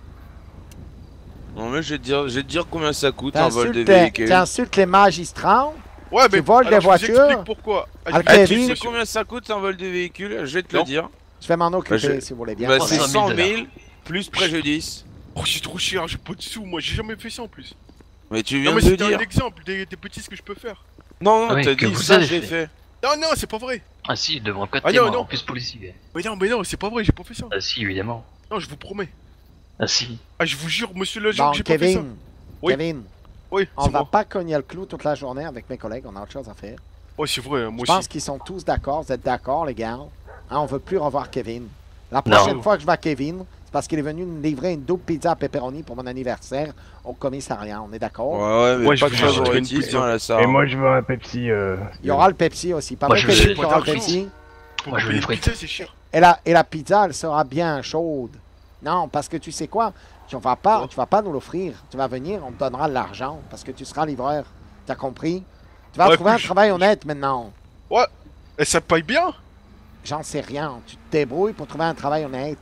Non mais je vais te dire combien ça coûte un vol de Tu véhicule. insultes les magistrats? Ouais, mais Tu voles alors, des je vous voitures? explique pourquoi. Ah, Ah, tu Kevin, sais combien ça coûte un vol de véhicule? Je vais te le Non. dire. je vais m'en occuper Bah, je- si vous voulez bien. Bah, c'est 300 100 000 000 plus préjudice. Oh, c'est trop cher, j'ai pas de sous, moi j'ai jamais fait ça en plus. Mais tu Non, viens mais de le c'était un dire. exemple des bêtises que je peux faire. Non, Ah oui, t'as que dit vous ça, avez j'ai fait. fait. Non, non, c'est pas vrai. Ah si, devant 4 Ah non, témoins, non. en plus policier. Mais non, c'est pas vrai, j'ai pas fait ça. Ah si, évidemment. Non, je vous promets. Ah si. Ah, je vous jure, monsieur l'agent, Bon, que j'ai pas fait ça. Kevin, Oui. Kevin, Oui, on c'est va moi. pas cogner le clou toute la journée avec mes collègues, on a autre chose à faire. Ouais, c'est vrai, moi Je pense aussi. qu'ils sont tous d'accord, vous êtes d'accord, les gars? Hein, on veut plus revoir Kevin. La prochaine fois que je vois Kevin, c'est parce qu'il est venu me livrer une double pizza à pepperoni pour mon anniversaire au commissariat, on est d'accord? Ouais, mais Ouais, pas je de vous jure, favoritisme, je te hein, là, ça. Et moi je veux un Pepsi. Il y aura le Pepsi aussi, pas Moi, vrai je Kevin veux- qu'il y aura le Pas d'argent. Pepsi? Moi, je veux payer des une frites. pizza, c'est cher. Et la pizza, elle sera bien chaude. Non, parce que tu sais quoi? Tu vas pas nous l'offrir. Tu vas venir, on te donnera de l'argent parce que tu seras livreur. T'as compris? Tu vas Ouais, trouver un puis travail honnête maintenant. Ouais. Et ça paye bien? J'en sais rien. Tu te débrouilles pour trouver un travail honnête.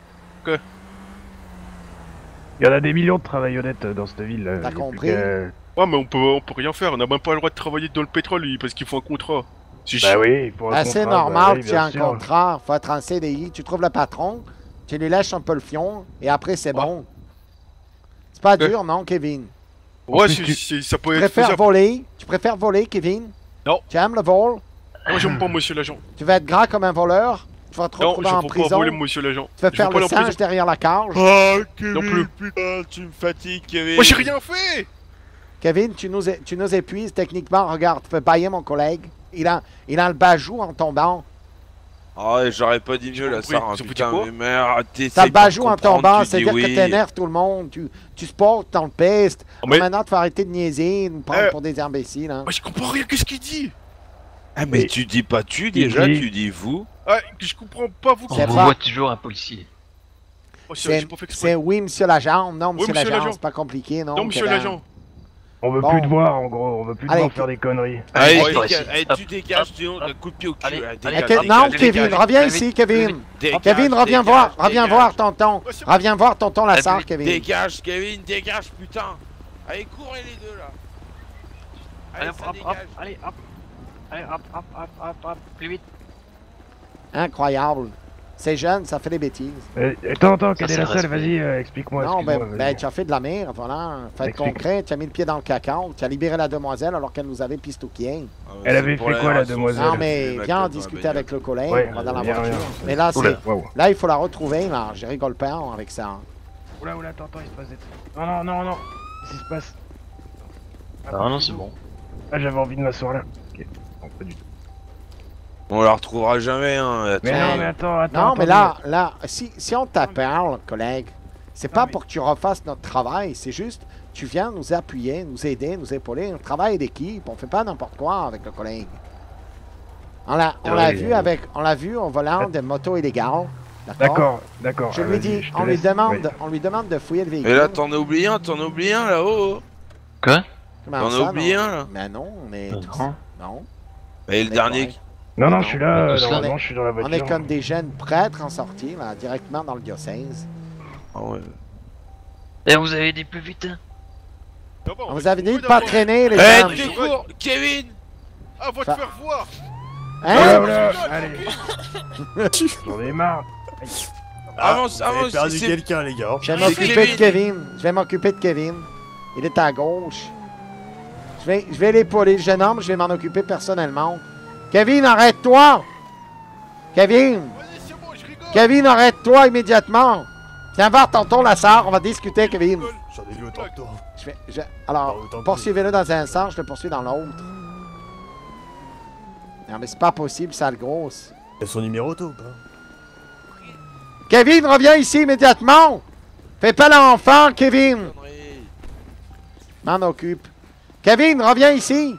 Il y en a des millions de travail honnêtes dans cette ville. T'as Il y a plus compris? que- Ouais, mais on peut rien faire, on a même pas le droit de travailler dans le pétrole, lui, parce qu'il faut un contrat. Bah oui, pour un c'est contrat, normal oui, que tu aies un bien sûr. contrat, faut être en CDI, tu trouves le patron, tu lui lèches un peu le fion, et après c'est bon. C'est pas dur, non, Kevin? Ouais, Tu ça peut être préfères faisable. voler? Tu préfères voler, Kevin? Non. Tu aimes le vol? Moi, j'aime pas, monsieur l'agent. Tu vas être grand comme un voleur? Tu vas te Non, retrouver je en peux pas prison? voler, monsieur l'agent. Tu vas Je faire veux pas le aller en prison. singe derrière la cage? Oh, Kevin, Non plus. putain, tu me fatigues, Kevin. Moi, j'ai rien fait. Kevin, tu nous épuises techniquement. Regarde, tu peux bailler mon collègue. Il a le bajou en tombant. Ah ouais, j'aurais pas dit mieux là, ça, hein, putain, mais merde, T'as le bajou en tombant, c'est-à-dire que t'énerves tout le monde. Tu sports dans le peste. mais- Maintenant, tu vas arrêter de niaiser, de nous prendre pour des imbéciles. Hein. Moi, je comprends rien, qu'est-ce qu'il dit? Ah, mais tu dis pas tu déjà, tu dis vous. Ah, je comprends pas vous. C'est On pas- voit toujours un policier. Oh, j'ai pas fait exprès. C'est oui, monsieur l'agent. Non, Oui, monsieur monsieur l'agent, l'agent. c'est pas compliqué, non? Non, monsieur Kevin? l'agent. On veut Bon. plus te voir, en gros. On veut plus te Allez, voir faire des conneries. Allez, Ouais, tu dégages, sinon, un coup de pied au cul. Allez, là, allez, dégage, Ok, dégage, non, dégage, Kevin, dégage, reviens dégage, ici, Kevin. dégage, Kevin, reviens dégage, voir, reviens dégage. voir tonton. Reviens voir tonton Lassard, Kevin. Dégage, Kevin, dégage, putain. Allez, courez les deux là. Allez, ça dégage. allez, hop. Allez, hop, plus vite. Incroyable. C'est jeune, ça fait des bêtises. Attends, Ça, quelle est c'est la le salle? respect. Vas-y, explique-moi. Non, excuse-moi, ben, vas-y. tu as fait de la merde, voilà. Fait Explique. concret, tu as mis le pied dans le cacao, tu as libéré la demoiselle alors qu'elle nous avait pistouqué. Elle avait fait quoi, la demoiselle? Non, mais viens en discuter avec le collègue, Ouais, on va dans la viens, voiture. viens. Mais là, Oula, c'est, waouh. là, il faut la retrouver, là. Je rigole pas avec ça. Oula, attends, il se passe des trucs. Non. Qu'est-ce qui se passe? Non, c'est bon. Ah, j'avais envie de m'asseoir là. Ok, non, pas du tout. On la retrouvera jamais, hein. Mais non, mais attends. Non, mais là, si on t'appelle, collègue, c'est pas pour que tu refasses notre travail, c'est juste, tu viens nous appuyer, nous aider, nous épauler. On travaille d'équipe, on fait pas n'importe quoi avec le collègue. On l'a vu au volant de moto illégale. D'accord. Je lui dis, je te on lui laisse. demande de fouiller le véhicule. Et là, t'en as oublié un là-haut. Quoi? Comment T'en as ça, oublié non? un là. Mais non, on est tous... Non. Non. Et le dernier. Non, je suis là, Tout ça. normalement, je suis dans la On voiture. est comme des jeunes prêtres en sortie, là, directement dans le diocèse. Ah ouais. Et vous avez des plus vite, hein? On vous avait dit de pas traîner, les Eh, gens. tu cours, Kevin. Ah, va te faire voir. Hein? Oula, allez. J'en ai marre. Avance, Vous avez avance. perdu c'est- quelqu'un, les gars. Je vais C'est m'occuper de Kevin. Je vais m'occuper de Kevin. Il est à gauche. Je vais l'épauler, le jeune homme, je vais m'en occuper personnellement. Kevin, arrête-toi! Kevin! Kevin, arrête-toi immédiatement! Viens voir tonton Lassard, on va discuter, Kevin. J'en ai vu autant que toi. Alors, poursuivez-le dans un sens, je le poursuis dans l'autre. Non, mais c'est pas possible, sale grosse. Il a son numéro auto ou pas? Kevin, reviens ici immédiatement! Fais pas l'enfant, Kevin! M'en occupe. Kevin, reviens ici!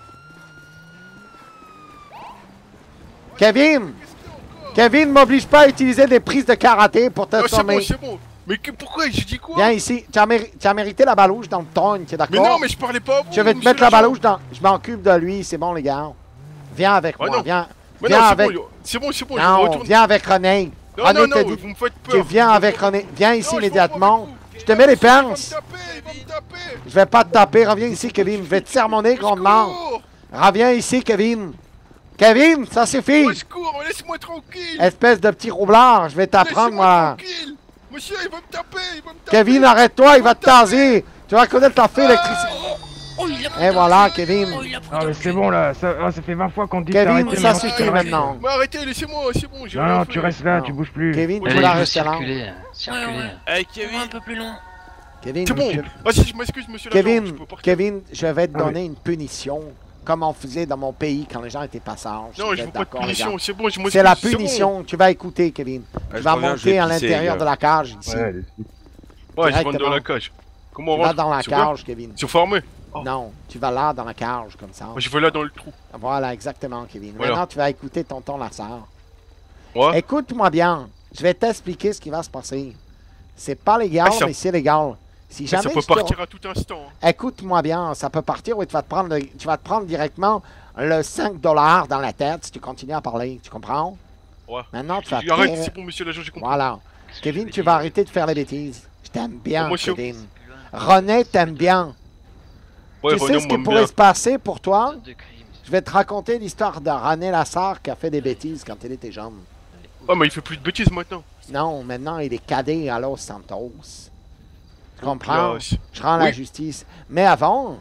Kevin! Kevin, m'oblige pas à utiliser des prises de karaté pour te sommer. C'est bon. Mais pourquoi? J'ai dit quoi? Viens ici. Tu as mérité la balouche dans le ton, tu es d'accord? Mais non, mais je parlais pas à vous. Je vais te monsieur mettre la l'agent. balouche dans... Je m'occupe de lui, c'est bon, les gars. Viens avec moi, non. viens. Mais Viens non, avec... c'est bon, je Non, retourne. viens avec René. Non, René non, te non, dit... vous me faites Tu peur. viens avec René. Viens ici immédiatement. Je te mets les pinces. Je vais pas te taper. Reviens ici, Kevin. Je vais te sermonner grandement. Reviens ici, Kevin. Kevin, ça suffit. Moi, je cours, laisse-moi tranquille. Espèce de petit roublard. Je vais t'apprendre, moi. Tranquille. Monsieur, il va me taper, Kevin, arrête-toi. Il va te taser. Tu vas connaître ta fille électricité. Oh, il a Et voilà, Kevin. Ah, mais c'est bon là, ça fait 20 fois qu'on te dit Kevin, d'arrêter, ça maintenant, tu suffit restes. maintenant. Mais arrêtez, laissez-moi, c'est bon, j'ai Non, rien non, fait. tu restes là, tu bouges plus. Kevin, tu Allez, vas il faut rester là. circuler, circuler. Eh, Kevin. un peu plus loin. Kevin, C'est bon. Ah si, je m'excuse, monsieur l'agent. je peux pas- Kevin, je vais te Ah oui. donner une punition, comme on faisait dans mon pays quand les gens étaient passages. Non, Vous je êtes veux pas de d'accord, les punition, gars? c'est bon, je m'excuse. C'est la c'est bon. punition. Tu vas écouter, Kevin. Tu je vas reviens, je vais monter à pisser, l'intérieur les de gars. la cage ici. Ouais, allez. Ouais, je rentre Directement. dans la cage. Comment on Tu vas rentre? dans la C'est ouvert? cage, Kevin. Ils sont fermés. Non, tu vas là dans la cage, comme ça. Moi, je vais là dans le trou. Voilà, exactement, Kevin. Voilà. Maintenant, tu vas écouter tonton Lassard. Ouais. Écoute-moi bien. Je vais t'expliquer ce qui va se passer. C'est pas légal, Ah, ça- mais c'est légal. Si Ça jamais peut tu te- partir à tout instant. Écoute-moi bien, ça peut partir ou tu vas te prendre directement le 5 $ dans la tête si tu continues à parler. Tu comprends? Ouais. Maintenant, tu vas Arrête, tirer- c'est bon, monsieur l'agent, j'ai compris. Voilà. Kevin, tu vas arrêter de faire les bêtises. Je t'aime bien, Moi, je suis- Kevin. René t'aime bien. Ouais, Tu sais René, ce moi, qui pourrait se passer pour toi? Je vais te raconter l'histoire de René Lassard qui a fait des bêtises quand il était jeune. Oh, mais il fait plus de bêtises maintenant. Non, maintenant il est cadet à Los Santos. Tu comprends? Là, Je rends la justice. Mais avant...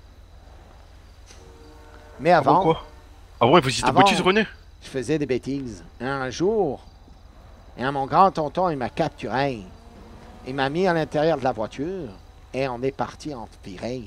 Avant quoi? Avant, il faisait des bêtises, René? Je faisais des bêtises. Un jour, mon grand-tonton, il m'a capturé. Il m'a mis à l'intérieur de la voiture et on est parti en virée.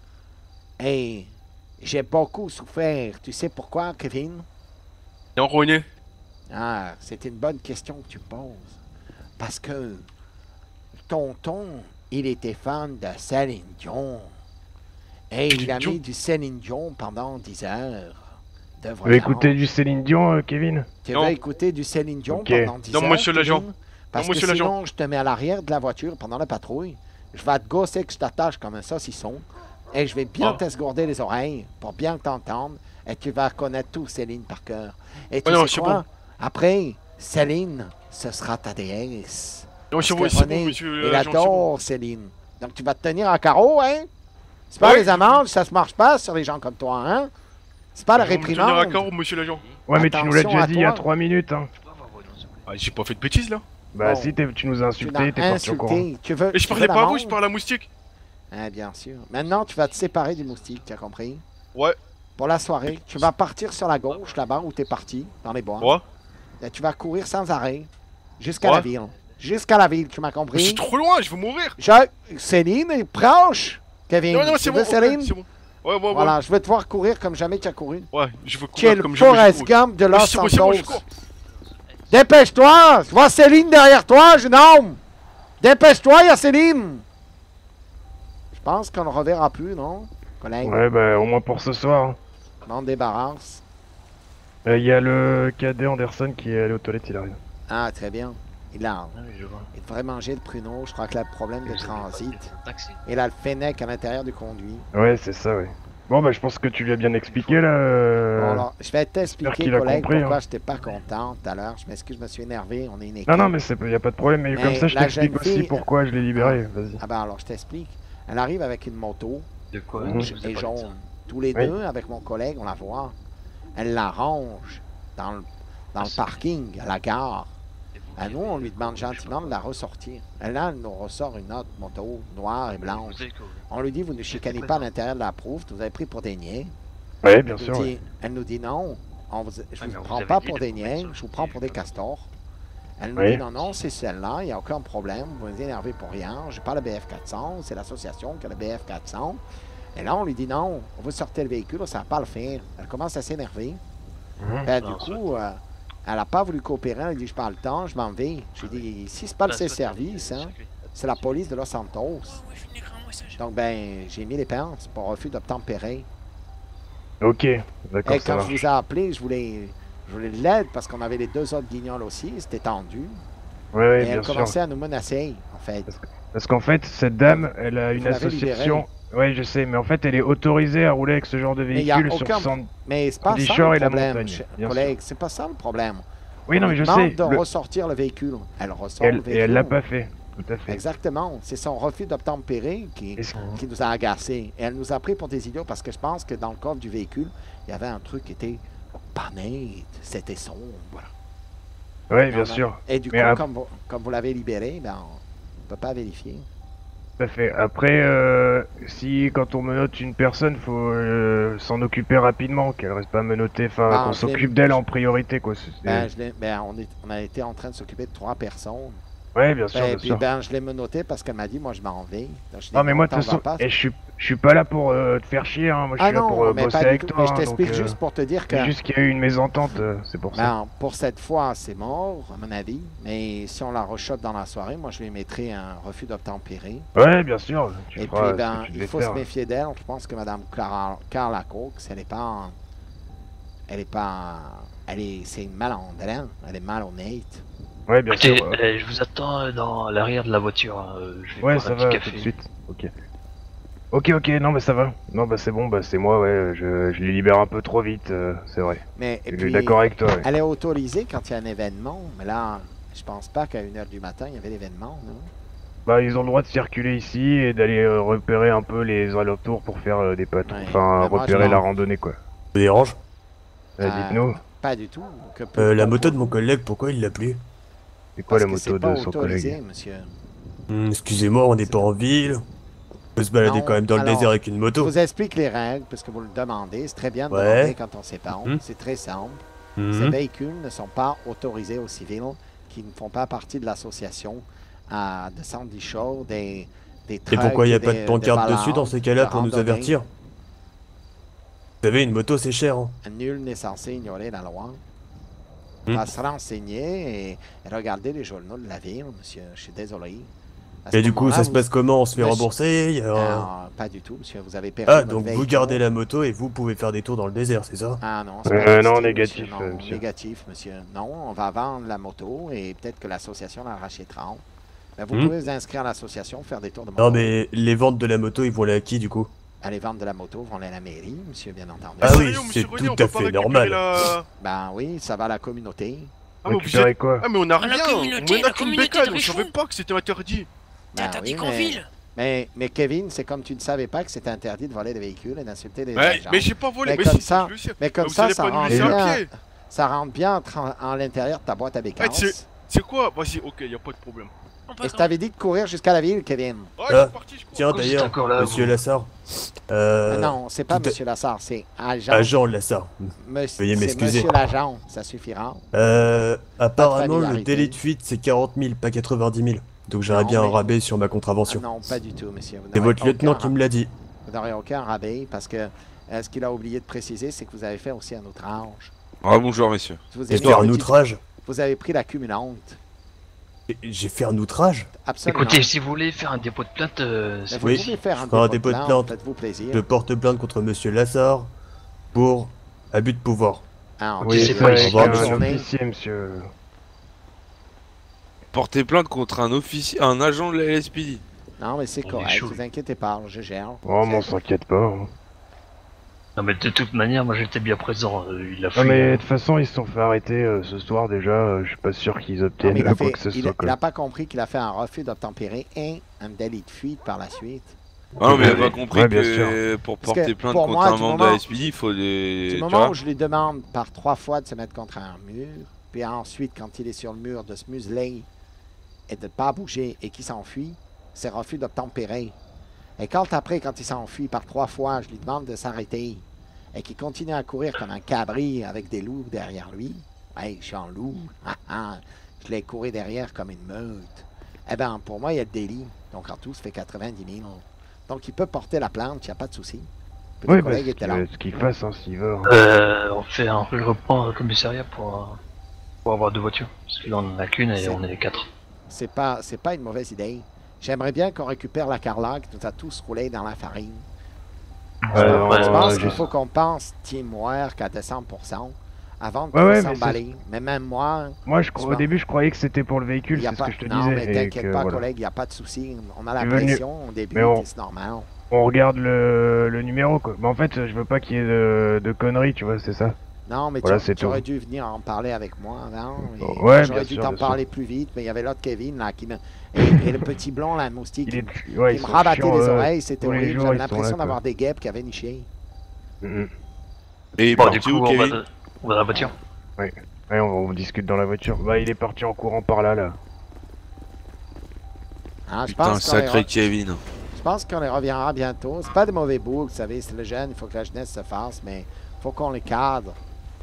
Et j'ai beaucoup souffert. Tu sais pourquoi, Kevin? Non, René. Ah, c'est une bonne question que tu me poses. Parce que tonton, il était fan de Céline Dion. Et il a mis du Céline Dion pendant 10 heures. Tu veux écouter du Céline Dion, Kevin? Tu veux écouter du Céline Dion pendant 10 heures? Non, monsieur l'agent. Parce que sinon, je te mets à l'arrière de la voiture pendant la patrouille. Je vais te gosser que je t'attache comme un saucisson. Et je vais bien t'esgourder les oreilles pour bien t'entendre. Et tu vas connaître tout Céline par cœur. Et tu sais quoi? Après, Céline, ce sera ta déesse. Non, c'est bon, monsieur il adore Céline. Donc tu vas te tenir en carreau, hein? C'est pas les amendes, ça se marche pas sur les gens comme toi, hein? C'est pas la réprimande. À carreau, monsieur l'agent. Ouais, mais tu nous l'as déjà dit il y a 3 minutes, hein. Ah, j'ai pas fait de bêtises, là. Bah si, tu nous as insulté, t'es parti au courant. Tu veux, et je parlais pas à vous, je parle à Moustique. Ah, bien sûr. Maintenant, tu vas te séparer du Moustique, tu as compris? Ouais. Pour la soirée, tu vas partir sur la gauche, là-bas où t'es parti, dans les bois. Ouais. Et tu vas courir sans arrêt jusqu'à la ville. Jusqu'à la ville, tu m'as compris? Mais c'est trop loin, je vais mourir. Céline est proche, Kevin. Non, c'est bon, Céline? c'est bon. Ouais. Voilà, je vais te voir courir comme jamais tu as couru. Ouais, je veux courir comme jamais. Tu es le Forrest Gump de Los Santos. je cours. Dépêche-toi! Je vois Céline derrière toi, jeune homme! Dépêche-toi, il y a Céline! Je pense qu'on ne le reverra plus, non, collègue? Ouais, bah au moins pour ce soir. On en débarrasse. Il y a le cadet Anderson qui est allé aux toilettes, il arrive. Ah, très bien. Il devrait manger le pruneau. Je crois que là, le problème de transit. Il a le fennec à l'intérieur du conduit. Ouais, c'est ça, ouais. Bon, bah je pense que tu lui as bien expliqué, là. Bon, alors, je vais t'expliquer, collègue, pourquoi j'étais pas content tout à l'heure. Je m'excuse, je me suis énervé. On est une équipe. Non, mais il n'y a pas de problème. Mais comme ça, je t'explique aussi pourquoi je l'ai libéré. Vas-y. Ah ben alors, je t'explique. Elle arrive avec une moto rouge et jaune. Tous les deux, avec mon collègue, on la voit. Elle la range dans le parking, à la gare. À nous, on lui demande gentiment de la ressortir. Elle nous ressort une autre moto noire et blanche. On lui dit, vous ne chicanez pas à l'intérieur de la prouve, vous avez pris pour des niais. Oui, bien sûr. Elle nous dit non, je ne vous prends pas pour des niais, je vous prends pour des castors. Elle nous dit non, c'est celle-là, il n'y a aucun problème, vous vous énervez pour rien, je n'ai pas le BF400, c'est l'association qui a le BF400. Et là, on lui dit non, vous sortez le véhicule, ça ne va pas le faire. Elle commence à s'énerver. Du coup, elle n'a pas voulu coopérer, elle dit je parle le temps, je m'en vais. Je lui dis, si c'est pas le service, hein, c'est la police de Los Santos. Donc, ben, j'ai mis les pinces pour refus d'obtempérer. Ok, d'accord. Et quand je vous ai appelé, je voulais l'aide parce qu'on avait les deux autres guignols aussi, c'était tendu. Ouais, et elle commençait à nous menacer, en fait. Parce qu'en fait, cette dame, elle a une association. Oui, je sais, mais en fait, elle est autorisée à rouler avec ce genre de véhicule sur centre. Mais c'est pas ça le problème, collègue. C'est pas ça le problème. Oui, non, mais je sais. De ressortir le véhicule. Elle ressort le véhicule. Et elle l'a pas fait. Tout à fait. Exactement. C'est son refus d'obtempérer qui nous a agacés. Et elle nous a pris pour des idiots parce que je pense que dans le coffre du véhicule, il y avait un truc qui était pas net. C'était sombre. Oui, bien sûr. Et du coup, comme vous l'avez libéré, ben, on ne peut pas vérifier. Tout à fait. Après, si quand on menotte une personne, faut s'en occuper rapidement, qu'elle reste pas menottée, enfin qu'on s'occupe d'elle en priorité, quoi. On a été en train de s'occuper de 3 personnes. Ouais, bien sûr, bien puis, sûr. Ben, je l'ai menotté parce qu'elle m'a dit, moi, je m'en vais. Non, mais moi, de toute façon, je suis pas là pour te faire chier, hein. Moi, je suis là pour bosser avec toi. Mais je t'explique juste pour te dire que... C'est juste qu'il y a eu une mésentente, c'est pour ça. Pour cette fois, c'est mort, à mon avis. Mais si on la rechoppe dans la soirée, moi, je lui mettrai un refus d'obtempérer. Ouais, bien sûr. Et puis, ben, il faut se méfier d'elle. Je pense que Mme Carla Cox, c'est une malandrine. Elle est malhonnête. Ouais, bien sûr. Je vous attends dans l'arrière de la voiture. Je vais ça va tout de suite. Ok, non, mais ça va. Non, bah c'est bon, bah c'est moi, ouais. Je les libère un peu trop vite, c'est vrai. Mais je suis d'accord avec toi. Ouais. Elle est autorisée quand il y a un événement, mais là, je pense pas qu'à 1h du matin, il y avait l'événement, non? Bah, ils ont le droit de circuler ici et d'aller repérer un peu les alentours pour faire des patrouilles. Enfin, repérer la randonnée, quoi. Ça dérange? Dites-nous. Pas du tout. La moto de mon collègue, pourquoi il l'a plus? C'est quoi la Parce que moto c'est pas de son autorisé, collègue? monsieur. Excusez-moi, on n'est pas en ville. On peut se balader Non, quand même dans le alors, désert avec une moto. Je vous explique les règles, parce que vous le demandez. C'est très bien de Ouais. demander quand on s'épargne. C'est très simple. Ces véhicules ne sont pas autorisés aux civils qui ne font pas partie de l'association de Sandy Shore, des Et trucks, pourquoi il n'y a pas de des pancarte balances, dessus dans ces cas-là de pour nous randonnée. avertir? Vous savez, une moto c'est cher. Hein. Nul n'est censé ignorer la loi. On va se renseigner et regarder les journaux de la ville, monsieur. Je suis désolé. À ce Et du coup, moment-là, ça se vous- passe comment? On se fait Monsieur- rembourser? Ah, pas du tout, monsieur. Vous avez perdu Ah, votre donc vous véhicule. gardez la moto et vous pouvez faire des tours dans le désert, c'est ça? Ah non, c'est pas non, possible, négatif, monsieur. Non, monsieur. négatif, monsieur. Non, on va vendre la moto et peut-être que l'association la rachètera. Mais vous Hmm. pouvez vous inscrire à l'association, faire des tours de moto. Non, mais les ventes de la moto, ils vont aller à qui du coup? Aller vendre de la moto, vont aller à la mairie, monsieur, bien entendu. Ah oui, c'est tout à fait normal. Ben oui, ça va à la communauté. Ah, mais vous Récupérer êtes- quoi? Ah, mais on a Ah, la rien. communauté, On a la qu'une communauté bécane. de On savait Richemont. pas que c'était interdit. Ben interdit oui, qu'en ville. mais Kevin, c'est comme tu ne savais pas que c'était interdit de voler des véhicules et d'insulter les Ouais, agents. mais j'ai pas volé. Mais Mais comme si, ça, je le sais. mais comme Vous ça, allez ça pas nous rentre laisser à bien. pied. Ça rentre bien en l'intérieur de ta boîte à bécasse. C'est quoi? Vas-y, ok, y a pas de problème. Et je t'avais dit de courir jusqu'à la ville, Kevin. Ouais, Ah, c'est parti, je crois. tiens d'ailleurs, encore là, monsieur vous. Lassard. Non, c'est pas tout à- Monsieur Lassard, c'est agent. Agent Lassard. Monsieur, Veuillez c'est m'excuser. Monsieur l'agent, ça suffira. Apparemment, le familiarité. délai de fuite c'est 40 000, pas 90 000. Donc j'aurais Non, bien un mais- rabais sur ma Ah contravention. non, pas du tout, monsieur. Vous C'est n'aurez votre lieutenant aucun qui me l'a dit. Vous n'aurez aucun rabais parce que ce qu'il a oublié de préciser, c'est que vous avez fait aussi un outrage. Ah, bonjour, messieurs. Vous Et avez faire un petit- outrage? Vous avez pris la cumulante. J'ai fait un outrage? Absolument. Écoutez, si vous voulez faire un dépôt de plainte, Mais c'est vous Oui, pouvez faire je un ferai dépôt de plainte, faites-vous plaisir. Je porte plainte contre monsieur Lassard pour abus de pouvoir. Ah, ok. Oui, c'est ça, pas avec ici, un journée. officier, monsieur. Porter plainte contre un officier, un agent de la LSPD. Non, mais c'est On est correct, chaud. vous inquiétez pas, je gère. Oh, mais on s'inquiète pas. Hein. Non mais de toute manière, moi j'étais bien présent. Il a Non, fui. mais de toute façon, ils se sont fait arrêter ce soir déjà. Je suis pas sûr qu'ils Non, obtiennent mais il a quoi fait- que ce il soit. a- quoi. il a pas compris qu'il a fait un refus d'obtempérer et un délit de fuite par la suite. Ah non, mais il a Ouais, pas compris ouais, bien que pour Parce que porter plainte pour contre moi, un du membre de moment- la LSPD, il faut des. Du tu moment vois où je lui demande par 3 fois de se mettre contre un mur, puis ensuite, quand il est sur le mur, de se museler et de ne pas bouger et qu'il s'enfuit, c'est refus d'obtempérer. Et quand après, quand il s'enfuit par 3 fois, je lui demande de s'arrêter et qu'il continue à courir comme un cabri avec des loups derrière lui, hey, je suis en loup, je l'ai couru derrière comme une meute. Eh bien, pour moi, il y a le délit. Donc, en tout, ça fait 90 000. Donc, il peut porter la plainte, il n'y a pas de souci. Puis Oui, les bah, collègues étaient là. ce qu'il fasse, hein, s'il veut. Hein. On fait un regroupement au commissariat pour avoir 2 voitures. Parce qu'il en a qu'une et C'est- on est 4. C'est pas une mauvaise idée. J'aimerais bien qu'on récupère la Carla qui nous a tous roulé dans la farine. Je pense qu'il faut qu'on pense teamwork à 200% avant de Ouais, ouais, mais s'emballer. Mais même moi... Moi, je au début, je croyais que c'était pour le véhicule, y a c'est pas- ce que je te non, disais. mais et t'inquiète que, pas, voilà. collègue, il n'y a pas de souci. On a la Tu veux pression au début, mais on- c'est normal. On regarde le numéro, quoi. Mais en fait, je veux pas qu'il y ait de conneries, tu vois, c'est ça. Non, mais Voilà, tu c'est aurais tout. dû venir en parler avec moi avant. Et Ouais, j'aurais bien dû sûr, t'en bien sûr. parler plus vite, mais il y avait l'autre Kevin là qui me. Et le petit blond, là, moustique, Il est- qui ouais, me ils sont rabattait chiants, les oreilles, c'était tous les horrible. jours, J'avais ils sont l'impression là, d'avoir quoi. des guêpes qui avaient niché. Mhm. Et Bon, parti du coup, où, on va, Kevin on va dans la voiture. Ouais, on discute dans la voiture. Bah, il est parti en courant par là, là. Hein, je Putain, pense qu'on les sacré re- Kevin. Je pense qu'on les reviendra bientôt. C'est pas des mauvais bouts, vous savez, c'est le jeune, il faut que la jeunesse se fasse, mais faut qu'on les cadre.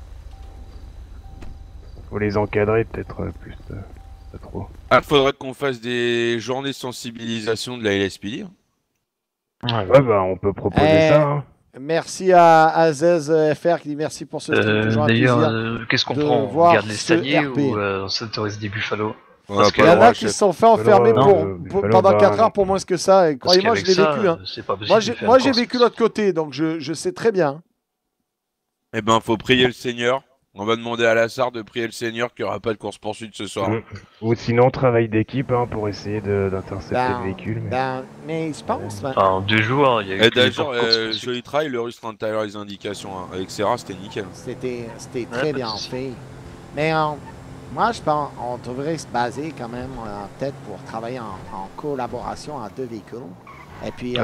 Faut les encadrer, peut-être plus. Pas trop. Ah, faudrait qu'on fasse des journées de sensibilisation de la LSPD. Ouais, bah, on peut proposer Eh, ça, hein. Merci à Zez FR qui dit merci pour ce stream, toujours un D'ailleurs, plaisir qu'est-ce qu'on de prend? On voir garde les ce staniers RP. ou on s'autorise des buffalo? On Parce a que Il y en droit a à qui chaque- se sont fait enfermer Buffalo, pendant bah, 4 heures pour moins que ça. Et croyez-moi, je qu'avec l'ai ça, vécu. Hein. c'est pas possible Moi, de j'ai faire moi, une j'ai course. vécu l'autre côté, donc je sais très bien. Eh ben, faut prier le Seigneur. On va demander à Lassard de prier le Seigneur qu'il n'y aura pas de course-poursuite ce soir. Ou sinon, travail d'équipe hein, pour essayer d'intercepter Ben, le véhicule. Mais... mais je pense. ben, Enfin, en 2 jours, il y a eu Et que les d'ailleurs, courses-poursuites. joli travail, le russe rentre à l'heure les indications. Hein. Avec Serra, c'était nickel. C'était pas très de bien souci. fait. Mais moi, je pense on devrait se baser quand même, peut-être pour travailler en collaboration à 2 véhicules. Et puis, Ah oui.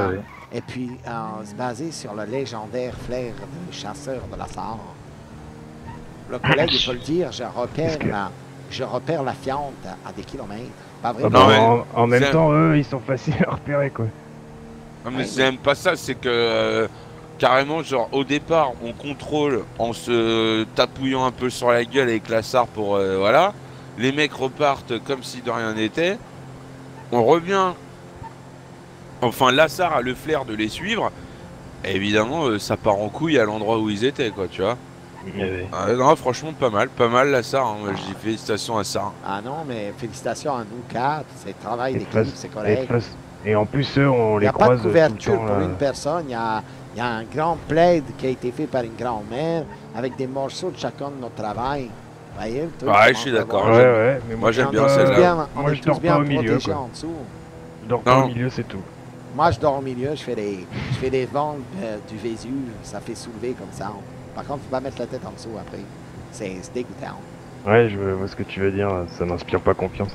Et puis, se baser sur le légendaire flair de chasseur de la Sarre. Le collègue, il faut le dire, je repère la fiente à des kilomètres. Pas vrai? En même temps, eux, ils sont faciles à repérer, quoi. Non, mais c'est même pas ça, c'est que carrément, genre, au départ, on contrôle en se tapouillant un peu sur la gueule avec la SAR pour. Voilà. Les mecs repartent comme si de rien n'était. On revient. Enfin, la SAR a le flair de les suivre. Et évidemment, ça part en couille à l'endroit où ils étaient, quoi, tu vois. Non, franchement, pas mal la SAR. Hein. Je dis félicitations à SAR. Ah non, mais félicitations à nous quatre. C'est le travail d'équipe, c'est correct. Et en plus, eux, on les croise. Il n'y a pas de couverture pour une personne. Il y a un grand plaid qui a été fait par une grand-mère avec des morceaux de chacun de notre travail. Vous voyez, ouais, je suis d'accord. Ouais, mais moi j'aime bien celle-là. Moi, je dors pas au milieu. En dessous. Je dors pas au milieu, c'est tout. Moi, je dors au milieu. Je fais des ventes du Vésuve. Ça fait soulever comme ça. Par contre, faut pas mettre la tête en dessous après. C'est dégoûtant. Ouais, je vois ce que tu veux dire. Ça n'inspire pas confiance.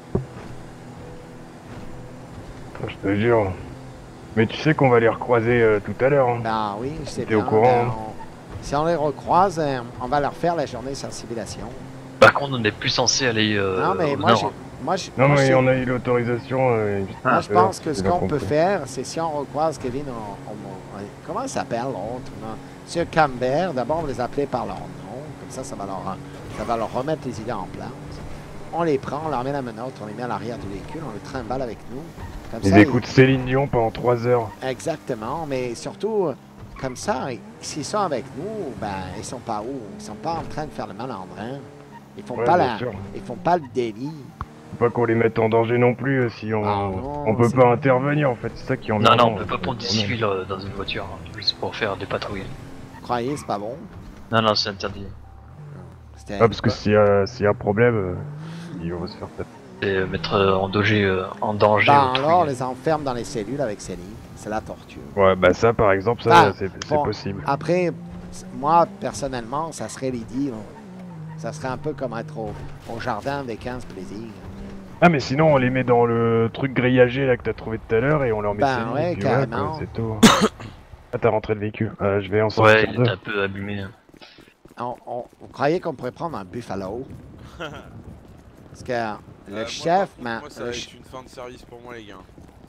Je te jure. Mais tu sais qu'on va les recroiser tout à l'heure. Hein. Ben oui, je sais bien. T'es au courant. Si on les recroise, on va leur faire la journée sans civilisation. Par contre, on n'est plus censé aller non, mais au nord. Non, mais on a eu l'autorisation. Moi, je pense que ce qu'on peut faire, c'est si on recroise Kevin, comment il s'appelle l'autre? Monsieur Cambert, d'abord, on les appelait par leur nom. Comme ça va leur remettre les idées en place. On les prend, on leur met la menotte, on les met à l'arrière du véhicule, on les trimballe avec nous. Comme ils écoutent Céline Dion pendant 3 heures. Exactement, mais surtout, comme ça, s'ils sont avec nous, ben, ils sont pas où? Ils sont pas en train de faire le malandrin. Ils font pas le délit. Faut pas qu'on les mette en danger non plus si on peut pas intervenir en fait, c'est ça qui en Non, on peut pas prendre des civils dans une voiture, juste pour faire des patrouilles. Vous croyez, c'est pas bon? Non, c'est interdit. Parce que s'il y a un problème, ils vont se faire taper. Et mettre en danger. Alors, on les enferme dans les cellules avec Céline. C'est la torture. Ouais, bah ça par exemple, ça c'est possible. Après, moi personnellement, ça serait l'idylle. Ça serait un peu comme être au jardin avec 15 plaisirs. Ah, mais sinon, on les met dans le truc grillagé là que t'as trouvé tout à l'heure et on leur met Céline. Ouais, carrément. C'est tout. Ah, t'as rentré le véhicule. Je vais en sortir. Ouais, il est un peu abîmé. Vous croyez qu'on pourrait prendre un Buffalo? Parce que le chef... Moi, ça va être une fin de service pour moi, les gars.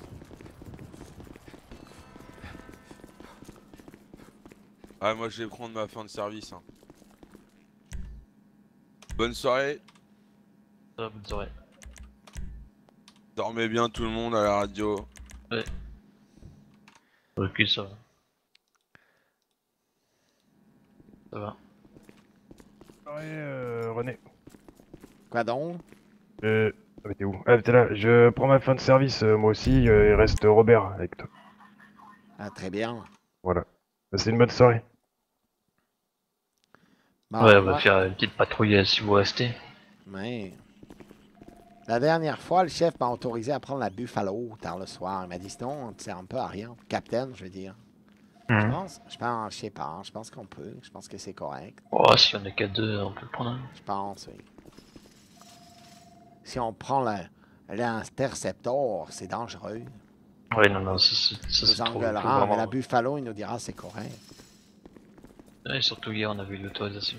Ah, moi, je vais prendre ma fin de service. Hein. Bonne soirée. Bonne soirée. Dormez bien tout le monde à la radio. Ouais. Ok, ça va. Ça va. Ouais, René. Quoi donc? Mais t'es où? Ah, t'es là. Je prends ma fin de service, moi aussi. Il reste Robert avec toi. Ah, très bien. Voilà. Passez une bonne soirée. Bon, ouais, on va faire une petite patrouille si vous restez. Mais... La dernière fois, le chef m'a autorisé à prendre la Buffalo tard le soir. Il m'a dit sinon, on ne sert un peu à rien. Capitaine, je veux dire. Je sais pas, je pense qu'on peut. Je pense que c'est correct. Oh, si on est qu'à 2, on peut le prendre. Je pense, oui. Si on prend l'Interceptor, c'est dangereux. Oui, non, ça c'est trop. Vraiment... Mais la Buffalo, il nous dira c'est correct. Ouais, surtout hier, on a vu l'autorisation.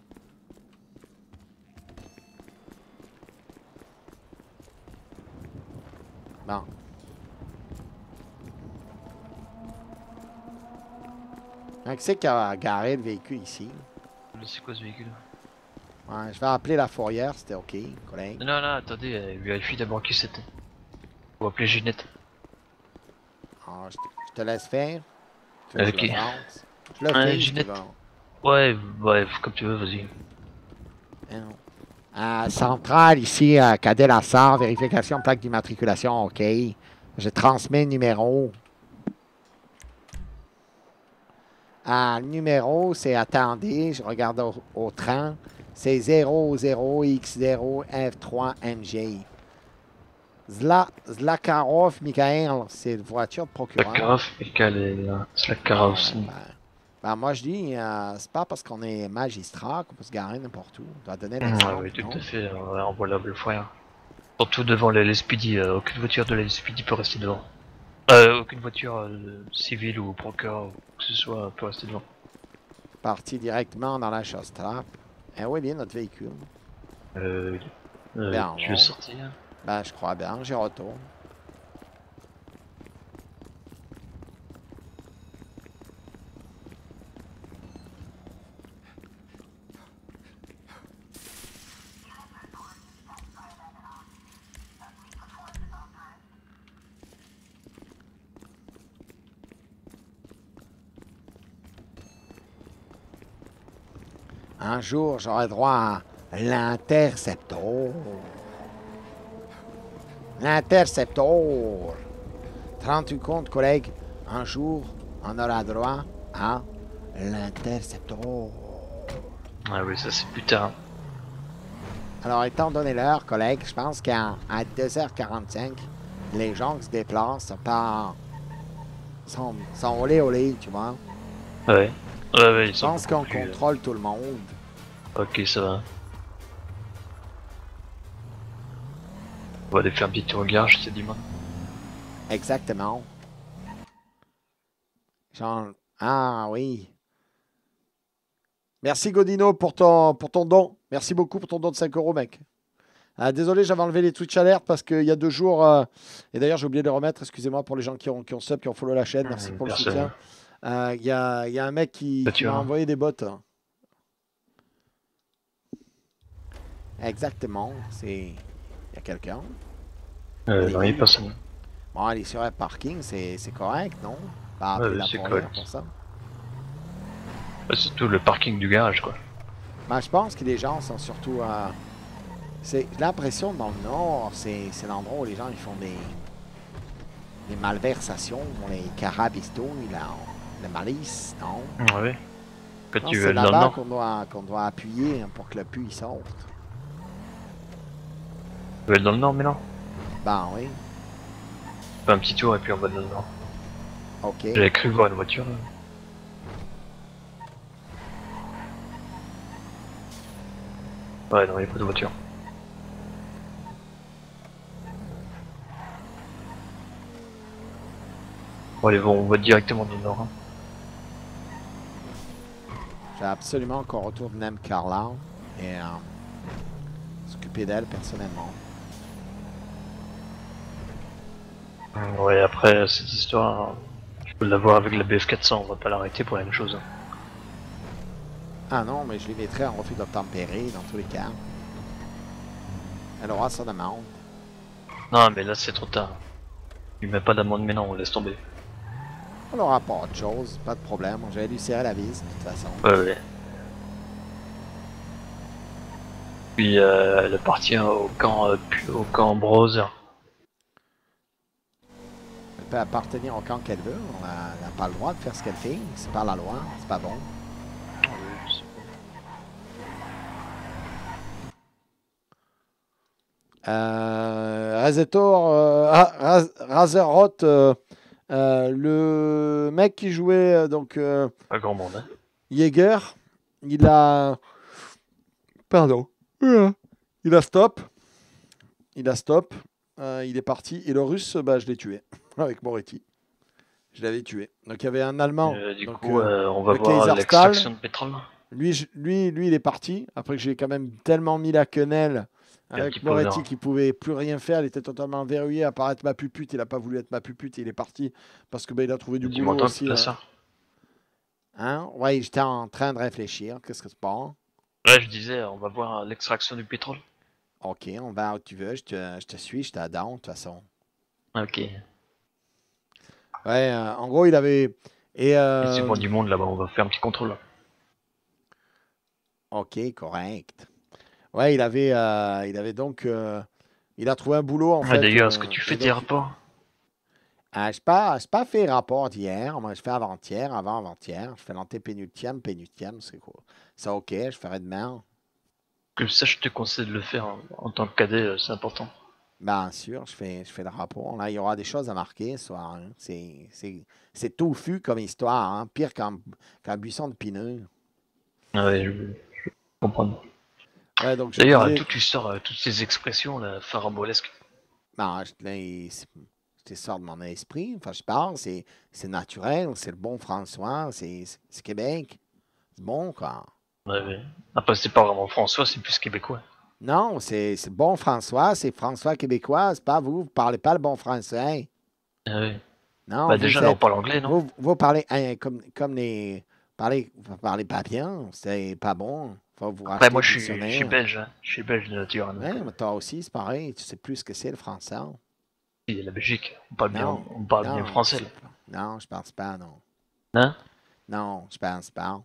Bon. Qui c'est qui a garé le véhicule ici? C'est quoi ce véhicule? Ouais, je vais appeler la fourrière, c'était ok, collègue. Non, attendez, vérifie d'abord qui c'était. Faut appeler Ginette. Ah, je te laisse faire. Ok. Je le fais, Ginette. Ouais, comme tu veux, vas-y. Centrale ici, Cadet Lassard, vérification plaque d'immatriculation, ok. Je transmets le numéro. Le numéro, c'est, attendez, je regarde au train, c'est 00X0F3MG. Zlakarov Mikhail, c'est une voiture de procureur. Zlakarov Mikhail, Zlakarov aussi. Moi je dis, c'est pas parce qu'on est magistrat qu'on peut se garer n'importe où. On doit donner la oui, tout à fait, on voit la belle foire. Surtout devant les LSPD, aucune voiture de la LSPD peut rester devant. Aucune voiture civile ou procure ou que ce soit peut rester devant. Parti directement dans la chasse trap. Eh oui, bien notre véhicule. Tu veux sortir? Ben, je crois bien, j'y retourne. Un jour, j'aurai droit à l'Interceptor. L'Interceptor. 38 comptes, collègues. Un jour, on aura droit à l'Interceptor. Ah oui, ça c'est plus tard. Alors, étant donné l'heure, collègues, je pense qu'à 2h45, les gens qui se déplacent sont olé, tu vois. Ouais. Ouais, je pense qu'on contrôle tout le monde. Ok, ça va. On va aller faire un petit tour au garage, c'est dimanche. Exactement. Genre... Ah oui. Merci Godino pour ton don. Merci beaucoup pour ton don de 5 €, mec. Désolé, j'avais enlevé les Twitch Alerts parce qu'il y a 2 jours... et d'ailleurs, j'ai oublié de les remettre. Excusez-moi pour les gens qui ont sub, qui ont follow la chaîne. Merci pour le soutien. Il y a un mec qui m'a envoyé des bots. Exactement. Il y a quelqu'un. Non, il n'y a personne. Bon, elle est sur un parking, c'est correct, non? Bah, c'est correct. Pour ça. C'est tout le parking du garage, quoi. Ben, je pense que les gens sont surtout... j'ai l'impression dans le Nord, c'est l'endroit où les gens ils font des malversations, les carabistouilles, la malice, non? Oui. Quand tu veux c'est dans le là-bas Nord. qu'on doit appuyer pour que le puits sorte. Tu veux aller dans le Nord, mais non? Ben oui. Fais un petit tour et puis on va dans le Nord. Ok. J'avais cru voir une voiture. Là. Ouais, non, il n'y a pas de voiture. Bon, allez, on va directement du Nord. Hein. J'ai absolument qu'on retourne Nam Carla et s'occuper d'elle personnellement. Ouais, après cette histoire, je peux l'avoir avec la BF400, on va pas l'arrêter pour la même chose. Ah non, mais je les mettrai en refus d'obtempérer dans tous les cas. Elle aura son amende. Non, mais là c'est trop tard. Il met pas d'amende, mais non, on laisse tomber. On n'aura pas autre chose, pas de problème. J'allais lui serrer la vis de toute façon. Ouais. Puis elle appartient au camp Browser. Elle peut appartenir au camp qu'elle veut. Elle n'a pas le droit de faire ce qu'elle fait. C'est pas la loi. C'est pas bon. Razerhot, le mec qui jouait donc pas grand monde, hein. Jäger, il a pardon, il a stop, il est parti et le russe, bah, je l'ai tué avec Moretti. Je l'avais tué. Donc il y avait un Allemand. Du donc, coup, on va voir l'extraction de pétrole. Lui, il est parti. Après que j'ai quand même tellement mis la quenelle avec Moretti qui pouvait plus rien faire. Il était totalement verrouillé à part être ma pupute. Il n'a pas voulu être ma pupute. Il est parti parce que il a trouvé du boulot aussi. Hein? Ouais, j'étais en train de réfléchir. Qu'est-ce que c'est pas? Ouais, je disais, on va voir l'extraction du pétrole. Ok, on va où tu veux. Je te suis, je t'adore de toute façon. Ok. Ouais, en gros, il avait... C'est pour du monde là-bas, on va faire un petit contrôle. Ok, correct. Ouais, il avait donc... il a trouvé un boulot, en fait. D'ailleurs, est-ce que tu fais tes rapports? Je n'ai pas fait rapport d'hier. Moi, je fais avant-hier, avant-avant-hier. Je fais l'antépénultième, c'est quoi? Ça, ok, je ferai demain. Comme ça, je te conseille de le faire en tant que cadet, c'est important. Bien sûr, je fais le rapport. Là, il y aura des choses à marquer ce soir. Hein. C'est touffu comme histoire, hein. Pire qu'un buisson de pineux. Ouais, je comprends. Ouais, d'ailleurs, tout tu sors toutes ces expressions là, farambolesques. Non, je tout sort de mon esprit. Enfin, je parle, c'est naturel, c'est le bon François, c'est Québec. C'est bon, quoi. Ouais, ouais. Après, c'est pas vraiment François, c'est plus québécois. Non, c'est le bon François, c'est François québécois, c'est pas vous parlez pas le bon français. Ah oui. Non, bah déjà, là, on parle anglais, non? Vous parlez comme les... Vous parlez pas bien, c'est pas bon. Faut vous Après, moi, je suis belge, hein. Je suis belge de nature. Oui, mais toi aussi, c'est pareil, tu sais plus ce que c'est le français. Oui, la Belgique, on parle bien français. Là. Non, je pense pas, non. Hein? Non, je pense pas.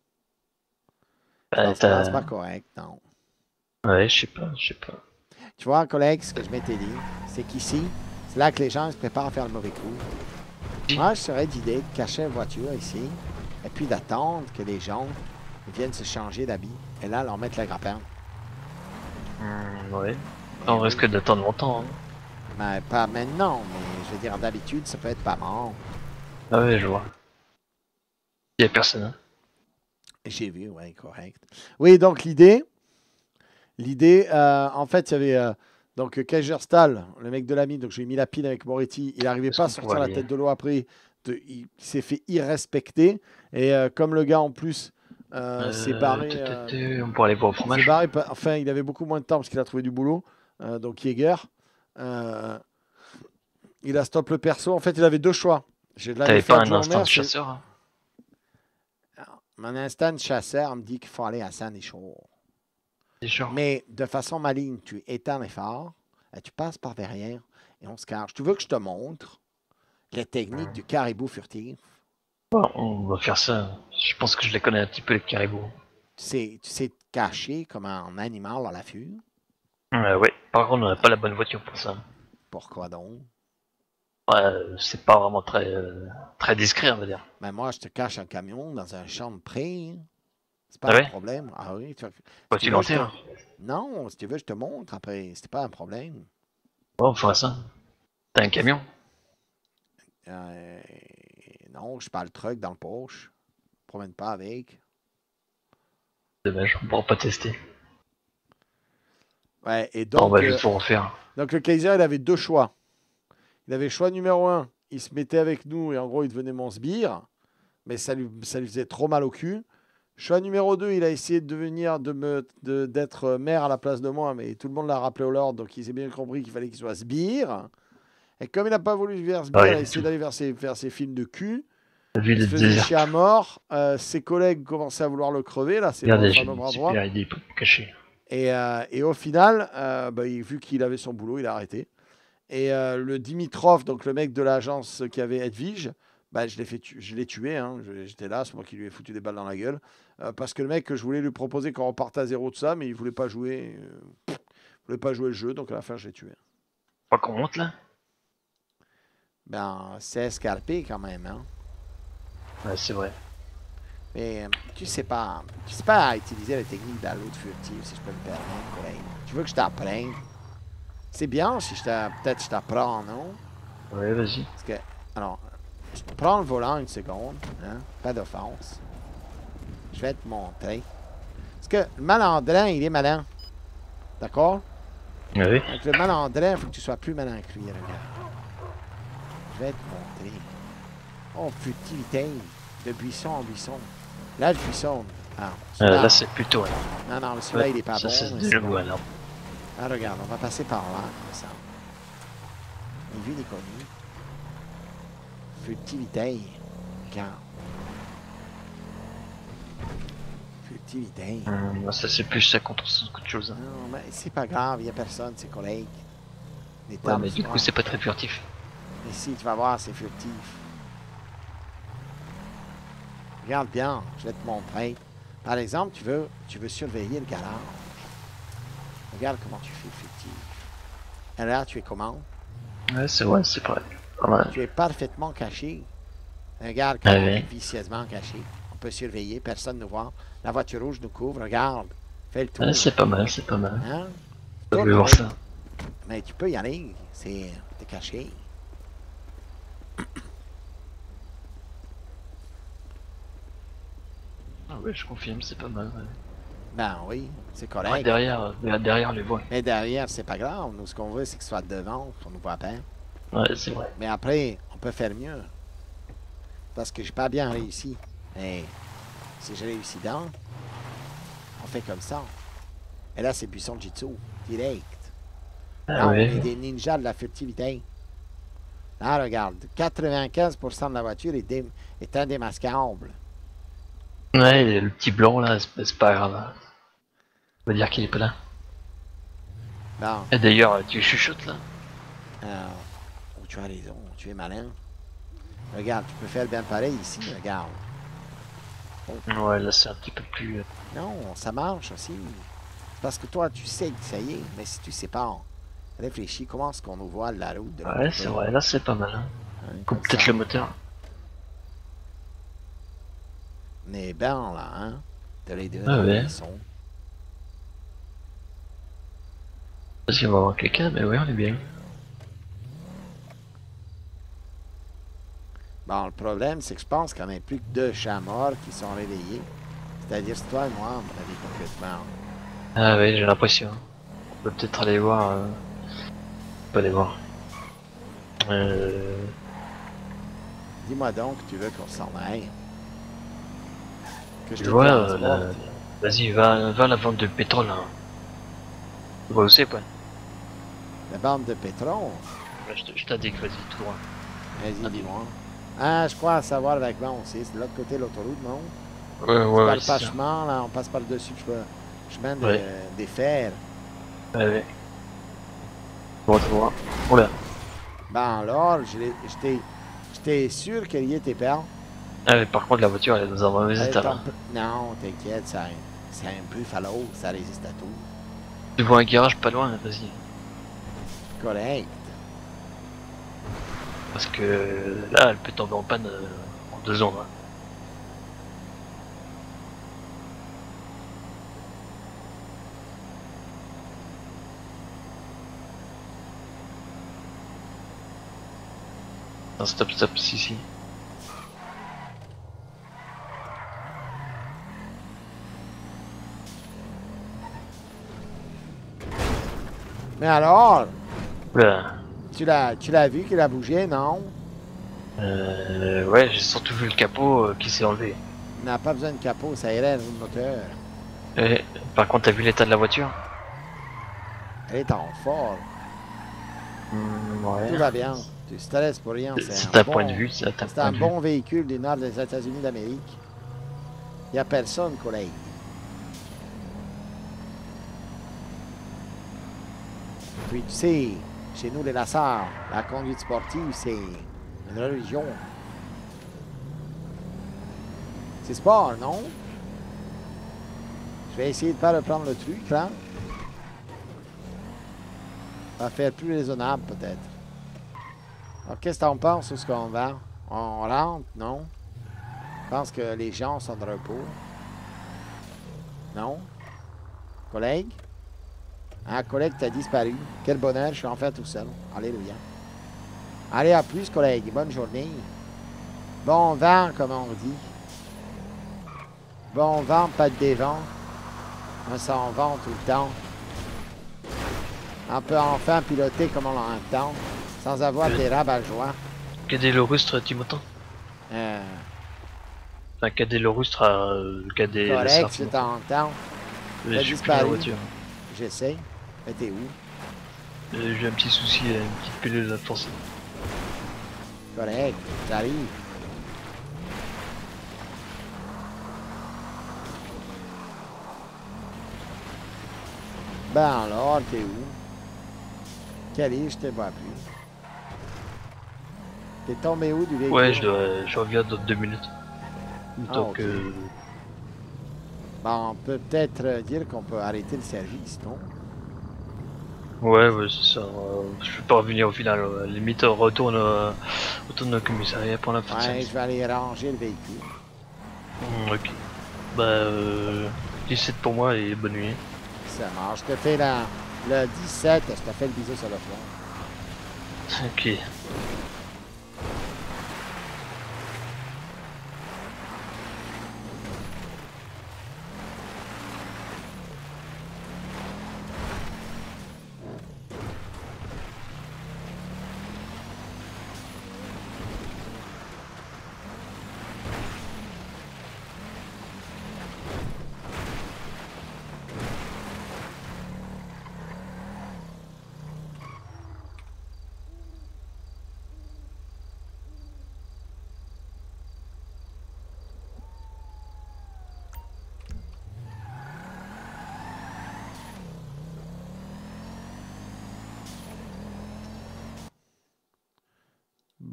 C'est pas correct, non. Ouais, je sais pas. Tu vois, collègue, ce que je m'étais dit, c'est qu'ici, c'est là que les gens se préparent à faire le mauvais coup. Moi, je serais d'idée de cacher une voiture ici, et puis d'attendre que les gens viennent se changer d'habit, et là, leur mettre le grappin. Ouais. On risque d'attendre longtemps. Hein. Ben, pas maintenant, mais je veux dire, d'habitude, ça peut être pas mort. Ah ouais, je vois. Il n'y a personne. Hein. J'ai vu, ouais, correct. Oui, donc l'idée, en fait, il y avait donc Kaiserstahl, le mec de la mine, donc j'ai mis la pile avec Moretti, il n'arrivait pas à sortir la tête de l'eau après, il s'est fait irrespecter, et comme le gars en plus s'est barré, on pourrait aller voir au fromage. Enfin, il avait beaucoup moins de temps parce qu'il a trouvé du boulot, donc Jäger, il a stop le perso, en fait il avait deux choix. T'avais pas un instinct de chasseur hein? Mon instinct de chasseur me dit qu'il faut aller à Saint-Deschamps. Mais de façon maligne, tu étends l'effort, tu passes par derrière et on se cache. Tu veux que je te montre les techniques du caribou furtif? Bon, on va faire ça. Je pense que je les connais un petit peu, les caribous. Tu sais te cacher comme un animal à l'affût? Ouais, par contre, on n'a pas la bonne voiture pour ça. Pourquoi donc? Ouais, c'est pas vraiment très discret, on va dire. Mais moi, je te cache un camion dans un champ de près. C'est pas un problème. Ah oui. Tu l'enterres? Non, si tu veux, je te montre après. C'est pas un problème. Bon, on fera ça. T'as un camion? Non, je pas le truck dans le poche. Je promène pas avec. Dommage, on pourra pas tester. Ouais, et donc. On va juste en faire. Donc le Kaiser, il avait deux choix. Il avait choix numéro 1, il se mettait avec nous et en gros il devenait mon sbire, mais ça lui faisait trop mal au cul. Choix numéro 2, il a essayé de devenir, d'être maire à la place de moi, mais tout le monde l'a rappelé au Lord, donc il s'est bien compris qu'il fallait qu'il soit sbire. Et comme il n'a pas voulu faire sbire, il a essayé d'aller faire ses films de cul. Il se faisait chier à mort. Ses collègues commençaient à vouloir le crever, là c'est le fameux bras droit. Et au final, vu qu'il avait son boulot, il a arrêté. Et le Dimitrov, donc le mec de l'agence qui avait Edwige, je l'ai tué. Hein. J'étais là, c'est moi qui lui ai foutu des balles dans la gueule. Parce que le mec, je voulais lui proposer qu'on reparte à zéro de ça, mais il voulait pas jouer. voulait pas jouer le jeu, donc à la fin, je l'ai tué. Pas qu'on monte là? C'est escarpé quand même. Hein. Ouais, c'est vrai. Mais tu sais pas utiliser la technique d'allô de furtive, si je peux me permettre, collègue. Tu veux que je t'apprenne? C'est bien si peut-être je t'apprends, non? Ouais, vas-y. Parce que, alors, je prends le volant une seconde, hein? Pas d'offense. Je vais te montrer. Parce que le malandrin, il est malin. D'accord? Oui. Donc le malandrin, il faut que tu sois plus malin que lui, regarde. Je vais te montrer. Oh, futilité. De buisson en buisson. Là, je buissonne. Là, c'est plutôt... Non, celui-là, il est pas bon. Ça, c'est déjà goût, alors. Ah, regarde, on va passer par là, comme ça. Ni vu ni connu. Futilité. Regarde. Futilité. Ça, c'est plus ça contre autre chose. Hein. Non, mais c'est pas grave, il n'y a personne, c'est collègues. Ouais, mais du coup, c'est pas très furtif. Mais si, tu vas voir, c'est furtif. Regarde bien, je vais te montrer. Par exemple, tu veux surveiller le garage. Regarde comment tu fais furtif. Et là, tu es comment? Ouais, c'est vrai, c'est vrai. Tu es parfaitement caché. Regarde comment tu es vicieusement caché. On peut surveiller, personne ne nous voit. La voiture rouge nous couvre, regarde. Fais le tour. Ouais, c'est pas mal, c'est pas mal. Hein? Je veux voir ça. Mais tu peux y aller, t'es caché. Ah oui, je confirme, c'est pas mal. Ouais. Ben oui, c'est correct. Ouais, derrière les voies. Mais derrière, c'est pas grave. Nous, ce qu'on veut, c'est que ce soit devant, qu'on nous voit pas. Ouais, c'est vrai. Mais après, on peut faire mieux. Parce que j'ai pas bien réussi. Mais si j'ai réussi dans, on fait comme ça. Et là, c'est buisson Jitsu. Direct. Là, on est des ninjas de la furtivité. Là, regarde. 95% de la voiture est indémasquable. Ouais, le petit blanc là, c'est pas grave. On va dire qu'il est pas là. Non. Et d'ailleurs, tu chuchotes là. Oh, tu as raison, tu es malin. Regarde, tu peux faire bien pareil ici, regarde. Oh. Ouais, là c'est un petit peu plus... Non, ça marche aussi. Parce que toi, tu sais que ça y est, mais si tu sais pas, réfléchis, comment est-ce qu'on nous voit la route de Ouais, c'est vrai, là c'est pas mal. Hein. Coupe peut-être le moteur. On est bien là, hein. De les deux sont. Parce qu'il va y avoir quelqu'un, mais ouais, on est bien. Bon, le problème, c'est que je pense qu'il n'y en a plus que 2 chats morts qui sont réveillés. C'est-à-dire, c'est toi et moi, à mon avis, complètement. Ah oui, j'ai l'impression. On peut peut-être aller voir... On peut aller voir. Dis-moi donc que tu veux qu'on s'en aille. Que je te vois, vas-y, va à la vente de pétrole. Hein. Tu vois où c'est, quoi. La bande de pétrole? Je t'indique, vas-y, tout droit. Vas-y, dis-moi. Ah, je crois savoir avec moi aussi. C'est de l'autre côté de l'autoroute, non? Ouais, c'est pas le chemin, là, on passe par-dessus le chemin des fers. Ouais. Bon, tu vois. Oula. Ben alors, j'étais sûr qu'elle y était pas. Ah, mais par contre, la voiture, elle est dans un mauvais état. Non, t'inquiète, c'est un Buffalo, ça résiste à tout. Tu vois un garage pas loin, vas-y. Correct. Parce que là, elle peut tomber en panne en 2 ans. Hein. Non, stop, si. Mais alors? Oula. Tu l'as vu qu'il a bougé, non? Ouais, j'ai surtout vu le capot qui s'est enlevé. Il n'a pas besoin de capot, ça irait dans le moteur. Par contre, t'as vu l'état de la voiture? Elle est en forme. Ouais. Tout va bien. Tu te stresses pour rien. C'est un point de vue, c'est un bon véhicule du nord des États-Unis d'Amérique. Il n'y a personne, collègue. Puis tu sais, chez nous les lassards, la conduite sportive, c'est une religion. C'est sport, non? Je vais essayer de ne pas reprendre le truc, là. Ça va faire plus raisonnable, peut-être. Alors, qu'est-ce que t'en penses, où est-ce qu'on va? On rentre, non? Je pense que les gens sont de repos. Non? Collègue? Un collègue, t'as disparu. Quel bonheur, je suis enfin tout seul. Alléluia. Allez, à plus, collègue. Bonne journée. Bon vent, comme on dit. Bon vent, pas de dévent. On s'en vend tout le temps. On peut enfin piloter comme on l'entend, sans avoir des rabat-joie. Cadet le rustre, tu m'entends? Enfin, cadet le rustre, cadet... Correct, je t'entends. T'as disparu. La voiture. J'essaie. Mais t'es où? J'ai un petit souci, une petite pilule à forcer. Correct, j'arrive. Ben alors, t'es où? Calé, je te vois plus. T'es tombé où du véhicule? Ouais, je reviens dans 2 minutes. Donc, Bon, on peut peut-être dire qu'on peut arrêter le service, non? Ouais, c'est ça. Je peux pas revenir au final. Limite, retourne au commissariat pour la fin de Ouais, je vais aller ranger le véhicule. Ok. Bah, 17 pour moi et bonne nuit. Ça marche. Je te fais le 17, je te fais le bisou sur le front. Ok.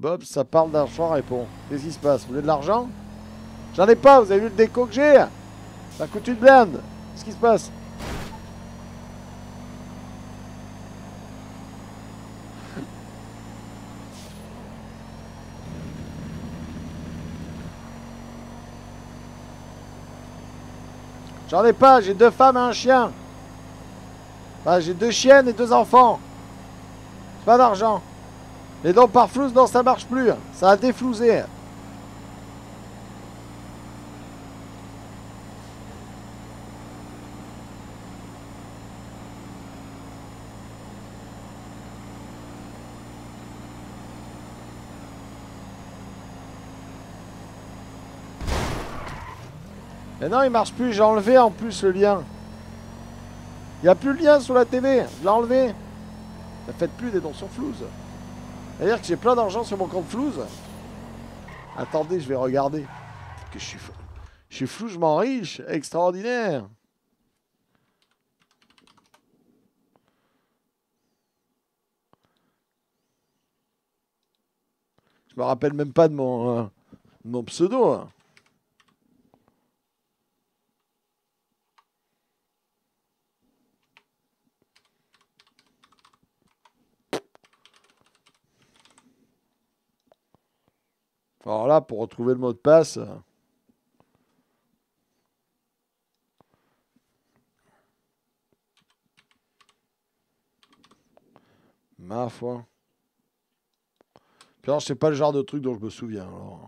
Bob, ça parle d'argent, répond. Qu'est-ce qui se passe? Vous voulez de l'argent? J'en ai pas, vous avez vu le déco que j'ai? Ça coûte une blinde. Qu'est-ce qui se passe? J'en ai pas, j'ai 2 femmes et un chien. Enfin, j'ai 2 chiennes et 2 enfants. Pas d'argent. Les dons par flouze, non, ça marche plus. Ça a déflousé. Mais non, il marche plus. J'ai enlevé en plus le lien. Il n'y a plus le lien sur la TV. Je l'ai enlevé. Ne faites plus des dons sur flouze. C'est-à-dire que j'ai plein d'argent sur mon compte flouze. Attendez, je vais regarder. Que je suis flougement riche. Extraordinaire. Je me rappelle même pas de mon pseudo. Hein. Alors là, pour retrouver le mot de passe... Ma foi. Puis alors, c'est pas le genre de truc dont je me souviens. Alors.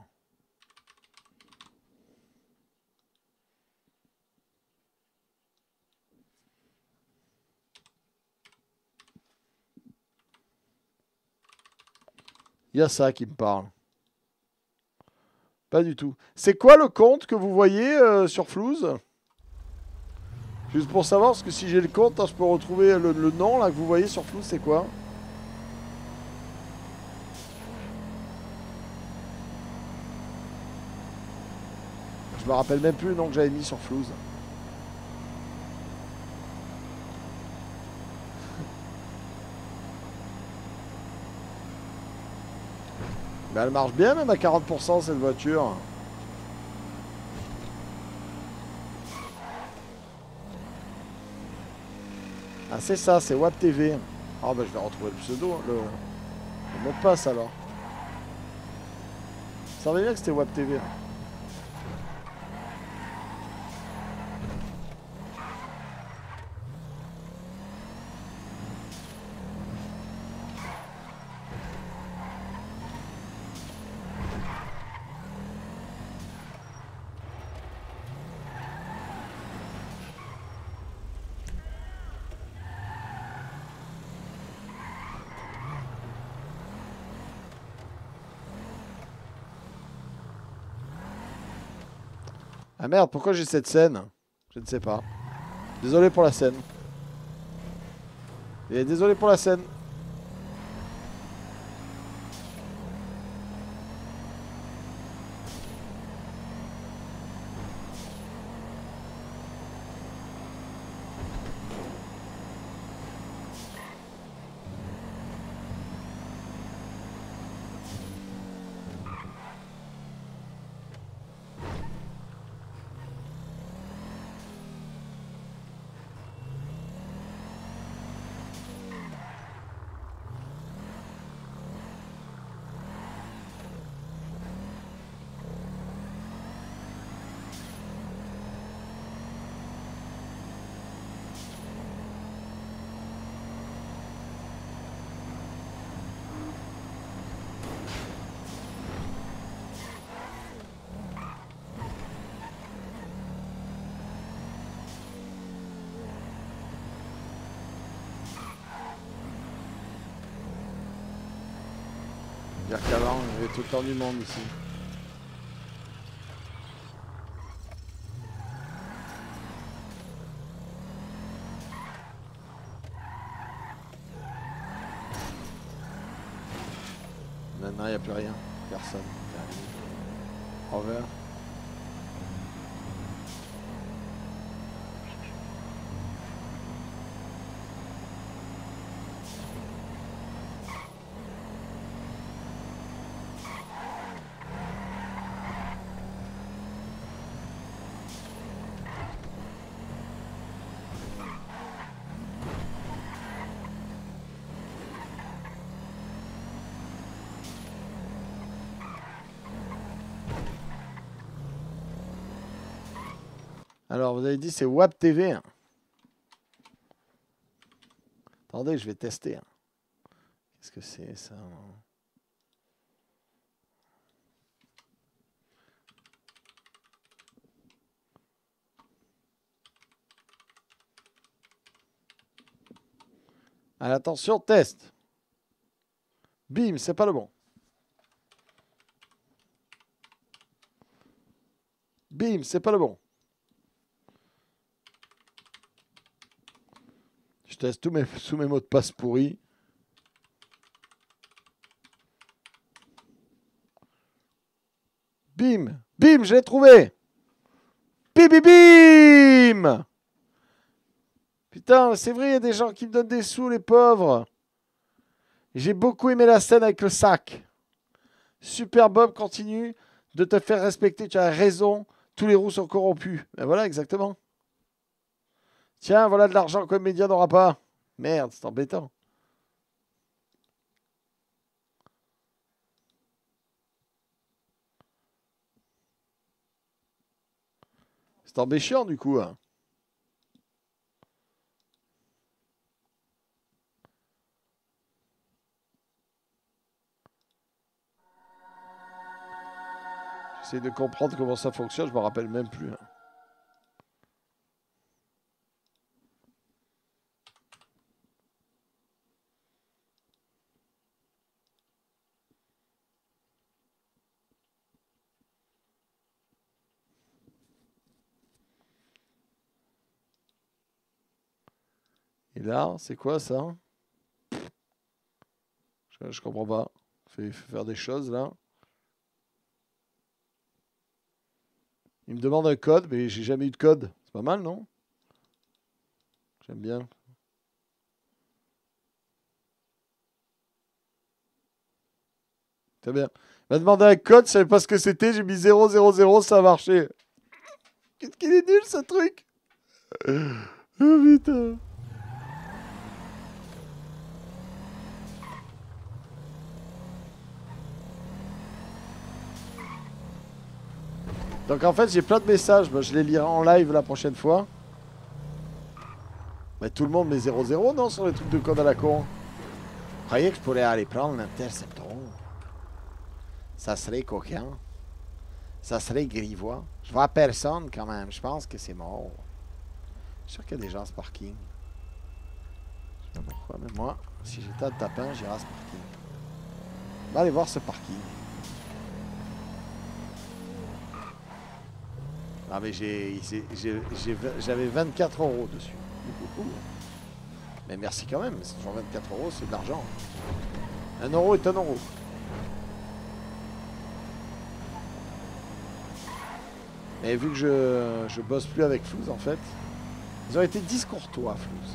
Il y a ça qui me parle. Pas du tout. C'est quoi le compte que vous voyez sur Flouze? Juste pour savoir, parce que si j'ai le compte, hein, je peux retrouver le nom là que vous voyez sur Flouze, c'est quoi? Je me rappelle même plus le nom que j'avais mis sur Flouze. Mais elle marche bien même à 40% cette voiture. Ah c'est ça, c'est WAP TV. Ah bah je vais retrouver le pseudo, le mot de passe alors. Ça savait bien que c'était WAP TV. Ah merde, pourquoi j'ai cette scène? Je ne sais pas. Désolé pour la scène. Et désolé pour la scène. Dire qu'avant, il y avait tout le temps du monde ici. Maintenant, il n'y a plus rien. Personne. Over. Alors, vous avez dit c'est WAP TV. Hein. Attendez, je vais tester. Hein. Qu'est-ce que c'est ça? Allez, attention, test. Bim, c'est pas le bon. Bim, c'est pas le bon. Je teste tous mes mots de passe pourris. Bim, bim, je l'ai trouvé. Bim, bim, bim. Putain, c'est vrai, il y a des gens qui me donnent des sous, les pauvres. J'ai beaucoup aimé la scène avec le sac. Super Bob, continue de te faire respecter. Tu as raison, tous les roues sont corrompus. Ben voilà, exactement. Tiens, voilà de l'argent que le média n'aura pas. Merde, c'est embêtant. C'est embêtant du coup. Hein. J'essaie de comprendre comment ça fonctionne, je me rappelle même plus. Hein. Et là, c'est quoi ça? Je comprends pas. Fait faire des choses là. Il me demande un code, mais j'ai jamais eu de code. C'est pas mal, non? J'aime bien. Très bien. Il m'a demandé un code, je savais pas ce que c'était. J'ai mis 000, ça a marché. Qu'est-ce qu'il est nul ce truc? Oh putain. Donc en fait j'ai plein de messages, je les lirai en live la prochaine fois. Mais tout le monde met 0 non sur les trucs de code à la con. Vous croyez que je pourrais aller prendre l'interceptor? Ça serait coquin. Ça serait grivois. Je vois personne quand même, je pense que c'est mort. Je suis sûr qu'il y a des gens à ce parking. Je sais pas pourquoi, mais moi, si j'étais à tapin, j'irais à ce parking. On va aller voir ce parking. Ah mais j'avais 24 € dessus. Mais merci quand même, c'est toujours 24 €, c'est de l'argent. 1 € est 1 €. Mais vu que je bosse plus avec Flouz en fait, ils ont été discourtois Flouz.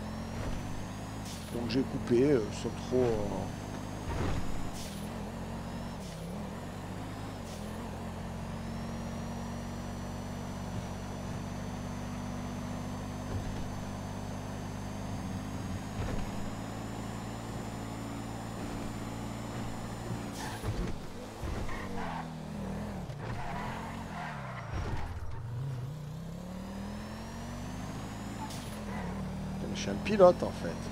Donc j'ai coupé, sans trop... Je suis un pilote en fait.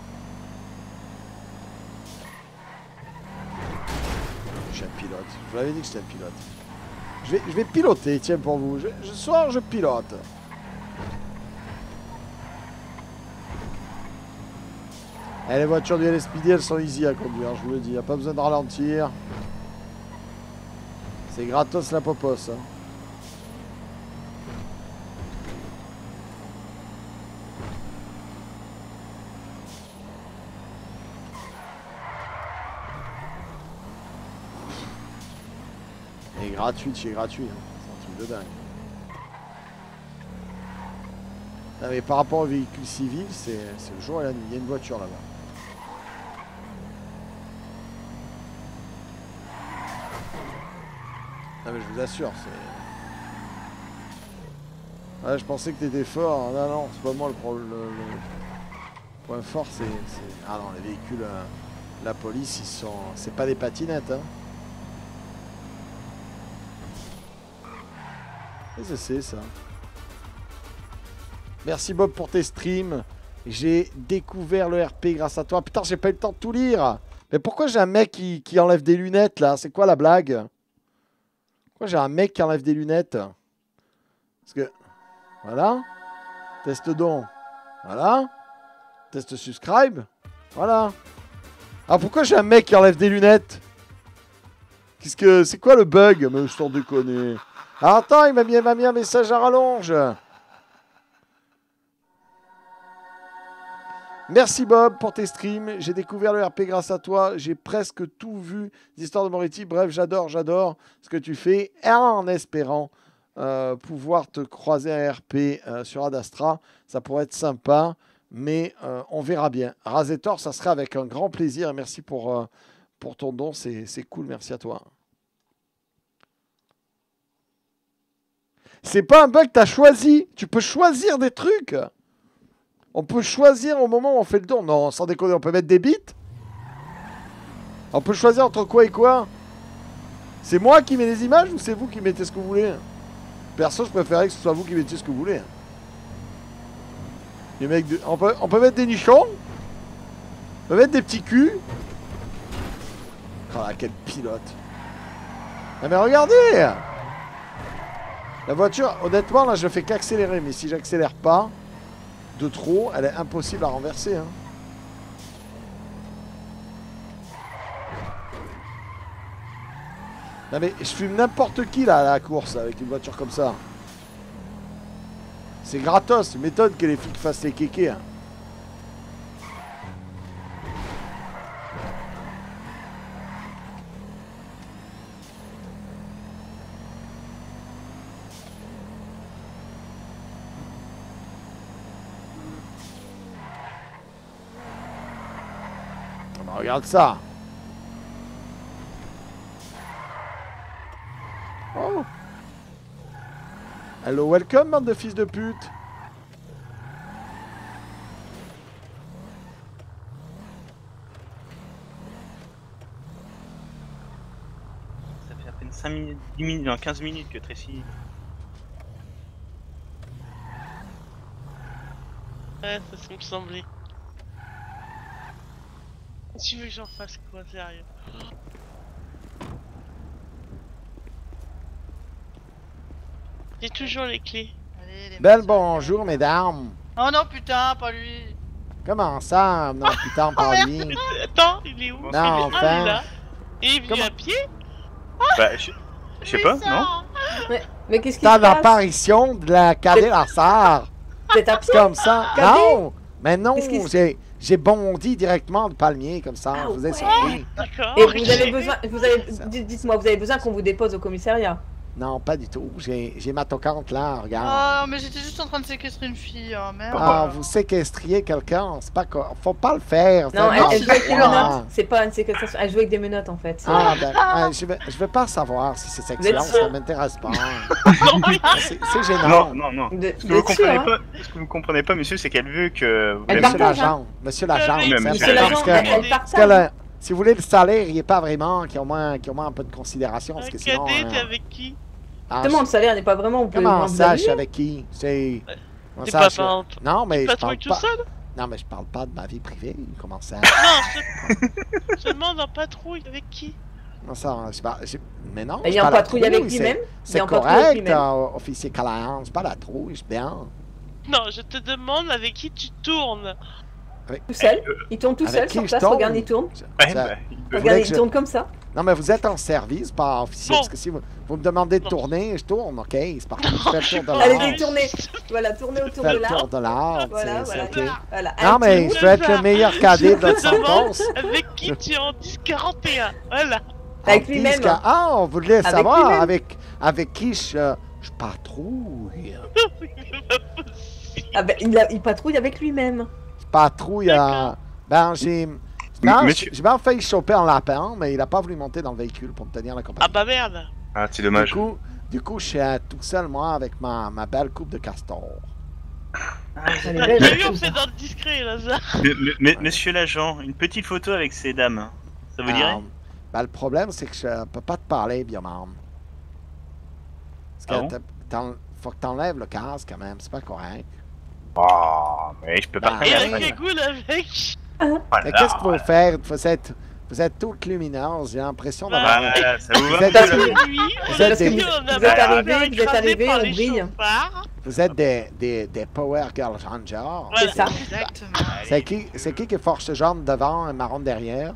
Je suis un pilote. Je vous l'avais dit que j'étais un pilote. Je vais piloter, tiens pour vous. Ce soir je pilote. Et les voitures du LSPD elles sont easy à conduire, je vous le dis. Il n'y a pas besoin de ralentir. C'est gratos la popos. Hein. Gratuit, c'est gratuit. Hein. C'est un truc de dingue. Non, mais par rapport aux véhicules civils, c'est le jour et la nuit. Il y a une voiture là-bas. Non mais je vous assure, c'est... Ouais, je pensais que t'étais fort. Non, non, c'est pas moi le point fort, c'est... Ah non, les véhicules... la police, ils sont... C'est pas des patinettes, hein. Qu'est-ce que c'est ça? Merci Bob pour tes streams. J'ai découvert le RP grâce à toi. Putain, j'ai pas eu le temps de tout lire. Mais pourquoi j'ai un mec qui enlève des lunettes là? C'est quoi la blague? Pourquoi j'ai un mec qui enlève des lunettes? Parce que... Voilà. Teste don. Voilà. Teste subscribe. Voilà. Ah, pourquoi j'ai un mec qui enlève des lunettes? Qu'est-ce que... C'est quoi le bug? Mais je t'en déconne. Ah, attends, il m'a mis un message à rallonge. Merci Bob pour tes streams. J'ai découvert le RP grâce à toi. J'ai presque tout vu d'Histoire de Moretti. Bref, j'adore ce que tu fais. En espérant pouvoir te croiser un RP sur Ad Astra. Ça pourrait être sympa, mais on verra bien. Razetor, ça serait avec un grand plaisir. Et merci pour ton don. C'est cool, merci à toi. C'est pas un bug que tu as choisi. Tu peux choisir des trucs. On peut choisir au moment où on fait le don. Non, sans déconner, on peut mettre des bits. On peut choisir entre quoi et quoi. C'est moi qui mets les images ou c'est vous qui mettez ce que vous voulez? Perso, je préférais que ce soit vous qui mettiez ce que vous voulez. Les mecs on peut mettre des nichons. On peut mettre des petits culs. Oh là, quel pilote. Ah mais regardez! La voiture, honnêtement, là, je fais qu'accélérer. Mais si j'accélère pas de trop, elle est impossible à renverser. Hein. Non mais je fume n'importe qui là à la course avec une voiture comme ça. C'est gratos, c'est méthode que les flics fassent les kékés. Hein. Regarde ça. Oh. Hello, welcome, bande de fils de pute. Ça fait à peine 5 minutes, 10 minutes, non, 15 minutes que Tracy... Ouais, ça me semblait. Tu veux que j'en fasse quoi, sérieux? J'ai toujours les clés. Bel bonjour, mesdames. Oh non, putain, pas lui. Comment ça? Non, putain, pas lui. Attends, il est où? Non, il est enfin. là. Et il est venu à pied? Bah, je sais pas, non? Mais qu'est-ce qui se T'as passe? l'apparition de la Cadet Lassard. C'est à C'est comme ça. Cadet? Non, mais non, j'ai bondi directement de palmier comme ça. Vous êtes surpris. D'accord. Et vous avez besoin, dites-moi, vous avez besoin qu'on vous dépose au commissariat? Non, pas du tout. J'ai ma tocante là, regarde. Oh, mais j'étais juste en train de séquestrer une fille, oh merde. Ah, vous séquestriez quelqu'un, c'est pas quoi. Faut pas le faire. Non, elle joue avec des menottes. C'est pas une séquestration, elle joue avec des menottes en fait. Ah, ben, je vais pas savoir si c'est sexuel, ça m'intéresse pas. C'est gênant. Non. Ce que vous comprenez pas, monsieur, c'est qu'elle veut que... Monsieur l'agent, monsieur l'agent, elle partage. Si vous voulez le salaire, il n'est pas vraiment, qu'il y a au moins un peu de considération, parce que sinon... Cadet, t'es avec qui? Justement, le salaire n'est pas vraiment... Comment ça, je suis avec qui? C'est... T'es pas Non, mais je parle tout pas... seul? Non, mais je parle pas de ma vie privée, comment ça? Non, je demande en patrouille avec qui? Non, ça, mais non, il est en patrouille avec lui-même. C'est correct, officier Callahan, c'est pas la trouille, c'est bien. Non, je te demande avec qui tu tournes. Tout seul, il tourne tout seul sur place, regarde, il tourne. Regarde, il tourne comme ça. Non, mais vous êtes en service, pas officier, parce que si vous me demandez de tourner, je tourne, ok? C'est parti, je fais le tour de l'arbre. Allez, tournez. Voilà, tournez autour de l'arbre. Je fais le tour de l'arbre, voilà, c'est ok. Voilà. Non, mais je vais être le meilleur cadet de notre sentence. Avec qui tu es en 1041, voilà. Avec lui-même. Ah, on voulait savoir avec qui je patrouille. Ah ben, il patrouille avec lui-même. Patrouille à... Ben, j'ai bien failli choper un lapin, mais il a pas voulu monter dans le véhicule pour me tenir la compagnie. Ah bah merde. Ah, c'est dommage. Du coup, je suis tout seul, moi, avec ma belle coupe de castor. J'ai vu, on fait dans le discret, Lazare. Monsieur l'agent, une petite photo avec ces dames, ça vous dirait? Ben, le problème, c'est que je peux pas te parler, Biomam. Parce que faut que t'enlèves le casque, quand même, c'est pas correct. Oh, mais je peux pas Et faire la ça. cagoule avec. Mais qu'est-ce qu'il faut faire? Vous êtes toutes lumineuses, j'ai l'impression d'avoir... Voilà, ça vous Vous va êtes pas, des- oui. vous êtes des- Vous êtes arrivés, on brille. Vous êtes des Power Girl Ranger. C'est ça. Exactement. C'est qui force jaune devant et marron derrière?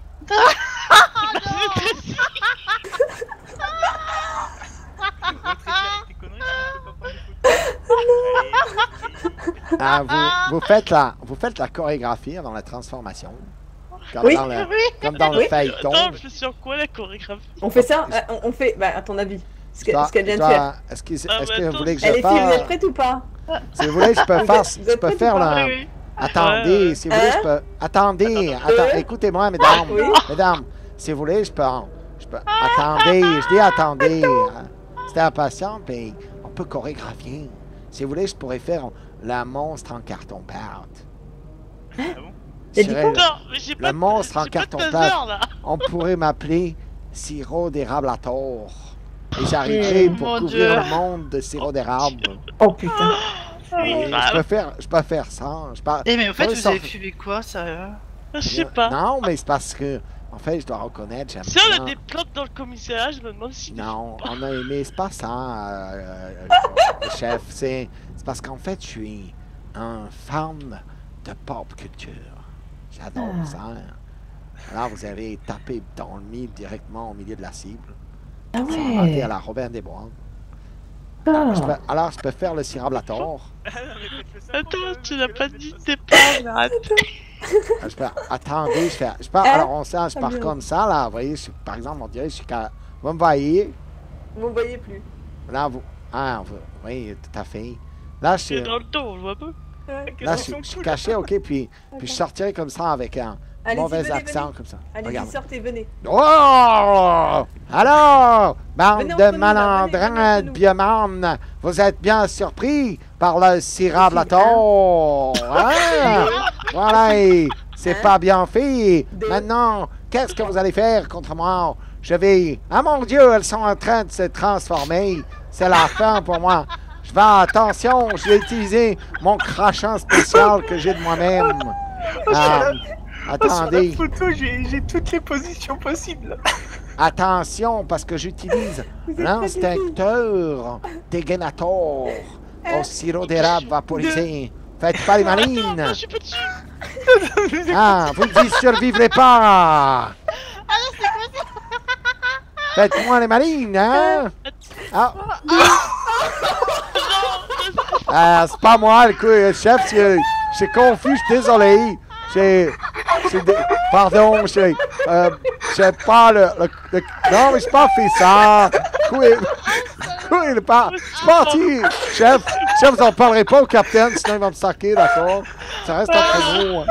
Ah, vous faites la chorégraphie avant la transformation. Comme Oui. dans le, comme dans le Oui. feuilleton. Attends, je suis en quoi la chorégraphie? On fait ça, on fait, bah, à ton avis, ce qu'elle vient de faire. Est-ce que Ah, vous attends, voulez que Elle je est fille, vous êtes fasse? prête ou pas? Si vous voulez, je peux Vous faire, êtes- vous êtes prête ou pas? Oui, oui. Attendez, Ouais. si vous voulez, je peux. Attendez, écoutez-moi, mesdames. Oui. Mesdames, si vous voulez, je peux. Attendez, je dis attendez. C'était impatient, puis on peut chorégraphier. Si vous voulez, je pourrais faire la monstre en carton-pâte. T'as dit quoi? Non, mais j'ai pas Le monstre en j'ai pas de carton-pâte. taser, là. On pourrait m'appeler sirop d'érable à tort. Et j'arriverai pour Mon couvrir Dieu. le monde de sirop d'érable. Oh putain. Et je peux faire ça. Eh, mais au fait, Oui, vous ça- avez fumé quoi, ça? Je sais pas. Non, mais c'est parce que, en fait, je dois reconnaître, j'aime Si on a bien. des plantes dans le commissariat, je me demande si. Non, on a aimé, c'est pas ça, chef. C'est parce qu'en fait, je suis un fan de pop culture. J'adore ça. Alors, vous avez tapé dans le mille directement au milieu de la cible. Ah Ça a ouais. raté à la Robin des Bois. Ah. Alors, je peux faire le sirop à tort. Attends, tu n'as pas dit tes plans, arrête. Attendez, je pars, alors on sait, je pars comme ça, là, vous voyez, par exemple, on dirait, je suis vous me voyez, Vous ne voyez plus. là, oui, tout à fait. Là, je C'est suis, dans le dos, on le voit pas. là, je suis caché, ok, puis je sortirai comme ça avec un Allez-y, mauvais venez, accent, venez. comme ça. Allez-y, Regarde. sortez, venez. Oh! Alors, bande Venez de entre nous, là, malandrins venez de entre biomanes, vous êtes bien surpris par le sirop à tort, hein? Voilà, et c'est pas bien fait. Maintenant, qu'est-ce que vous allez faire contre moi? Je vais... Ah mon Dieu, elles sont en train de se transformer. C'est la fin pour moi. Je vais... Attention, je vais utiliser mon crachin spécial que j'ai de moi-même. Attendez. Sur la photo, j'ai toutes les positions possibles. Attention, parce que j'utilise l'instincteur dégainator au sirop d'érable vaporisé. Faites pas les malines. Attends, je suis pas dessus. Ah, vous n'y survivrez pas. Faites-moi les malines, hein? Ah. Ah, c'est pas moi, le chef, je suis confus, je suis désolé. Pardon, je sais pas non, mais j'ai pas fait ça. Je suis parti. Chef, vous en parlerez pas au capitaine, sinon il va me saquer, d'accord? Ça reste entre nous.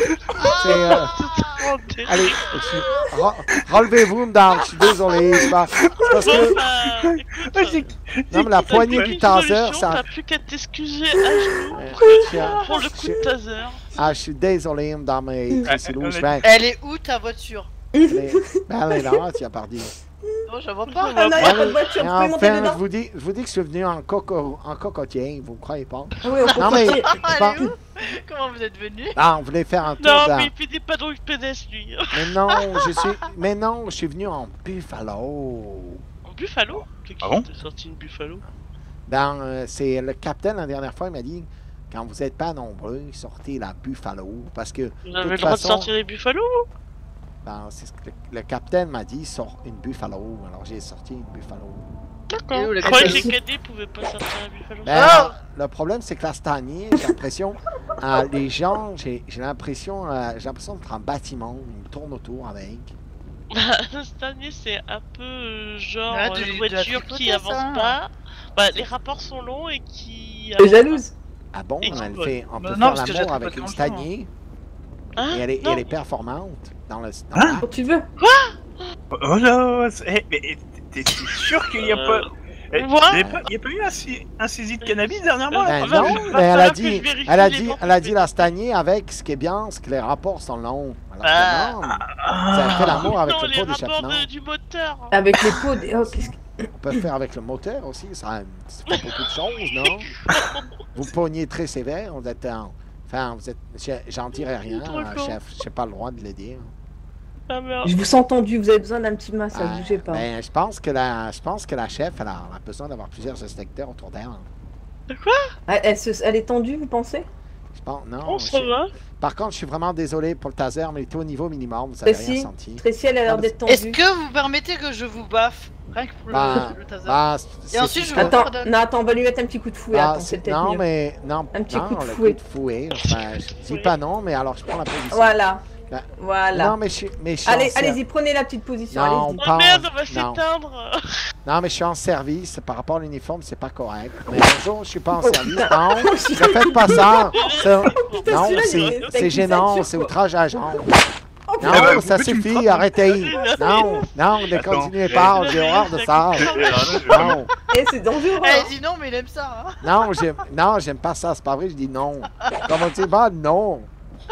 Allez, relevez-vous, madame, je suis désolé. C'est parce que... Non, mais la poignée du taser, ça... T'as plus qu'à t'excuser à genoux pour le coup de taser. Ah, je suis désolé, madame. Elle est où ta voiture? Elle est là, tu as parlé. Non, je vois pas. Ah non, il n'y a pas de voiture, vous pouvez monter Enfin, dedans. je vous dis que je suis venu en cocotier, vous ne croyez pas? Ah oui, en Non, mais... cocotier. Elle est où? Comment vous êtes venu? Ah, on voulait faire un tour Non, dans... mais il fait des padrons pédestres, lui. Mais non, je suis venu en Buffalo. En Buffalo? Ah bon? T'es sorti une Buffalo? C'est le capitaine, la dernière fois, il m'a dit, quand vous n'êtes pas nombreux, sortez la Buffalo, parce que... Vous avez le droit de sortir les Buffalo? C'est ce que le capitaine m'a dit, sort une Buffalo, alors j'ai sorti une Buffalo. D'accord. Je croyais que les cadets pouvaient pas sortir la Buffalo. Le problème, c'est que là, cette année, j'ai l'impression, les gens, j'ai l'impression d'être en bâtiment, ils me tournent autour avec. Cette année, c'est un peu genre Ah, une tu voiture dois qui tripoter, avance ça. pas. Bah, les rapports sont longs et qui. T'es jalouse? Ah bon, on peut Bah faire non, parce que l'amour avec j'attrape une pas stanier. Hein? Et elle est performante dans le... Dans Quand tu veux. Oh là, mais t'es sûr qu'il n'y a pas... Il n'y a pas eu un saisie de cannabis dernièrement? Ben là non, mais elle a dit la stanier avec, ce qui est bien, c'est que les rapports sont longs. Alors que non, ça fait l'amour avec Non, le les pot rapports d'échappement. du moteur. Avec les pots. Oh, qu'est-ce que. On peut faire avec le moteur aussi, ça fait beaucoup de choses, non? Vous pognez très sévère, vous êtes en... Enfin, vous êtes... J'en dirai rien, chef, je n'ai pas le droit de le dire. Je vous sens tendu, vous avez besoin d'un petit massage, bougez pas. Ben, je pense que la chef, elle a besoin d'avoir plusieurs inspecteurs autour d'elle. De quoi? Elle est tendue, vous pensez? Je pense, non. Oh, ça va. Par contre, je suis vraiment désolé pour le taser, mais il était au niveau minimum, vous avez rien senti. Tracy, elle a l'air d'être tendue. Est-ce que vous permettez que je vous baffe? Rien que pour le taser. Et ensuite, je vous pardonne. Non, attends, on va lui mettre un petit coup de fouet. Attends, c'est peut-être mieux. Non, mais... Non, un petit coup de le fouet. coup de fouet. Enfin, je dis pas non, mais alors je prends la position. Voilà. Ben, voilà. Non, mais je suis allez-y, prenez la petite position. Non, allez-y. Oh merde, on va s'éteindre. Non, mais je suis en service. Par rapport à l'uniforme, c'est pas correct. Mais bonjour, je suis pas en service. Non, ne faites pas ça. Non, c'est gênant. C'est outrage à genre. Non, ça suffit, arrêtez. Non, ne continuez pas. J'ai horreur de ça. Non. C'est dangereux. Elle dit non, mais il aime ça. Non, j'aime pas ça. C'est pas vrai, je dis non. Comment tu dis pas non?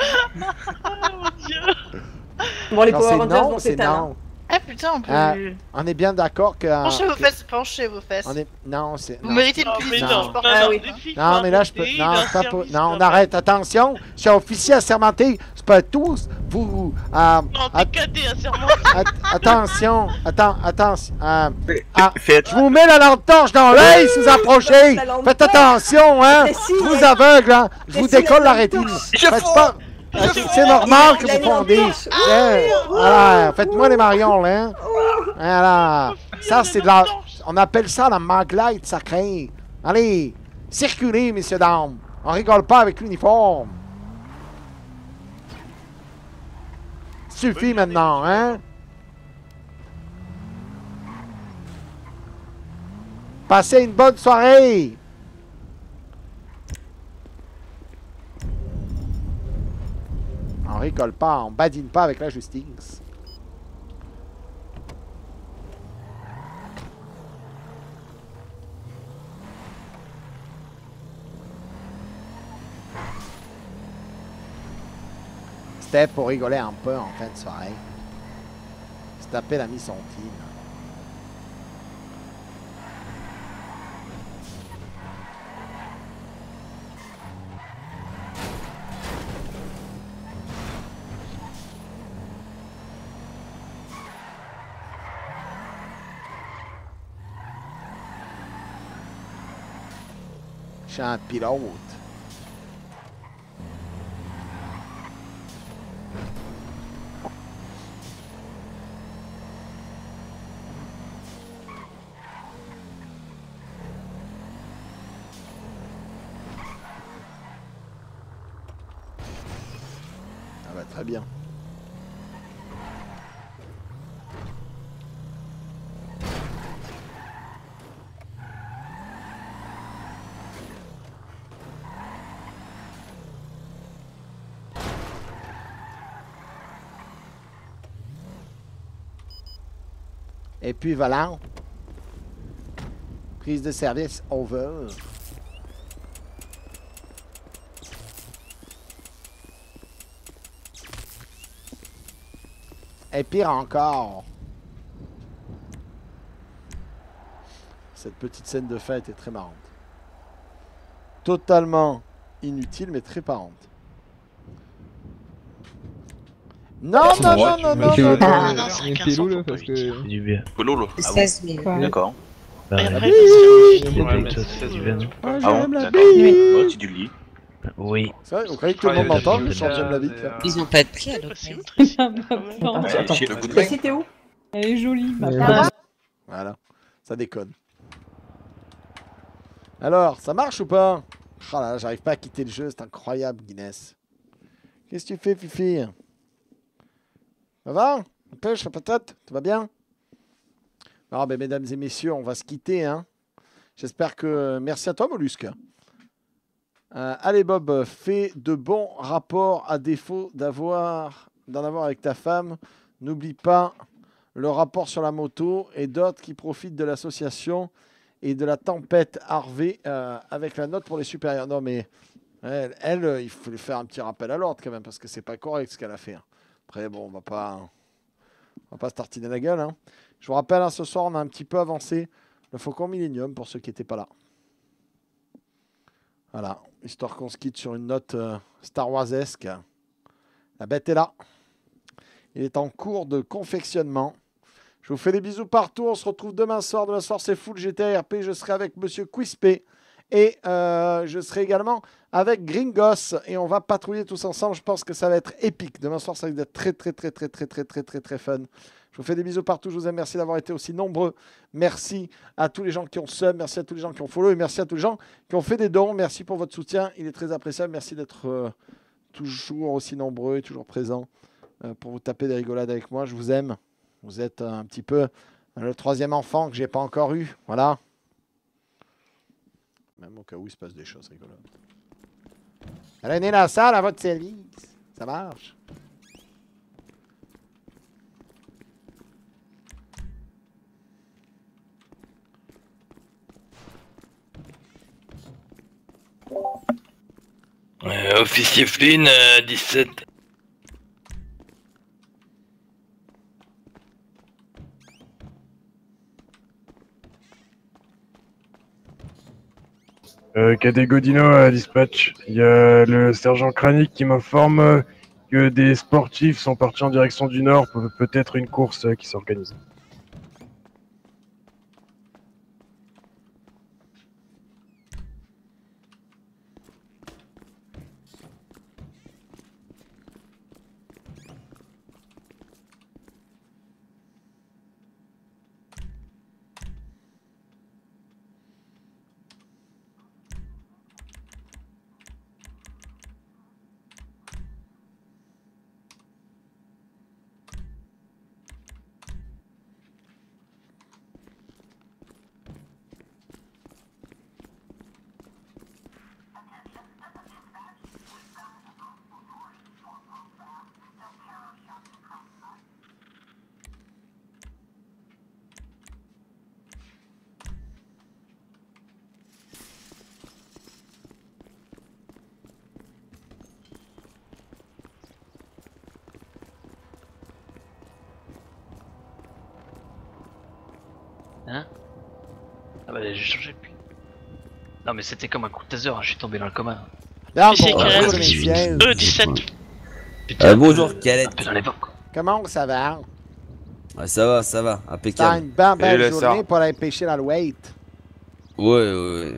Bon, les Power Rangers vont s'éteindre. Ah putain, on peut... on est bien d'accord que... Penchez vos fesses. Non, c'est... Vous méritez une punition. Non, mais là, je peux... Non, on arrête. Attention, je suis officier assermenté. Je peux tous vous... Non, t'es cadet assermenté. Attention. Je vous mets la lampe torche dans l'œil si vous approchez. Faites attention, hein. Je vous aveugle, hein. Je vous décolle la rétine. Faites pas... C'est normal que vous fondez. Voilà, faites-moi les marioles, hein. Voilà. Ça, c'est de la... On appelle ça la maglite sacrée. Allez, circulez, messieurs, dames. On rigole pas avec l'uniforme. Suffit maintenant, hein. Passez une bonne soirée. On rigole pas, on badine pas avec la justice. C'était pour rigoler un peu en fin de soirée. Se taper l'ami son team. Je suis un pilote. Ça va très bien. Et puis voilà. Prise de service over. Et pire encore. Cette petite scène de fin était très marrante. Totalement inutile, mais très parente. Non, non, non, non, non, non, non, non, c'est rien là, parce que... Du bien. Lolo. 16 000. D'accord. Bah, J'aime la bille. Tu du lit. Oui. C'est vrai, vous croyez que tout le monde m'entend, je chante J'aime la bille. Ils ont pas de prix à l'autre. Attends, t'es où? Elle est jolie, ma Voilà, ça déconne. Alors, ça marche ou pas? Oh là là, j'arrive pas à quitter le jeu, c'est incroyable, Guinness. Qu'est-ce que tu fais, Fifi? Ça va? Pêche, peut-être? Tout va bien? Alors, ben, mesdames et messieurs, on va se quitter, hein. J'espère que... Merci à toi, Mollusque. Allez, Bob, fais de bons rapports à défaut d'en avoir avec ta femme. N'oublie pas le rapport sur la moto et d'autres qui profitent de l'association et de la tempête Harvey avec la note pour les supérieurs. Non, mais elle, il faut lui faire un petit rappel à l'ordre quand même parce que c'est pas correct ce qu'elle a fait. Après, bon, on va On va pas se tartiner la gueule. Hein. Je vous rappelle, hein, ce soir, on a un petit peu avancé le Faucon Millennium pour ceux qui n'étaient pas là. Voilà, histoire qu'on se quitte sur une note Star Wars-esque. La bête est là. Il est en cours de confectionnement. Je vous fais des bisous partout. On se retrouve demain soir. Demain soir, c'est full GTA RP. Je serai avec Monsieur Quispé. Et je serai également avec Gringos. Et on va patrouiller tous ensemble. Je pense que ça va être épique. Demain soir, ça va être très fun. Je vous fais des bisous partout. Je vous aime. Merci d'avoir été aussi nombreux. Merci à tous les gens qui ont sub. Merci à tous les gens qui ont follow. Et merci à tous les gens qui ont fait des dons. Merci pour votre soutien. Il est très appréciable. Merci d'être toujours aussi nombreux et toujours présents pour vous taper des rigolades avec moi. Je vous aime. Vous êtes un petit peu le troisième enfant que j'ai pas encore eu. Voilà. Même au cas où il se passe des choses rigolotes. René Lassard à votre service. Ça marche. Officier Flynn, 17. Cadet Godino à dispatch. Il y a le sergent Kranik qui m'informe que des sportifs sont partis en direction du nord pour peut-être une course qui s'organise. Hein? Ah bah j'ai changé depuis. Non mais c'était comme un coup de taser, je suis tombé dans le coma. Là, C'est bon, Karen, bonjour, 17. Bonjour Calette. Comment ça va? Ouais, ça va, T'as impeccable. une belle journée pour aller pêcher dans le wait. Ouais.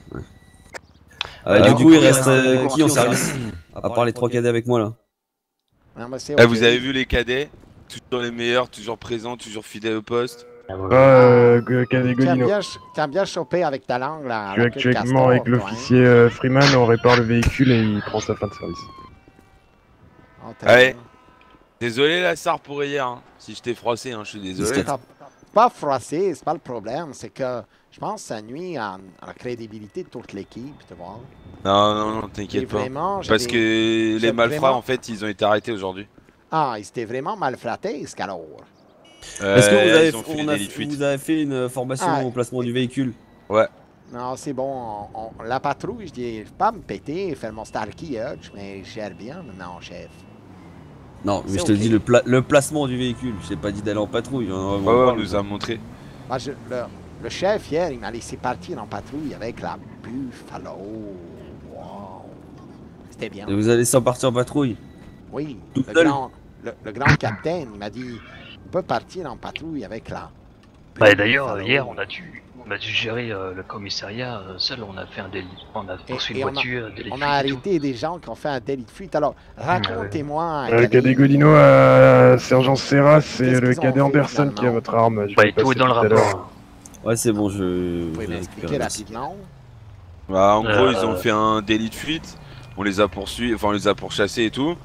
Du coup, il reste qui en service? À part les 3 cadets avec moi là. Non, bah, Vous avez vu les cadets? Toujours les meilleurs, toujours présents, toujours fidèles au poste. Cadet Godino. T'as bien chopé avec ta langue là. Je suis actuellement avec l'officier Freeman, on répare le véhicule et il prend sa fin de service. Ouais. Désolé Lassard pour hier, hein. Si je t'ai froissé, hein, je suis désolé. Pas froissé, c'est pas le problème, c'est que je pense que ça nuit à la crédibilité de toute l'équipe, tu vois. Non, t'inquiète pas. Parce que les malfrats, en fait, ils ont été arrêtés aujourd'hui. Ah, ils étaient vraiment malfratés, ce qu'alors. Est-ce que vous avez fait une formation au placement du véhicule? Ouais. Non, c'est bon. La patrouille, je dis pas me péter, faire mon Starkey Hutch, mais je gère bien maintenant, chef. Non, mais je te dis le placement du véhicule. Je t'ai pas dit d'aller en patrouille. On nous a montré. Bah, le chef, hier, il m'a laissé partir en patrouille avec la Buffalo. Wow. C'était bien. Et vous allez sans partir en patrouille? Oui. Le grand capitaine, il m'a dit... On peut partir en patrouille avec la... Bah d'ailleurs, hier, on a dû gérer le commissariat seul, on a fait un délit. On a poursuivi une voiture, délit de fuite. On a arrêté des gens qui ont fait un délit de fuite. Alors, racontez-moi... Cadet Godino à Sergent Serra, c'est le cadet Anderson qui a votre arme. Bah, tout est dans le rapport. Ouais, c'est bon, Vous pouvez m'expliquer rapidement? Bah, en gros, ils ont fait un délit de fuite. On les a poursuivis, enfin, on les a pourchassés et tout.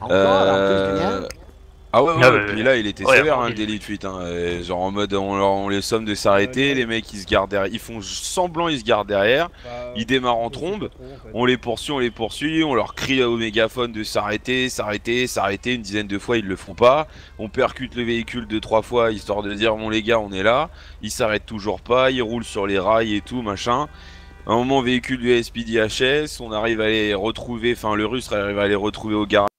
Ah ouais, puis là il était sévère le délit de fuite, hein. Genre en mode on les somme de s'arrêter, les mecs ils se gardent derrière, ils font semblant ils se gardent derrière, ils démarrent en trombe, on les poursuit, on leur crie au mégaphone de s'arrêter, une dizaine de fois ils le font pas, on percute le véhicule 2-3 fois histoire de dire bon les gars on est là, ils s'arrêtent toujours pas, ils roulent sur les rails et tout machin. À un moment véhicule du SPDHS, on arrive à les retrouver, enfin le russe arrive à les retrouver au garage.